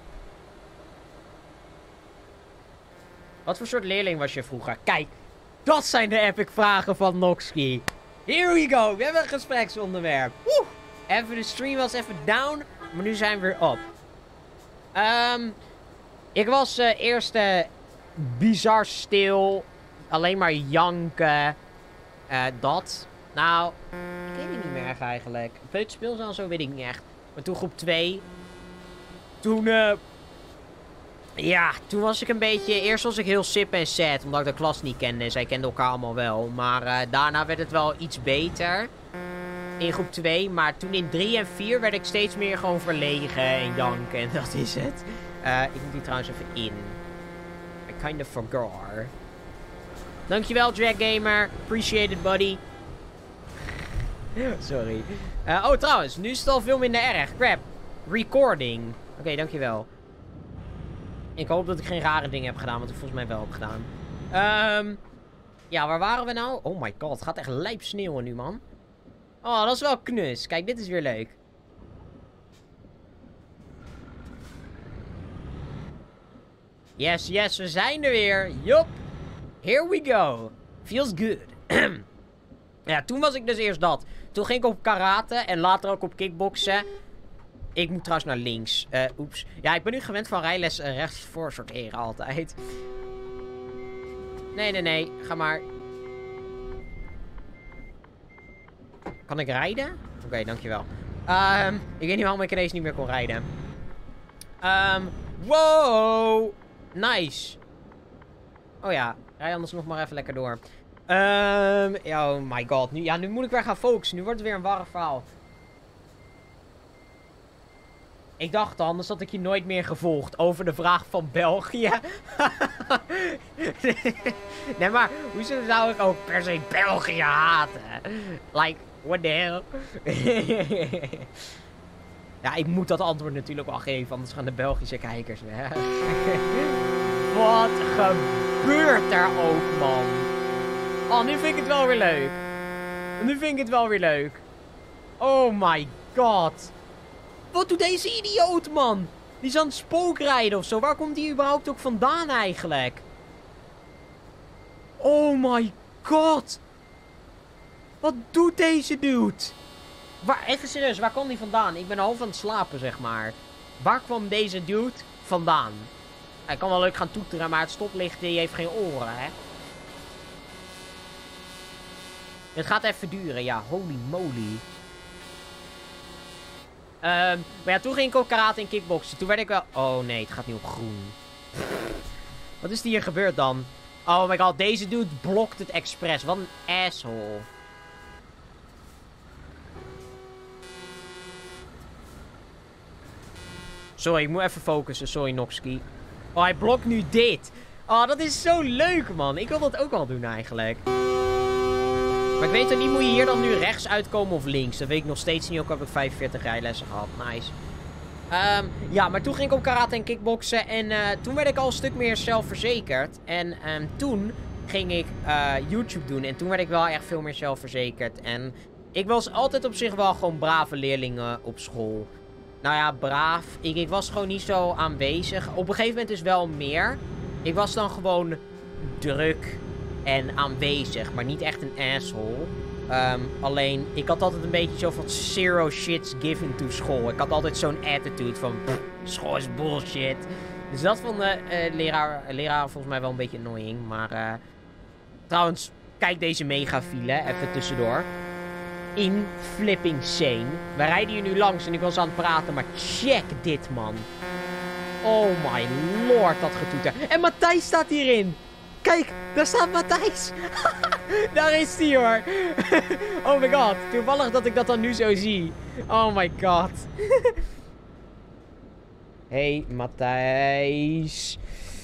Wat voor soort leerling was je vroeger? Kijk, dat zijn de epic vragen van Noxky. Here we go, we hebben een gespreksonderwerp. Woe! Even de stream was even down, maar nu zijn we weer op. Um, ik was uh, eerst uh, bizar stil. Alleen maar janken. Uh, dat. Nou, ik weet het niet meer echt eigenlijk. Peuterspeelzaal en zo weet ik niet echt. Maar toen groep twee. Toen, uh, ja, toen was ik een beetje... Eerst was ik heel sip en sad, omdat ik de klas niet kende. Zij kenden elkaar allemaal wel. Maar uh, daarna werd het wel iets beter. In groep twee. Maar toen in drie en vier werd ik steeds meer gewoon verlegen en janken. En dat is het. Uh, ik moet die trouwens even in. I kind of forgot. Dankjewel, Jack Gamer. Appreciate it, buddy. Sorry. Uh, oh, trouwens. Nu is het al veel minder erg. Crap. Recording. Oké, okay, dankjewel. Ik hoop dat ik geen rare dingen heb gedaan, wat ik volgens mij wel heb gedaan. Um, ja, waar waren we nou? Oh my god, het gaat echt lijp sneeuwen nu, man. Oh, dat is wel knus. Kijk, dit is weer leuk. Yes, yes, we zijn er weer. Yup. Here we go. Feels good. Ja, toen was ik dus eerst dat. Toen ging ik op karate en later ook op kickboksen. Ik moet trouwens naar links. Uh, oeps. Ja, ik ben nu gewend van rijles uh, rechts voor sorteren altijd. Nee, nee, nee. Ga maar. Kan ik rijden? Oké, okay, dankjewel. Um, ik weet niet waarom ik ineens niet meer kon rijden. Um, wow. Nice. Oh ja. Rij anders nog maar even lekker door. Um, oh my god. Nu, ja, nu moet ik weer gaan focussen. Nu wordt het weer een warm verhaal. Ik dacht anders had ik je nooit meer gevolgd over de vraag van België. Nee, maar hoezo zou ik ook per se België haten? Like, what the hell? Ja, ik moet dat antwoord natuurlijk wel geven, anders gaan de Belgische kijkers weg. Wat gebeurt er ook, man? Oh, nu vind ik het wel weer leuk. Nu vind ik het wel weer leuk. Oh my god. Wat doet deze idioot, man? Die is aan het spookrijden of zo. Waar komt die überhaupt ook vandaan eigenlijk? Oh my god. Wat doet deze dude? Waar, even serieus, waar kwam die vandaan? Ik ben half aan het slapen, zeg maar. Waar kwam deze dude vandaan? Hij kan wel leuk gaan toeteren, maar het stoplicht die heeft geen oren, hè? Het gaat even duren, ja. Holy moly. Um, maar ja, toen ging ik ook karate en kickboksen. Toen werd ik wel... Oh nee, het gaat nu op groen. Wat is er hier gebeurd dan? Oh my god, deze dude blokt het expres. Wat een asshole. Sorry, ik moet even focussen. Sorry, Noxky. Oh, hij blokt nu dit. Oh, dat is zo leuk, man. Ik wil dat ook wel doen, eigenlijk. Maar ik weet er niet, moet je hier dan nu rechts uitkomen of links? Dat weet ik nog steeds niet, ook heb ik vijfenveertig rijlessen gehad. Nice. Um, ja, maar toen ging ik ook karate en kickboksen. En uh, toen werd ik al een stuk meer zelfverzekerd. En um, toen ging ik uh, YouTube doen. En toen werd ik wel echt veel meer zelfverzekerd. En ik was altijd op zich wel gewoon brave leerlingen op school. Nou ja, braaf. Ik, ik was gewoon niet zo aanwezig. Op een gegeven moment is wel meer. Ik was dan gewoon druk en aanwezig, maar niet echt een asshole. Um, alleen, ik had altijd een beetje zo van zero shits given to school. Ik had altijd zo'n attitude van, pff, school is bullshit. Dus dat vond de uh, leraar, leraar volgens mij wel een beetje annoying. Maar uh, trouwens, kijk deze megafile, even tussendoor. In flipping sane. We rijden hier nu langs en ik was aan het praten, maar check dit, man. Oh my lord, dat getoeter. En Matthijs staat hierin. Kijk, daar staat Matthijs. Daar is hij, hoor. Oh my god. Toevallig dat ik dat dan nu zo zie. Oh my god. Hey, Matthijs.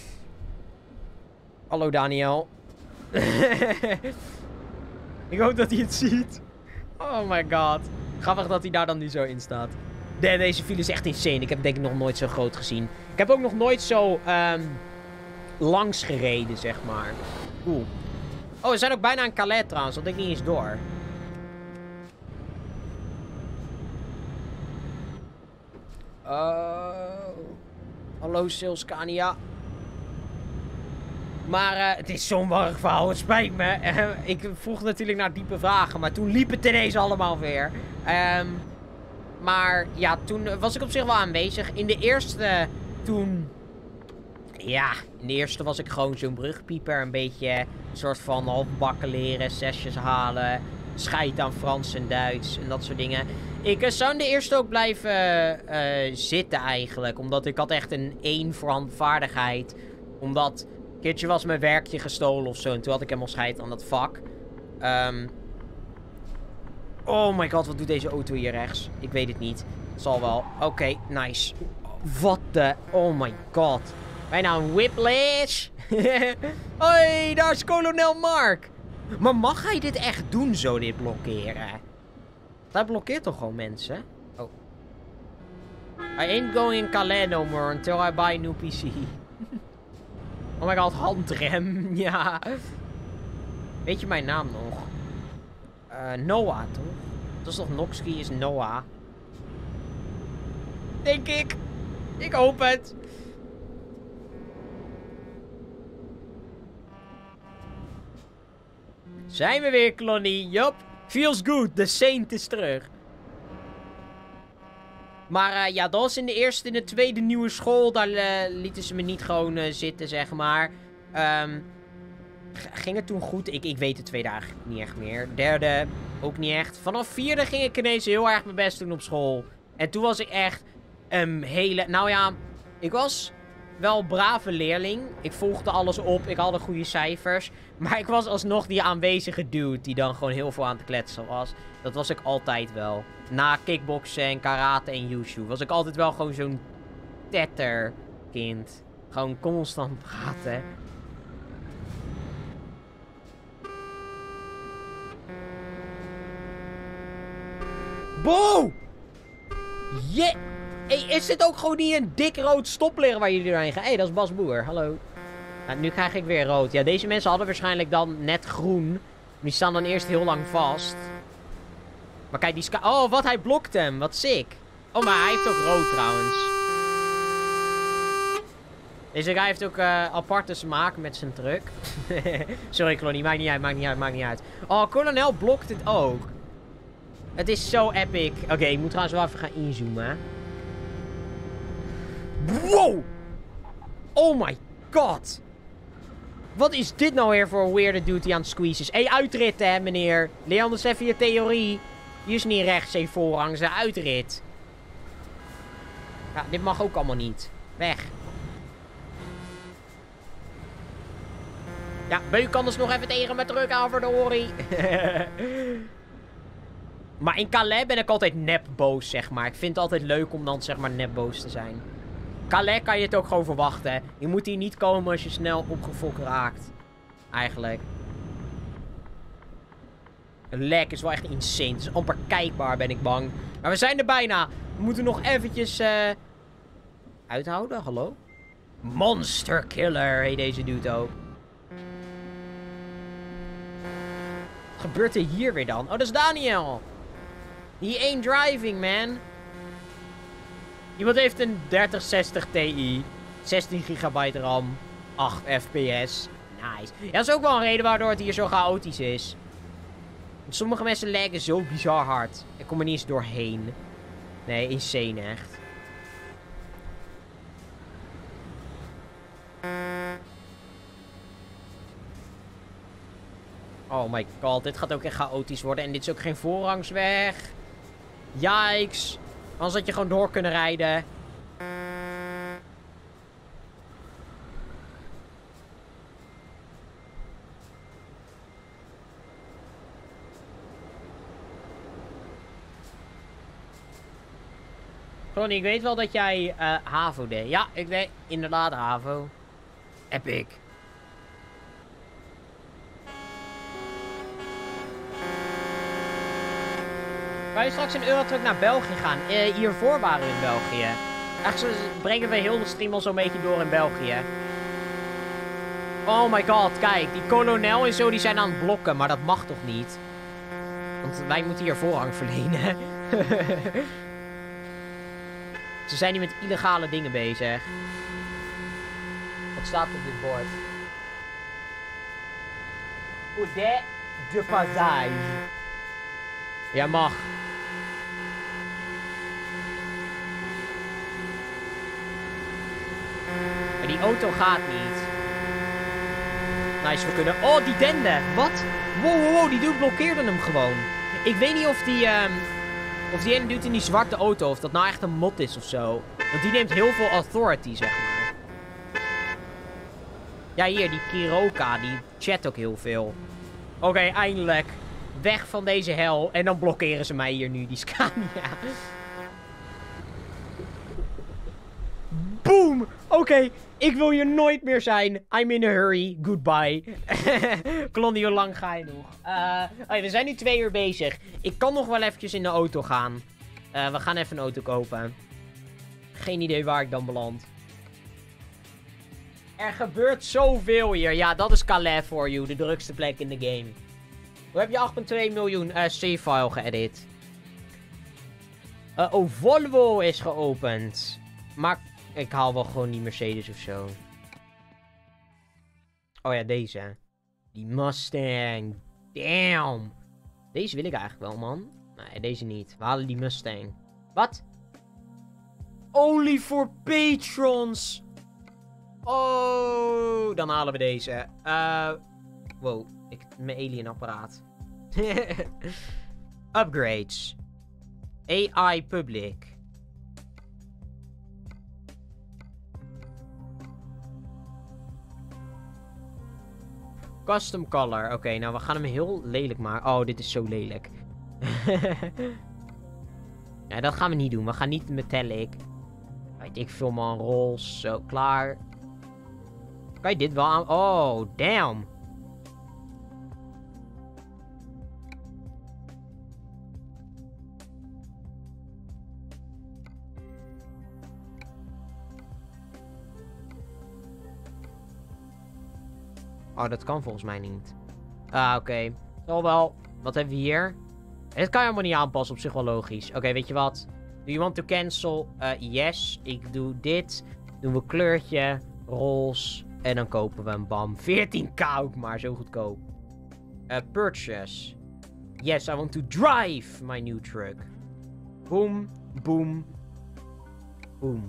Hallo, Daniel. Ik hoop dat hij het ziet. Oh my god. Grappig dat hij daar dan nu zo in staat. De, deze file is echt insane. Ik heb denk ik nog nooit zo groot gezien. Ik heb ook nog nooit zo um, langs gereden, zeg maar. Cool. Oh, we zijn ook bijna in Calais trouwens. Dat had ik niet eens door. Uh, hallo, Silscania. Maar uh, het is zo'n warrig verhaal. Het spijt me. Uh, ik vroeg natuurlijk naar diepe vragen. Maar toen liep het ineens allemaal weer. Um, maar ja, toen was ik op zich wel aanwezig. In de eerste, toen... Ja, in de eerste was ik gewoon zo'n brugpieper. Een beetje een soort van halfbakken leren, zesjes halen. Scheid aan Frans en Duits en dat soort dingen. Ik uh, zou in de eerste ook blijven uh, zitten eigenlijk. Omdat ik had echt een één voorhand vaardigheid. Omdat... Een keertje was mijn werkje gestolen of zo. En toen had ik helemaal scheid aan dat vak. Um... Oh my god, wat doet deze auto hier rechts? Ik weet het niet. Het zal wel. Oké, okay, nice. Wat de... Oh my god. Bijna een whiplash. Hoi, daar is kolonel Mark. Maar mag hij dit echt doen, zo dit blokkeren? Hij blokkeert toch gewoon mensen? Oh. I ain't going in Calais no more until I buy a new P C. Oh my god, handrem. Ja. Weet je mijn naam nog? Uh, Noah, toch? Dat is toch Noxky is Noah? Denk ik. Ik hoop het. Zijn we weer, Clonnie? Yup. Feels good. De Saint is terug. Maar uh, ja, dat was in de eerste, in de tweede nieuwe school. Daar uh, lieten ze me niet gewoon uh, zitten, zeg maar. Um, ging het toen goed? Ik, ik weet het tweede eigenlijk niet echt meer. Derde ook niet echt. Vanaf vierde ging ik ineens heel erg mijn best doen op school. En toen was ik echt een hele... Nou ja, ik was wel brave leerling. Ik volgde alles op. Ik had de goede cijfers. Maar ik was alsnog die aanwezige dude die dan gewoon heel veel aan het kletsen was. Dat was ik altijd wel. Na kickboksen en karate en wushu was ik altijd wel gewoon zo'n tetterkind. Gewoon constant praten. Boe! Je... Hey, is dit ook gewoon niet een dik rood stoplicht waar jullie doorheen gaan? Hé, hey, dat is Bas Boer. Hallo. Nou, nu krijg ik weer rood. Ja, deze mensen hadden waarschijnlijk dan net groen. Die staan dan eerst heel lang vast. Maar kijk, die ska... Oh, wat? Hij blokt hem. Wat sick. Oh, maar hij heeft ook rood trouwens. Deze guy heeft ook uh, aparte smaak met zijn truck. Sorry, Clonnie. Maakt niet uit, maakt niet uit, maakt niet uit. Oh, Colonel blokt het ook. Het is zo epic. Oké, okay, ik moet trouwens wel even gaan inzoomen. Wow! Oh my god! Wat is dit nou weer voor een weirde dude die aan het squeeze is? Hé, hey, uitrit hè, meneer. Leer anders even je theorie. Die is niet rechts, hé, voorrang. Ze uitrit. Ja, dit mag ook allemaal niet. Weg. Ja, Beuk kan dus nog even tegen me terug aan, verdorie. Maar in Calais ben ik altijd nep boos, zeg maar. Ik vind het altijd leuk om dan, zeg maar, nep boos te zijn. Calais kan je het ook gewoon verwachten. Je moet hier niet komen als je snel opgefokt raakt. Eigenlijk. Een lag is wel echt insane. Het is amper kijkbaar, ben ik bang. Maar we zijn er bijna. We moeten nog eventjes... Uh... uithouden, hallo? Monster Killer, heet deze dude ook. Wat gebeurt er hier weer dan? Oh, dat is Daniel. He ain't driving, man. Iemand heeft een dertig zestig Ti. zestien gigabyte RAM. acht F P S. Nice. Ja, dat is ook wel een reden waardoor het hier zo chaotisch is. Want sommige mensen laggen zo bizar hard. Ik kom er niet eens doorheen. Nee, insane echt. Oh my god, dit gaat ook echt chaotisch worden. En dit is ook geen voorrangsweg. Yikes. Anders had je gewoon door kunnen rijden. Ronnie, ik weet wel dat jij uh, HAVO deed. Ja, ik deed inderdaad HAVO. Epic. Ga je straks in Eurotruck naar België gaan? Uh, hiervoor waren we in België. Eigenlijk brengen we heel de stream al zo'n beetje door in België. Oh my god, kijk. Die kolonel en zo die zijn aan het blokken. Maar dat mag toch niet? Want wij moeten hier voorrang verlenen. Ze zijn hier met illegale dingen bezig. Wat staat op dit bord? Oudet de passage. Ja, mag. Maar die auto gaat niet. Nice, we kunnen... Oh, die dende. Wat? Wow, wow, wow. Die dude blokkeerde hem gewoon. Ik weet niet of die... Um... Of die ene dude in die zwarte auto... Of dat nou echt een mod is of zo. Want die neemt heel veel authority, zeg maar. Ja, hier. Die Kiroka. Die chat ook heel veel. Oké, okay, eindelijk. Weg van deze hel. En dan blokkeren ze mij hier nu. Die Scania. Boom! Oké, okay, ik wil hier nooit meer zijn. I'm in a hurry. Goodbye. Klonnie, hoe lang ga je nog? Uh, okay, we zijn nu twee uur bezig. Ik kan nog wel eventjes in de auto gaan. Uh, we gaan even een auto kopen. Geen idee waar ik dan beland. Er gebeurt zoveel hier. Ja, dat is Calais for you. De drukste plek in de game. Hoe heb je acht komma twee miljoen uh, save-file geëdit? Uh, oh, Volvo is geopend. Maar ik haal wel gewoon die Mercedes of zo. Oh ja, deze. Die Mustang. Damn. Deze wil ik eigenlijk wel, man. Nee, deze niet. We halen die Mustang. Wat? Only for patrons. Oh, dan halen we deze. Uh, wow. Ik, mijn alien apparaat. Upgrades. A I public. Custom color. Oké, okay, nou we gaan hem heel lelijk maken. Oh, dit is zo lelijk. Ja, dat gaan we niet doen. We gaan niet metallic. Weet ik veel man. Roze. Zo, klaar. Kan je dit wel aan... Oh, damn. Oh, dat kan volgens mij niet. Ah, oké. Okay. Zal wel. Wat hebben we hier? Dit kan je helemaal niet aanpassen. Op zich wel logisch. Oké, okay, weet je wat? Do you want to cancel? Uh, yes. Ik doe dit. Doen we kleurtje. Roze. En dan kopen we een bam. veertien k ook maar. Zo goedkoop. Uh, purchase. Yes, I want to drive my new truck. Boom. Boom. Boom.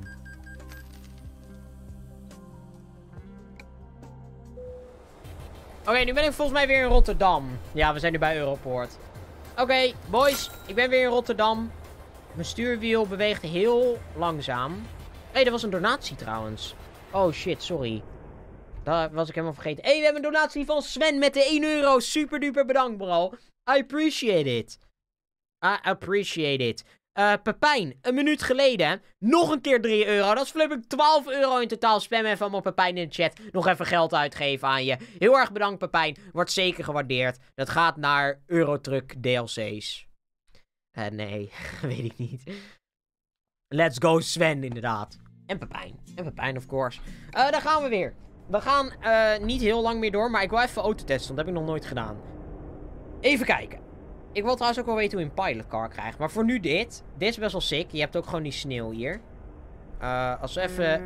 Oké, okay, nu ben ik volgens mij weer in Rotterdam. Ja, we zijn nu bij Europoort. Oké, okay, boys. Ik ben weer in Rotterdam. Mijn stuurwiel beweegt heel langzaam. Hé, hey, dat was een donatie trouwens. Oh shit, sorry. Dat was ik helemaal vergeten. Hé, hey, we hebben een donatie van Sven met de één euro. Super duper bedankt, bro. I appreciate it. I appreciate it. Uh, Pepijn, een minuut geleden. Nog een keer drie euro. Dat is flip twaalf euro in totaal. Spam even allemaal Pepijn in de chat. Nog even geld uitgeven aan je. Heel erg bedankt, Pepijn. Wordt zeker gewaardeerd. Dat gaat naar Eurotruck D L C's. Uh, nee, weet ik niet. Let's go Sven, inderdaad. En Pepijn. En Pepijn, of course. Uh, daar gaan we weer. We gaan uh, niet heel lang meer door. Maar ik wil even autotesten. Want dat heb ik nog nooit gedaan. Even kijken. Ik wil trouwens ook wel weten hoe je een pilotcar krijgt. Maar voor nu dit. Dit is best wel sick. Je hebt ook gewoon die sneeuw hier. Uh, als we even...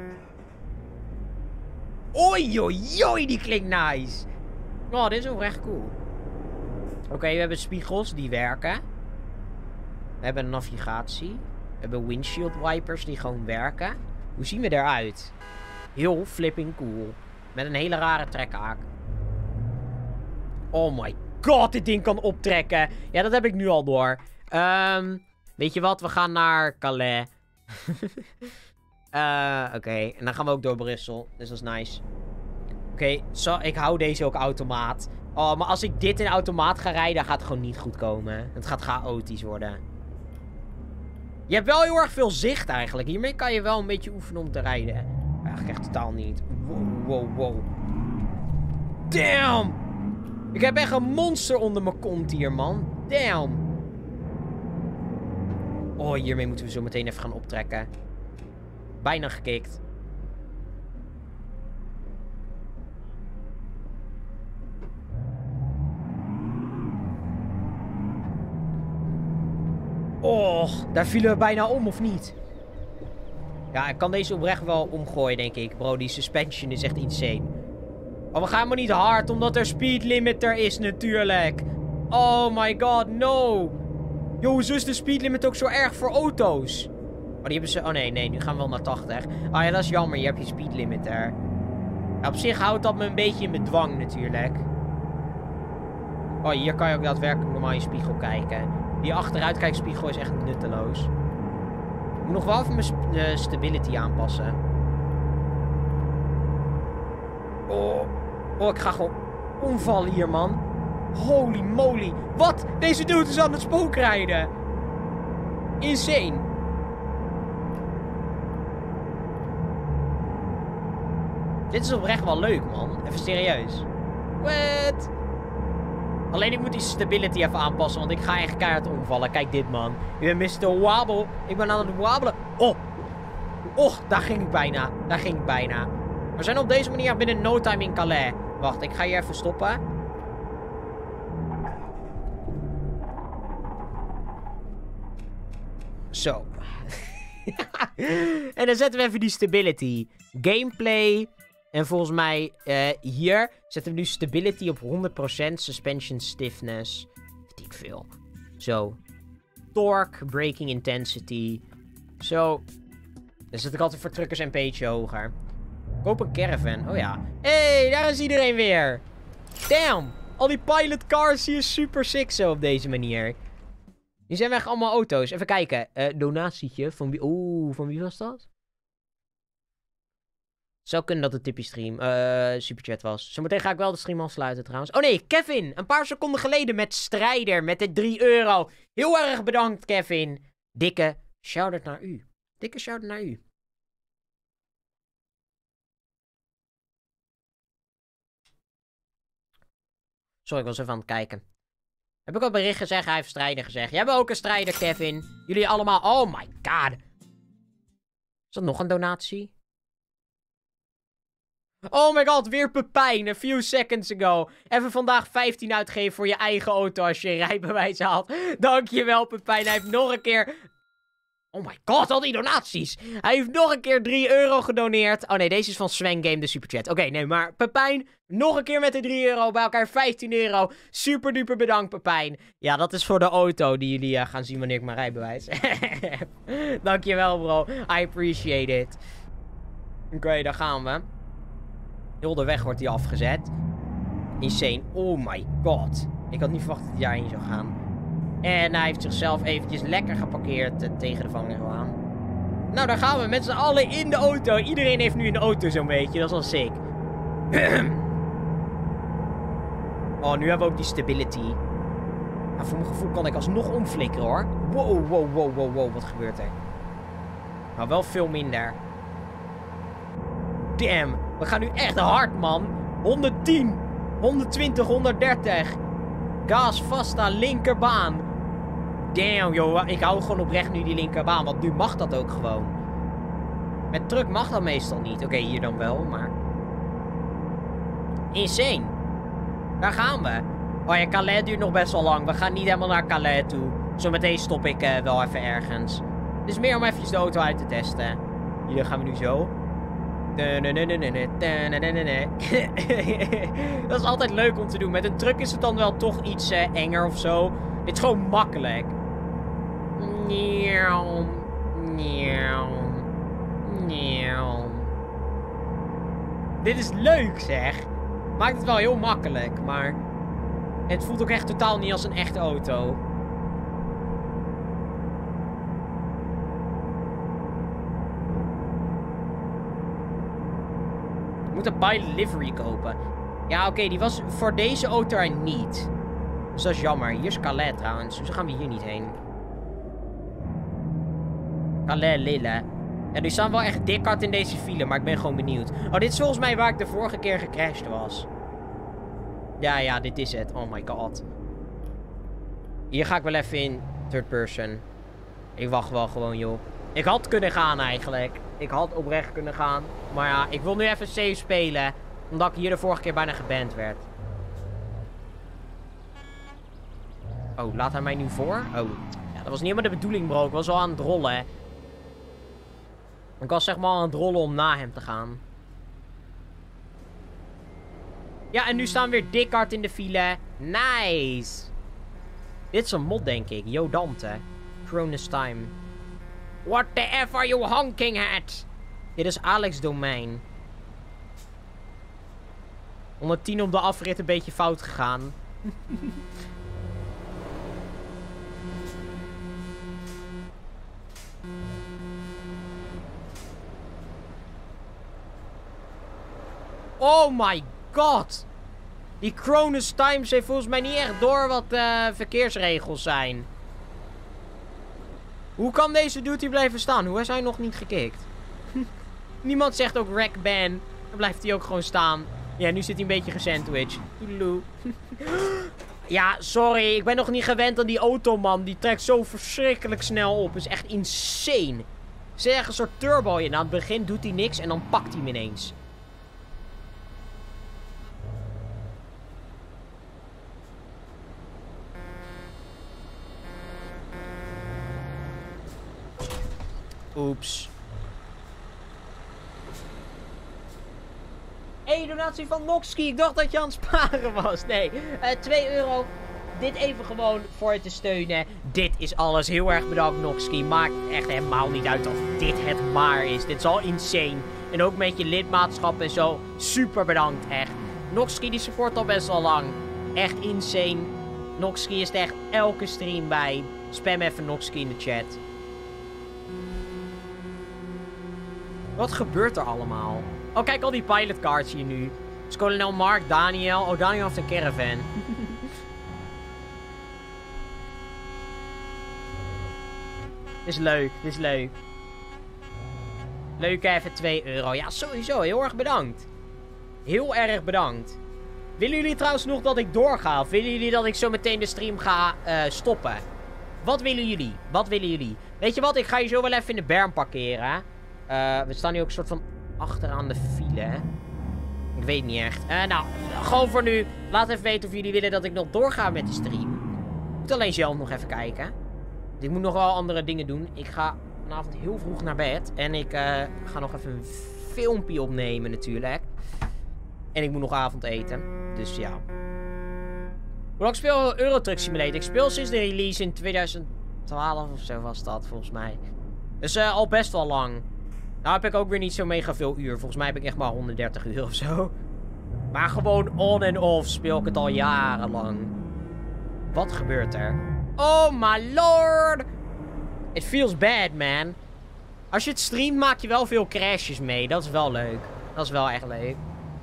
Oei, oei, oei, die klinkt nice. Oh, dit is ook echt cool. Oké, okay, we hebben spiegels die werken. We hebben navigatie. We hebben windshield wipers die gewoon werken. Hoe zien we eruit? Heel flipping cool. Met een hele rare trekhaak. Oh my god, dit ding kan optrekken. Ja, dat heb ik nu al door. Um, weet je wat? We gaan naar Calais. uh, Oké, okay. En dan gaan we ook door Brussel. Dus dat is nice. Oké, okay. Ik hou deze ook automaat. Oh, maar als ik dit in automaat ga rijden, gaat het gewoon niet goed komen. Het gaat chaotisch worden. Je hebt wel heel erg veel zicht eigenlijk. Hiermee kan je wel een beetje oefenen om te rijden. Eigenlijk echt totaal niet. Wow, wow, wow. Damn! Ik heb echt een monster onder mijn kont hier, man. Damn. Oh, hiermee moeten we zo meteen even gaan optrekken. Bijna gekikt. Oh, daar vielen we bijna om, of niet? Ja, ik kan deze oprecht wel omgooien, denk ik. Bro, die suspension is echt insane. Oh, we gaan helemaal niet hard, omdat er speed limiter is natuurlijk. Oh my god, no. Yo, zo is de speed limit ook zo erg voor auto's. Oh, die hebben ze... Oh nee, nee, nu gaan we wel naar tachtig. Ah ja, dat is jammer, je hebt je speed limiter. Ja, op zich houdt dat me een beetje in bedwang natuurlijk. Oh, hier kan je ook daadwerkelijk normaal in je spiegel kijken. Die achteruitkijkspiegel is echt nutteloos. Ik moet nog wel even mijn st uh, stability aanpassen. Oh. Oh, ik ga gewoon omvallen hier, man. Holy moly. Wat? Deze dude is aan het spookrijden. Insane. Dit is oprecht wel leuk, man. Even serieus. What? Alleen ik moet die stability even aanpassen, want ik ga echt keihard omvallen. Kijk dit, man. Ik ben mister Wobble. Ik ben aan het wobbelen. Oh. Oh, daar ging ik bijna. Daar ging ik bijna. We zijn op deze manier binnen no time in Calais. Wacht, ik ga hier even stoppen. Zo. En dan zetten we even die stability. Gameplay. En volgens mij uh, hier zetten we nu stability op honderd procent. Suspension stiffness. Weet ik veel. Zo. Torque, braking intensity. Zo. Dan zet ik altijd voor truckers een beetje hoger. Koop een caravan. Oh ja. Hé, hey, daar is iedereen weer. Damn. Al die pilot cars hier super sick zo op deze manier. Nu zijn we echt allemaal auto's. Even kijken. Uh, donatietje. Van wie... Oeh, van wie was dat? Zou kunnen dat het Tippy stream, uh, superchat was. Zometeen ga ik wel de stream afsluiten trouwens. Oh nee, Kevin, een paar seconden geleden met Strijder, met de drie euro. Heel erg bedankt, Kevin. Dikke shout-out naar u. Dikke shout-out naar u. Sorry, ik was even aan het kijken. Heb ik al bericht gezegd? Hij heeft Strijder gezegd. Jij bent ook een Strijder, Kevin. Jullie allemaal. Oh my god. Is dat nog een donatie? Oh my god, weer Pepijn. A few seconds ago. Even vandaag vijftien uitgeven voor je eigen auto als je een rijbewijs haalt. Dankjewel, Pepijn. Hij heeft nog een keer... Oh my god, al die donaties. Hij heeft nog een keer drie euro gedoneerd. Oh nee, deze is van Sven Game, de superchat. Oké, okay, nee, maar Pepijn, nog een keer met de drie euro. Bij elkaar vijftien euro. Super duper bedankt, Pepijn. Ja, dat is voor de auto die jullie uh, gaan zien wanneer ik mijn rijbewijs heb. Dankjewel, bro. I appreciate it. Oké, okay, daar gaan we. Heel de weg wordt die afgezet. Insane. Oh my god. Ik had niet verwacht dat hij daarheen zou gaan. En hij heeft zichzelf eventjes lekker geparkeerd uh, tegen de vangrail aan. Nou, daar gaan we met z'n allen in de auto. Iedereen heeft nu een auto zo'n beetje. Dat is wel sick. Oh, nu hebben we ook die stability. Nou, voor mijn gevoel kan ik alsnog omflikkeren, hoor. Wow, wow, wow, wow, wow. Wat gebeurt er? Maar wel veel minder. Damn. We gaan nu echt hard, man. honderdtien. honderdtwintig, honderddertig. Gas vast aan linkerbaan. Damn, joh. Ik hou gewoon oprecht nu die linkerbaan. Want nu mag dat ook gewoon. Met truck mag dat meestal niet. Oké, okay, hier dan wel, maar... Insane. Daar gaan we. Oh ja, Calais duurt nog best wel lang. We gaan niet helemaal naar Calais toe. Zometeen stop ik uh, wel even ergens. Het is meer om even de auto uit te testen. Hier gaan we nu zo. Dat is altijd leuk om te doen. Met een truck is het dan wel toch iets uh, enger of zo. Het is gewoon makkelijk. Nieuw. Nieuw. Nieuw. Dit is leuk, zeg. Maakt het wel heel makkelijk, maar... Het voelt ook echt totaal niet als een echte auto. Ik moet een buy livery kopen. Ja, oké, okay, die was voor deze auto er niet. Dus dat is jammer. Hier is Calais trouwens, dus dan gaan we hier niet heen. Calais, Lille. Ja, die staan wel echt dik hard in deze file, maar ik ben gewoon benieuwd. Oh, dit is volgens mij waar ik de vorige keer gecrashed was. Ja, ja, dit is het. Oh my god. Hier ga ik wel even in third person. Ik wacht wel gewoon, joh. Ik had kunnen gaan eigenlijk. Ik had oprecht kunnen gaan. Maar ja, ik wil nu even safe spelen. Omdat ik hier de vorige keer bijna geband werd. Oh, laat hij mij nu voor? Oh, ja, dat was niet helemaal de bedoeling, bro. Ik was al aan het rollen. Ik was zeg maar aan het rollen om na hem te gaan. Ja, en nu staan we weer dik hard in de file. Nice. Dit is een mod, denk ik. Yo, Dante. Cronus time. What the F are you honking at? Dit is Alex domein. honderdtien op de afrit een beetje fout gegaan. Oh my god. Die Cronus Times heeft volgens mij niet echt door wat uh, verkeersregels zijn. Hoe kan deze dude hier blijven staan? Hoe is hij nog niet gekikt? Niemand zegt ook wreck ban. Dan blijft hij ook gewoon staan. Ja, nu zit hij een beetje gesandwiched. Toedeloe. Ja, sorry. Ik ben nog niet gewend aan die auto, man. Die trekt zo verschrikkelijk snel op. Is echt insane. Zet echt een soort turbo in. Aan het begin doet hij niks en dan pakt hij hem ineens. Oeps. Hey, donatie van Noxki. Ik dacht dat je aan het sparen was. Nee, uh, twee euro. Dit even gewoon voor je te steunen. Dit is alles. Heel erg bedankt, Noxki. Maakt echt helemaal niet uit of dit het maar is. Dit is al insane. En ook met je lidmaatschap en zo. Super bedankt, echt. Noxki die support al best wel lang. Echt insane. Noxki is er echt elke stream bij. Spam even Noxki in de chat. Wat gebeurt er allemaal? Oh, kijk al die pilot cards hier nu. Dus kolonel Mark, Daniel. Oh, Daniel heeft een caravan. Dit is leuk, dit is leuk. Leuk even twee euro. Ja, sowieso. Heel erg bedankt. Heel erg bedankt. Willen jullie trouwens nog dat ik doorga? Of willen jullie dat ik zo meteen de stream ga uh, stoppen? Wat willen jullie? Wat willen jullie? Weet je wat? Ik ga je zo wel even in de berm parkeren. Uh, we staan nu ook een soort van achteraan de file, hè? Ik weet niet echt. Uh, nou, gewoon voor nu. Laat even weten of jullie willen dat ik nog doorga met de stream. Ik moet alleen zelf nog even kijken. Ik moet nog wel andere dingen doen. Ik ga vanavond heel vroeg naar bed. En ik uh, ga nog even een filmpje opnemen natuurlijk. En ik moet nog avondeten. Dus ja. Hoe lang speel ik Euro Truck Simulator? Ik speel sinds de release in tweeduizend twaalf of zo was dat, volgens mij. Dus uh, al best wel lang. Nou heb ik ook weer niet zo mega veel uur. Volgens mij heb ik echt maar honderddertig uur of zo. Maar gewoon on en off speel ik het al jarenlang. Wat gebeurt er? Oh my lord! It feels bad, man. Als je het streamt maak je wel veel crashes mee. Dat is wel leuk. Dat is wel echt leuk.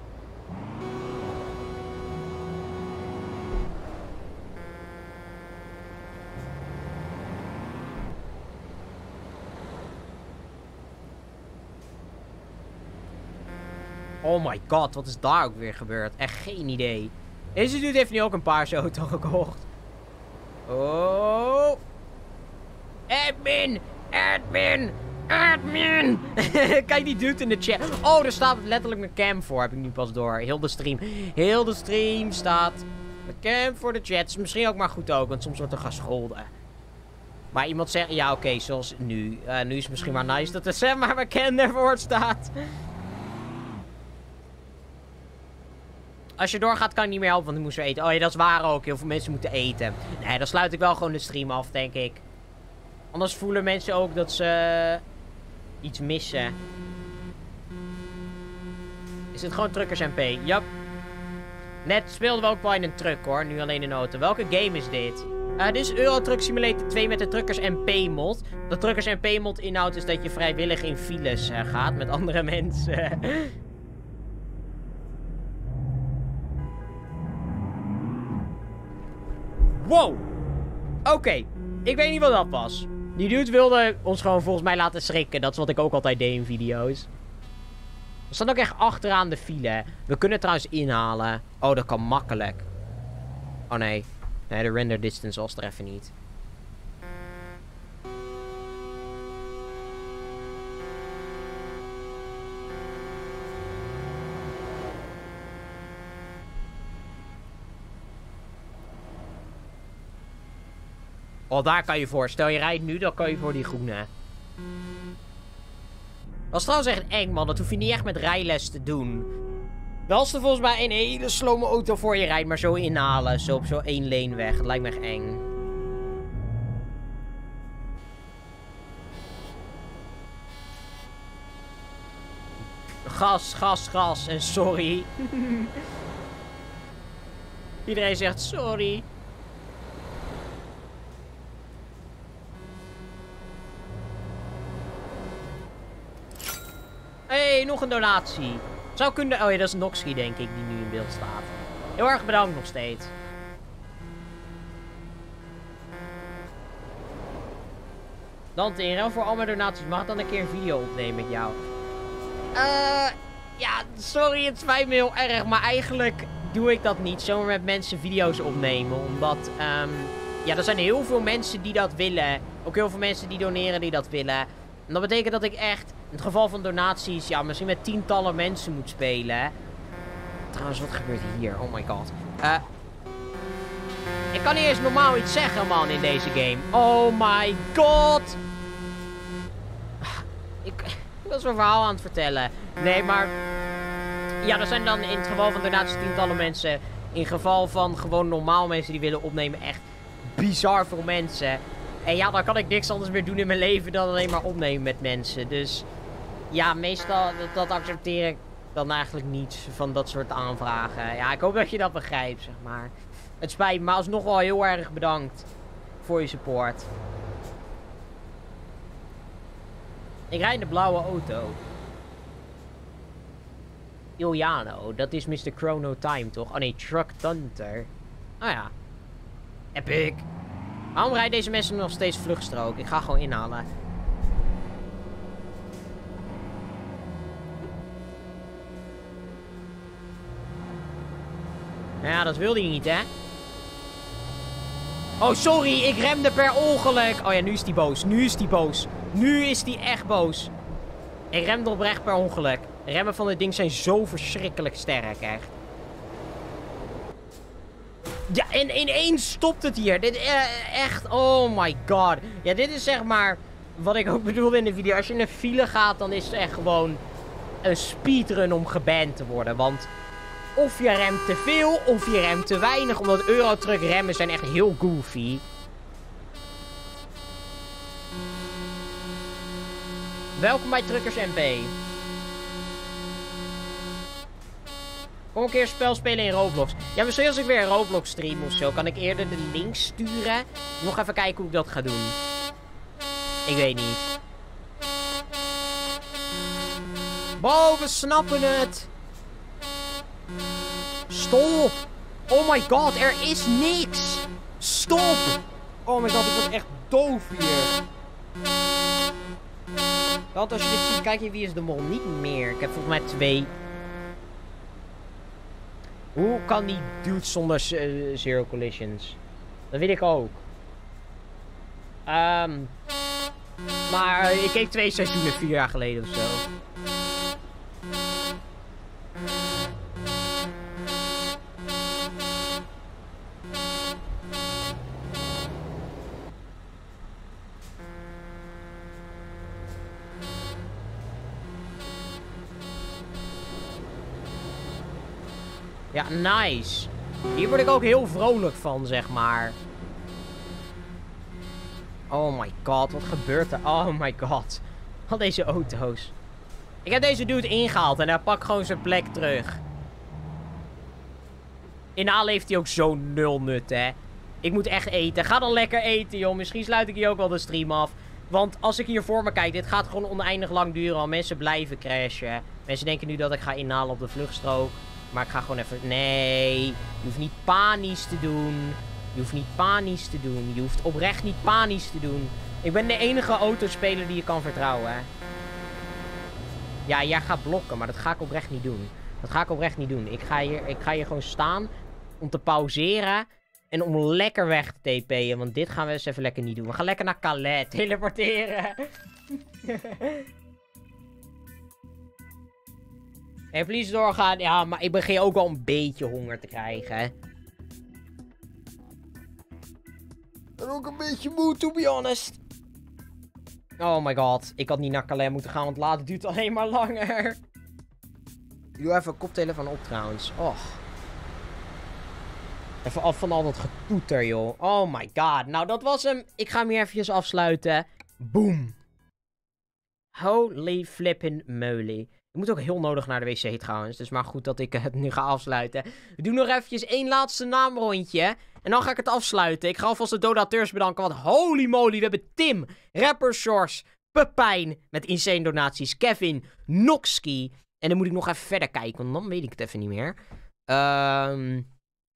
Oh my god, wat is daar ook weer gebeurd? Echt geen idee. Deze dude heeft nu ook een paarse auto gekocht. Oh. Admin! Admin! Admin! Kijk die dude in de chat. Oh, er staat letterlijk een cam voor. Heb ik nu pas door. Heel de stream. Heel de stream staat een cam voor de chat. Is misschien ook maar goed ook, want soms wordt er gescholden. Maar iemand zegt, ja oké, okay, zoals nu. Uh, nu is het misschien maar nice dat de Sam maar bekend ervoor staat. Als je doorgaat kan ik niet meer helpen, want ik moest weer eten. Oh ja, dat is waar ook. Heel veel mensen moeten eten. Nee, dan sluit ik wel gewoon de stream af, denk ik. Anders voelen mensen ook dat ze iets missen. Is het gewoon Truckers M P? Yep. Net speelden we ook wel in een truck hoor, nu alleen in een auto. Welke game is dit? Uh, dit is Euro Truck Simulator twee met de Truckers M P mod. De Truckers M P mod inhoudt is dat je vrijwillig in files uh, gaat met andere mensen. Wow. Oké. Okay. Ik weet niet wat dat was. Die dude wilde ons gewoon volgens mij laten schrikken. Dat is wat ik ook altijd deed in video's. We staan ook echt achteraan de file. We kunnen trouwens inhalen. Oh, dat kan makkelijk. Oh nee. Nee, de render distance was er even niet. Oh, daar kan je voor. Stel je rijdt nu, dan kan je voor die groene. Dat is trouwens echt eng, man. Dat hoef je niet echt met rijles te doen. Wel als er volgens mij een hele slome auto voor je rijdt, maar zo inhalen. Zo op zo'n één lane weg. Het lijkt me echt eng. Gas, gas, gas. En sorry. Iedereen zegt sorry. Hé, hey, nog een donatie. Zou kunnen... Oh ja, dat is Noxie, denk ik, die nu in beeld staat. Heel erg bedankt nog steeds. Dante, in ruil voor al mijn donaties, mag ik dan een keer een video opnemen met jou? Eh, uh, ja, sorry, het spijt me heel erg, maar eigenlijk doe ik dat niet. Zomaar met mensen video's opnemen, omdat... Um, ja, er zijn heel veel mensen die dat willen. Ook heel veel mensen die doneren die dat willen. En dat betekent dat ik echt, in het geval van donaties, ja, misschien met tientallen mensen moet spelen. Trouwens, wat gebeurt hier? Oh my god. Uh, ik kan niet eens normaal iets zeggen, man, in deze game. Oh my god. Ik, ik was mijn verhaal aan het vertellen. Nee, maar... Ja, er zijn dan in het geval van donaties tientallen mensen. In geval van gewoon normaal mensen die willen opnemen, echt bizar veel mensen. En ja, dan kan ik niks anders meer doen in mijn leven dan alleen maar opnemen met mensen. Dus ja, meestal, dat, dat accepteer ik dan eigenlijk niet van dat soort aanvragen. Ja, ik hoop dat je dat begrijpt, zeg maar. Het spijt me, maar alsnog wel heel erg bedankt voor je support. Ik rijd in de blauwe auto. Iliano. Dat is mister Chrono Time, toch? Oh nee, Truck Thunder. Oh ja. Epic. Waarom rijden deze mensen nog steeds vluchtstrook? Ik ga gewoon inhalen. Ja, dat wilde hij niet, hè? Oh, sorry. Ik remde per ongeluk. Oh ja, nu is hij boos. Nu is hij boos. Nu is hij echt boos. Ik remde oprecht per ongeluk. De remmen van dit ding zijn zo verschrikkelijk sterk, echt. Ja, en ineens stopt het hier. Dit uh, echt, oh my god. Ja, dit is zeg maar wat ik ook bedoelde in de video. Als je in een file gaat, dan is het echt gewoon een speedrun om geband te worden. Want of je remt te veel, of je remt te weinig. Omdat Eurotruck remmen zijn echt heel goofy. Welkom bij Truckers M P. Kom een keer een spel spelen in Roblox. Ja, misschien als ik weer een Roblox stream of zo, kan ik eerder de link sturen. Nog even kijken hoe ik dat ga doen. Ik weet niet. Wow, we snappen het. Stop. Oh my god, er is niks. Stop. Oh my god, ik word echt doof hier. Want als je dit ziet, kijk je wie is de mol. Niet meer. Ik heb volgens mij twee. Hoe kan die dude zonder uh, zero collisions? Dat weet ik ook. Um, maar uh, ik keek twee seizoenen vier jaar geleden of zo. Ja, nice. Hier word ik ook heel vrolijk van, zeg maar. Oh my god, wat gebeurt er? Oh my god. Al deze auto's. Ik heb deze dude ingehaald en hij pakt gewoon zijn plek terug. Inhalen heeft hij ook zo nul nut, hè. Ik moet echt eten. Ga dan lekker eten, joh. Misschien sluit ik hier ook wel de stream af. Want als ik hier voor me kijk, dit gaat gewoon oneindig lang duren. Al mensen blijven crashen. Mensen denken nu dat ik ga inhalen op de vluchtstrook. Maar ik ga gewoon even... Nee. Je hoeft niet panisch te doen. Je hoeft niet panisch te doen. Je hoeft oprecht niet panisch te doen. Ik ben de enige autospeler die je kan vertrouwen, hè. Ja, jij gaat blokken, maar dat ga ik oprecht niet doen. Dat ga ik oprecht niet doen. Ik ga hier, ik ga hier gewoon staan om te pauzeren en om lekker weg te T P'en. Want dit gaan we eens even lekker niet doen. We gaan lekker naar Calais teleporteren. En please doorgaan. Ja, maar ik begin ook al een beetje honger te krijgen. Hè. Ik ben ook een beetje moe, to be honest. Oh my god. Ik had niet naar Calais moeten gaan, want later duurt het alleen maar langer. Ik doe even een koptelefoon op trouwens. Och. Even af van al dat getoeter, joh. Oh my god. Nou, dat was hem. Ik ga hem hier eventjes afsluiten. Boom. Holy flippin' moly. Ik moet ook heel nodig naar de wc trouwens. Dus maar goed dat ik het nu ga afsluiten. We doen nog eventjes één laatste naamrondje. En dan ga ik het afsluiten. Ik ga alvast de donateurs bedanken. Want holy moly, we hebben Tim, Rapper Shores, Pepijn met insane donaties. Kevin, Noxky. En dan moet ik nog even verder kijken. Want dan weet ik het even niet meer. Ehm... Um...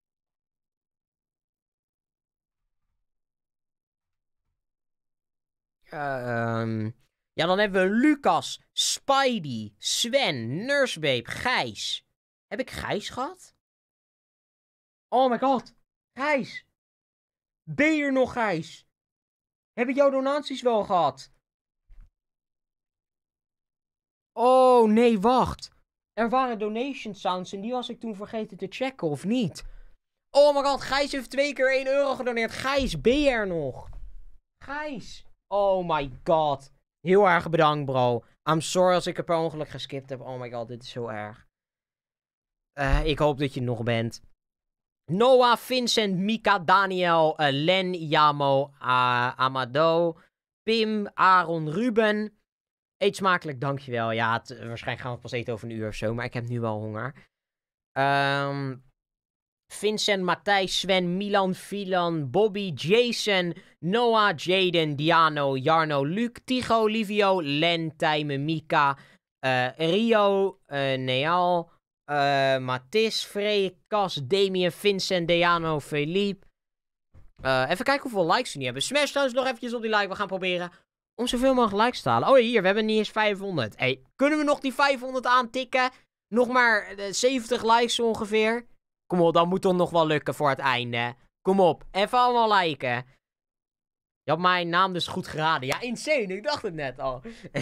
Um... Ja, dan hebben we Lucas, Spidey, Sven, Nursebabe, Gijs. Heb ik Gijs gehad? Oh my god. Gijs. Ben je er nog, Gijs? Heb ik jouw donaties wel gehad? Oh, nee, wacht. Er waren donation sounds en die was ik toen vergeten te checken, of niet? Oh my god, Gijs heeft twee keer één euro gedoneerd. Gijs, ben je er nog? Gijs. Oh my god. Heel erg bedankt, bro. I'm sorry als ik er per ongeluk geskipt heb. Oh my god, dit is zo erg. Uh, ik hoop dat je nog bent. Noah, Vincent, Mika, Daniel, uh, Len, Jamo, uh, Amado, Pim, Aaron, Ruben. Eet smakelijk, dankjewel. Ja, het, waarschijnlijk gaan we pas eten over een uur of zo, maar ik heb nu wel honger. Um, Vincent, Matthijs, Sven, Milan, Filan, Bobby, Jason, Noah, Jaden, Diano, Jarno, Luc, Tigo, Livio, Len, Tijmen, Mika, uh, Rio, uh, Neal, Uh, Mathis, Frey, Cas, Damien, Vincent, Deano, Philippe. Uh, even kijken hoeveel likes we nu hebben. Smash trouwens nog eventjes op die like. We gaan proberen om zoveel mogelijk likes te halen. Oh, hier, we hebben niet eens vijfhonderd. Hey, kunnen we nog die vijfhonderd aantikken? Nog maar uh, zeventig likes ongeveer. Kom op, dat moet toch nog wel lukken voor het einde. Kom op, even allemaal liken. Je had mijn naam dus goed geraden. Ja, insane, ik dacht het net al.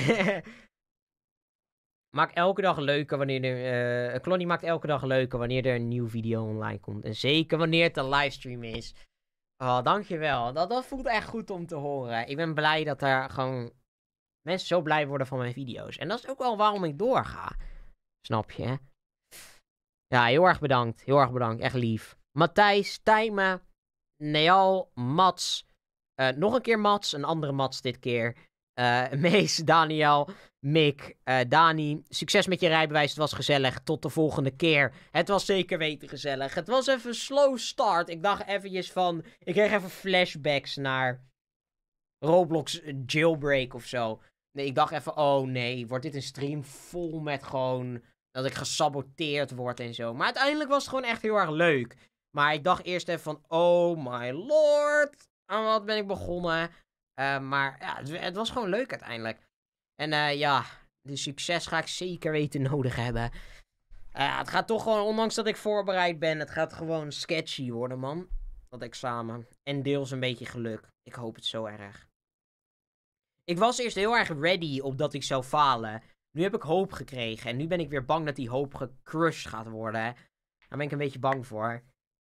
Maak elke dag leuker wanneer er... Uh, Klonnie maakt elke dag leuker wanneer er een nieuwe video online komt. En zeker wanneer het een livestream is. Oh, dankjewel. Dat, dat voelt echt goed om te horen. Ik ben blij dat er gewoon... mensen zo blij worden van mijn video's. En dat is ook wel waarom ik doorga. Snap je? Ja, heel erg bedankt. Heel erg bedankt. Echt lief. Matthijs, Tijmen, Neal, Mats. Uh, nog een keer Mats. Een andere Mats dit keer. Uh, Mees, Daniel, Mick, uh, Dani. Succes met je rijbewijs. Het was gezellig. Tot de volgende keer. Het was zeker weten gezellig. Het was even een slow start. Ik dacht eventjes van... Ik kreeg even flashbacks naar... Roblox jailbreak of zo. Nee, ik dacht even... Oh nee, wordt dit een stream vol met gewoon... Dat ik gesaboteerd word en zo. Maar uiteindelijk was het gewoon echt heel erg leuk. Maar ik dacht eerst even van... Oh my lord. Aan wat ben ik begonnen? Uh, maar ja, het, het was gewoon leuk uiteindelijk. En uh, ja, de succes ga ik zeker weten nodig hebben. Uh, het gaat toch gewoon, ondanks dat ik voorbereid ben, het gaat gewoon sketchy worden, man. Dat examen. En deels een beetje geluk. Ik hoop het zo erg. Ik was eerst heel erg ready op dat ik zou falen. Nu heb ik hoop gekregen. En nu ben ik weer bang dat die hoop gecrushed gaat worden. Daar ben ik een beetje bang voor.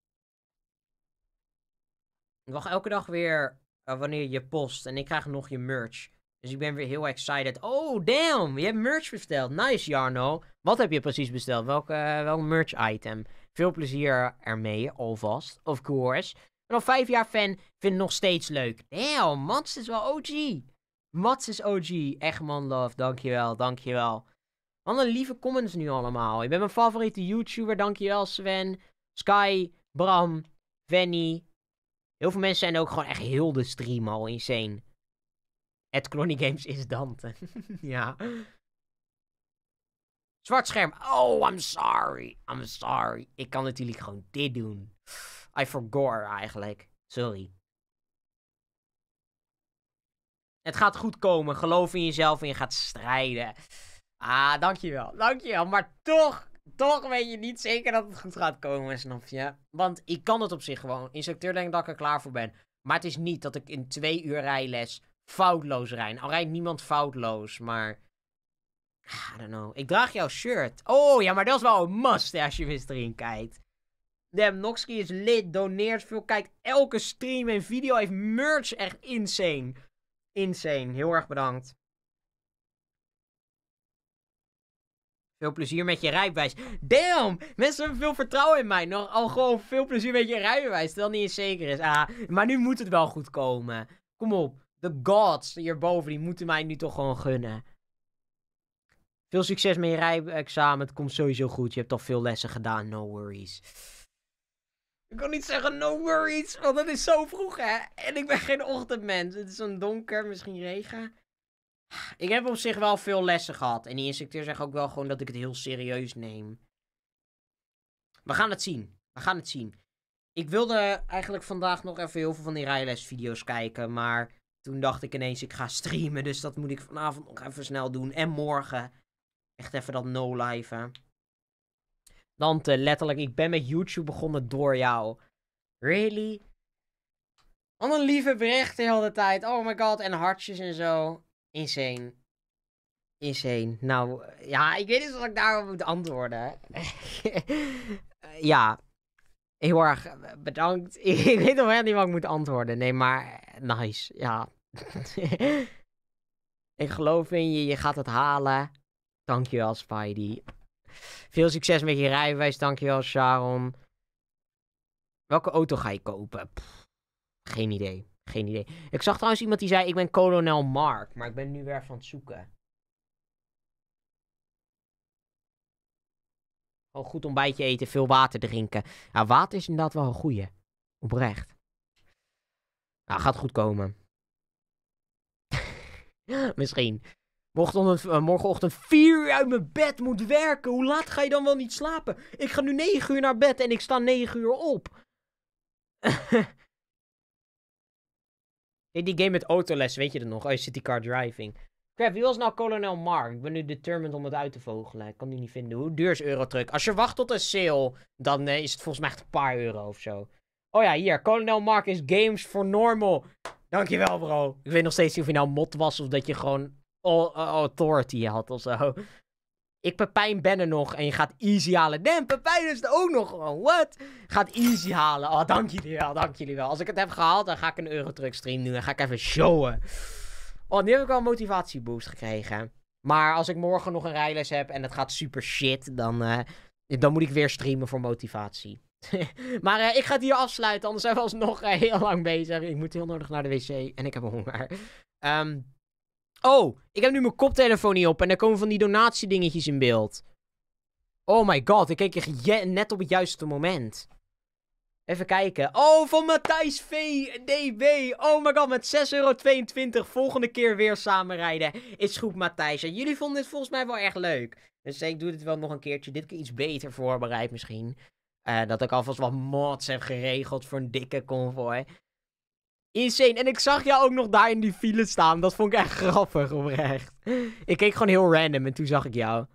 Ik wacht elke dag weer... Uh, wanneer je post. En ik krijg nog je merch. Dus ik ben weer heel excited. Oh, damn. Je hebt merch besteld. Nice, Jarno. Wat heb je precies besteld? Welk, uh, welk merch item? Veel plezier ermee, alvast. Of course. Ik ben al vijf jaar fan. Vind het nog steeds leuk. Damn, Mats is wel O G. Mats is O G. Echt man love. Dankjewel, dankjewel. Wat een lieve comments nu allemaal. Je bent mijn favoriete YouTuber. Dankjewel, Sven. Sky, Bram, Venny. Heel veel mensen zijn ook gewoon echt heel de stream al insane. At Clonny Games is Dante. Ja. Zwart scherm. Oh, I'm sorry. I'm sorry. Ik kan natuurlijk gewoon dit doen. I forgot eigenlijk. Sorry. Het gaat goed komen. Geloof in jezelf en je gaat strijden. Ah, dankjewel. Dankjewel. Maar toch... Toch weet je niet zeker dat het goed gaat komen, snap je? Want ik kan het op zich gewoon. Instructeur denkt dat ik er klaar voor ben. Maar het is niet dat ik in twee uur rijles foutloos rijd. Al rijdt niemand foutloos, maar... I don't know. Ik draag jouw shirt. Oh, ja, maar dat is wel een must, hè, als je weer erin kijkt. Damn, Noxky is lid, doneert veel, kijkt elke stream en video, heeft merch, echt insane. Insane, heel erg bedankt. Veel plezier met je rijbewijs. Damn! Mensen hebben veel vertrouwen in mij. Nog al gewoon veel plezier met je rijbewijs. Terwijl het niet eens zeker is. Ah, maar nu moet het wel goed komen. Kom op. De gods hierboven, die moeten mij nu toch gewoon gunnen. Veel succes met je rijexamen. Het komt sowieso goed. Je hebt toch veel lessen gedaan. No worries. Ik kan niet zeggen no worries. Want het is zo vroeg, hè. En ik ben geen ochtendmens. Het is zo'n donker. Misschien regen. Ik heb op zich wel veel lessen gehad. En die instructeur zegt ook wel gewoon dat ik het heel serieus neem. We gaan het zien. We gaan het zien. Ik wilde eigenlijk vandaag nog even heel veel van die rijlesvideo's kijken. Maar toen dacht ik ineens, ik ga streamen. Dus dat moet ik vanavond nog even snel doen. En morgen. Echt even dat no-live. Dante, letterlijk, ik ben met YouTube begonnen door jou. Really? Wat een lieve berichten de hele tijd. Oh my god. En hartjes en zo. Insane. Insane. Nou, ja, ik weet niet of ik daarop moet antwoorden. Ja. Heel erg bedankt. Ik weet nog echt niet wat ik moet antwoorden. Nee, maar nice. Ja. Ik geloof in je. Je gaat het halen. Dankjewel, Spidey. Veel succes met je rijbewijs. Dankjewel, Sharon. Welke auto ga je kopen? Pff, geen idee. Geen idee. Ik zag trouwens iemand die zei, ik ben kolonel Mark. Maar ik ben nu weer van het zoeken. Gewoon goed ontbijtje eten, veel water drinken. Ja, water is inderdaad wel een goeie. Oprecht. Nou, gaat goed komen. Misschien. Morgenochtend, uh, morgenochtend vier uur uit mijn bed moet werken. Hoe laat ga je dan wel niet slapen? Ik ga nu negen uur naar bed en ik sta negen uur op. Hey, die game met autoles, weet je dat nog? Oh, City Car Driving. Crap, wie was nou kolonel Mark? Ik ben nu determined om het uit te vogelen. Ik kan die niet vinden. Hoe duur is Eurotruck? Als je wacht tot een sale, dan uh, is het volgens mij echt een paar euro of zo. Oh ja, hier. Kolonel Mark is games for normal. Dankjewel, bro. Ik weet nog steeds niet of je nou mod was of dat je gewoon authority had of zo. Ik, Pepijn, ben er nog en je gaat easy halen. Damn, Pepijn is er ook nog gewoon. What? Gaat easy halen. Oh, dank jullie wel, dank jullie wel. Als ik het heb gehaald, dan ga ik een Eurotruck stream doen en ga ik even showen. Oh, nu heb ik al een motivatieboost gekregen. Maar als ik morgen nog een rijles heb en het gaat super shit, dan, uh, dan moet ik weer streamen voor motivatie. Maar uh, ik ga het hier afsluiten, anders zijn we alsnog uh, heel lang bezig. Ik moet heel nodig naar de wc en ik heb honger. Um, oh, ik heb nu mijn koptelefoon niet op en er komen van die donatiedingetjes in beeld. Oh my god, ik keek er net op het juiste moment. Even kijken. Oh, van Matthijs V. D B. Oh my god, met zes euro tweeëntwintig. Volgende keer weer samenrijden. Is goed, Matthijs. En jullie vonden dit volgens mij wel echt leuk. Dus ik doe dit wel nog een keertje. Dit keer iets beter voorbereid misschien. Uh, dat ik alvast wat mods heb geregeld voor een dikke convoy. Insane. En ik zag jou ook nog daar in die file staan. Dat vond ik echt grappig, oprecht. Ik keek gewoon heel random en toen zag ik jou.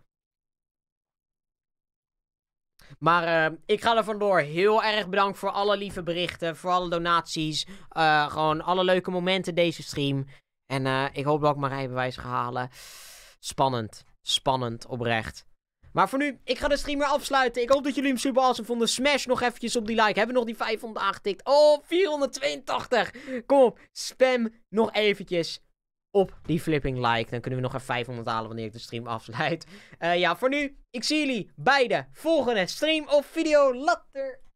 Maar uh, ik ga er vandoor. Heel erg bedankt voor alle lieve berichten. Voor alle donaties. Uh, gewoon alle leuke momenten deze stream. En uh, ik hoop dat ik mijn rijbewijs ga halen. Spannend. Spannend, oprecht. Maar voor nu, ik ga de stream weer afsluiten. Ik hoop dat jullie hem super awesome vonden. Smash nog eventjes op die like. Hebben we nog die vijfhonderd aangetikt? Oh, vierhonderdtweeëntachtig. Kom op, spam nog eventjes op die flipping like. Dan kunnen we nog even vijfhonderd halen wanneer ik de stream afsluit. Uh, ja, voor nu, ik zie jullie bij de volgende stream of video. Later.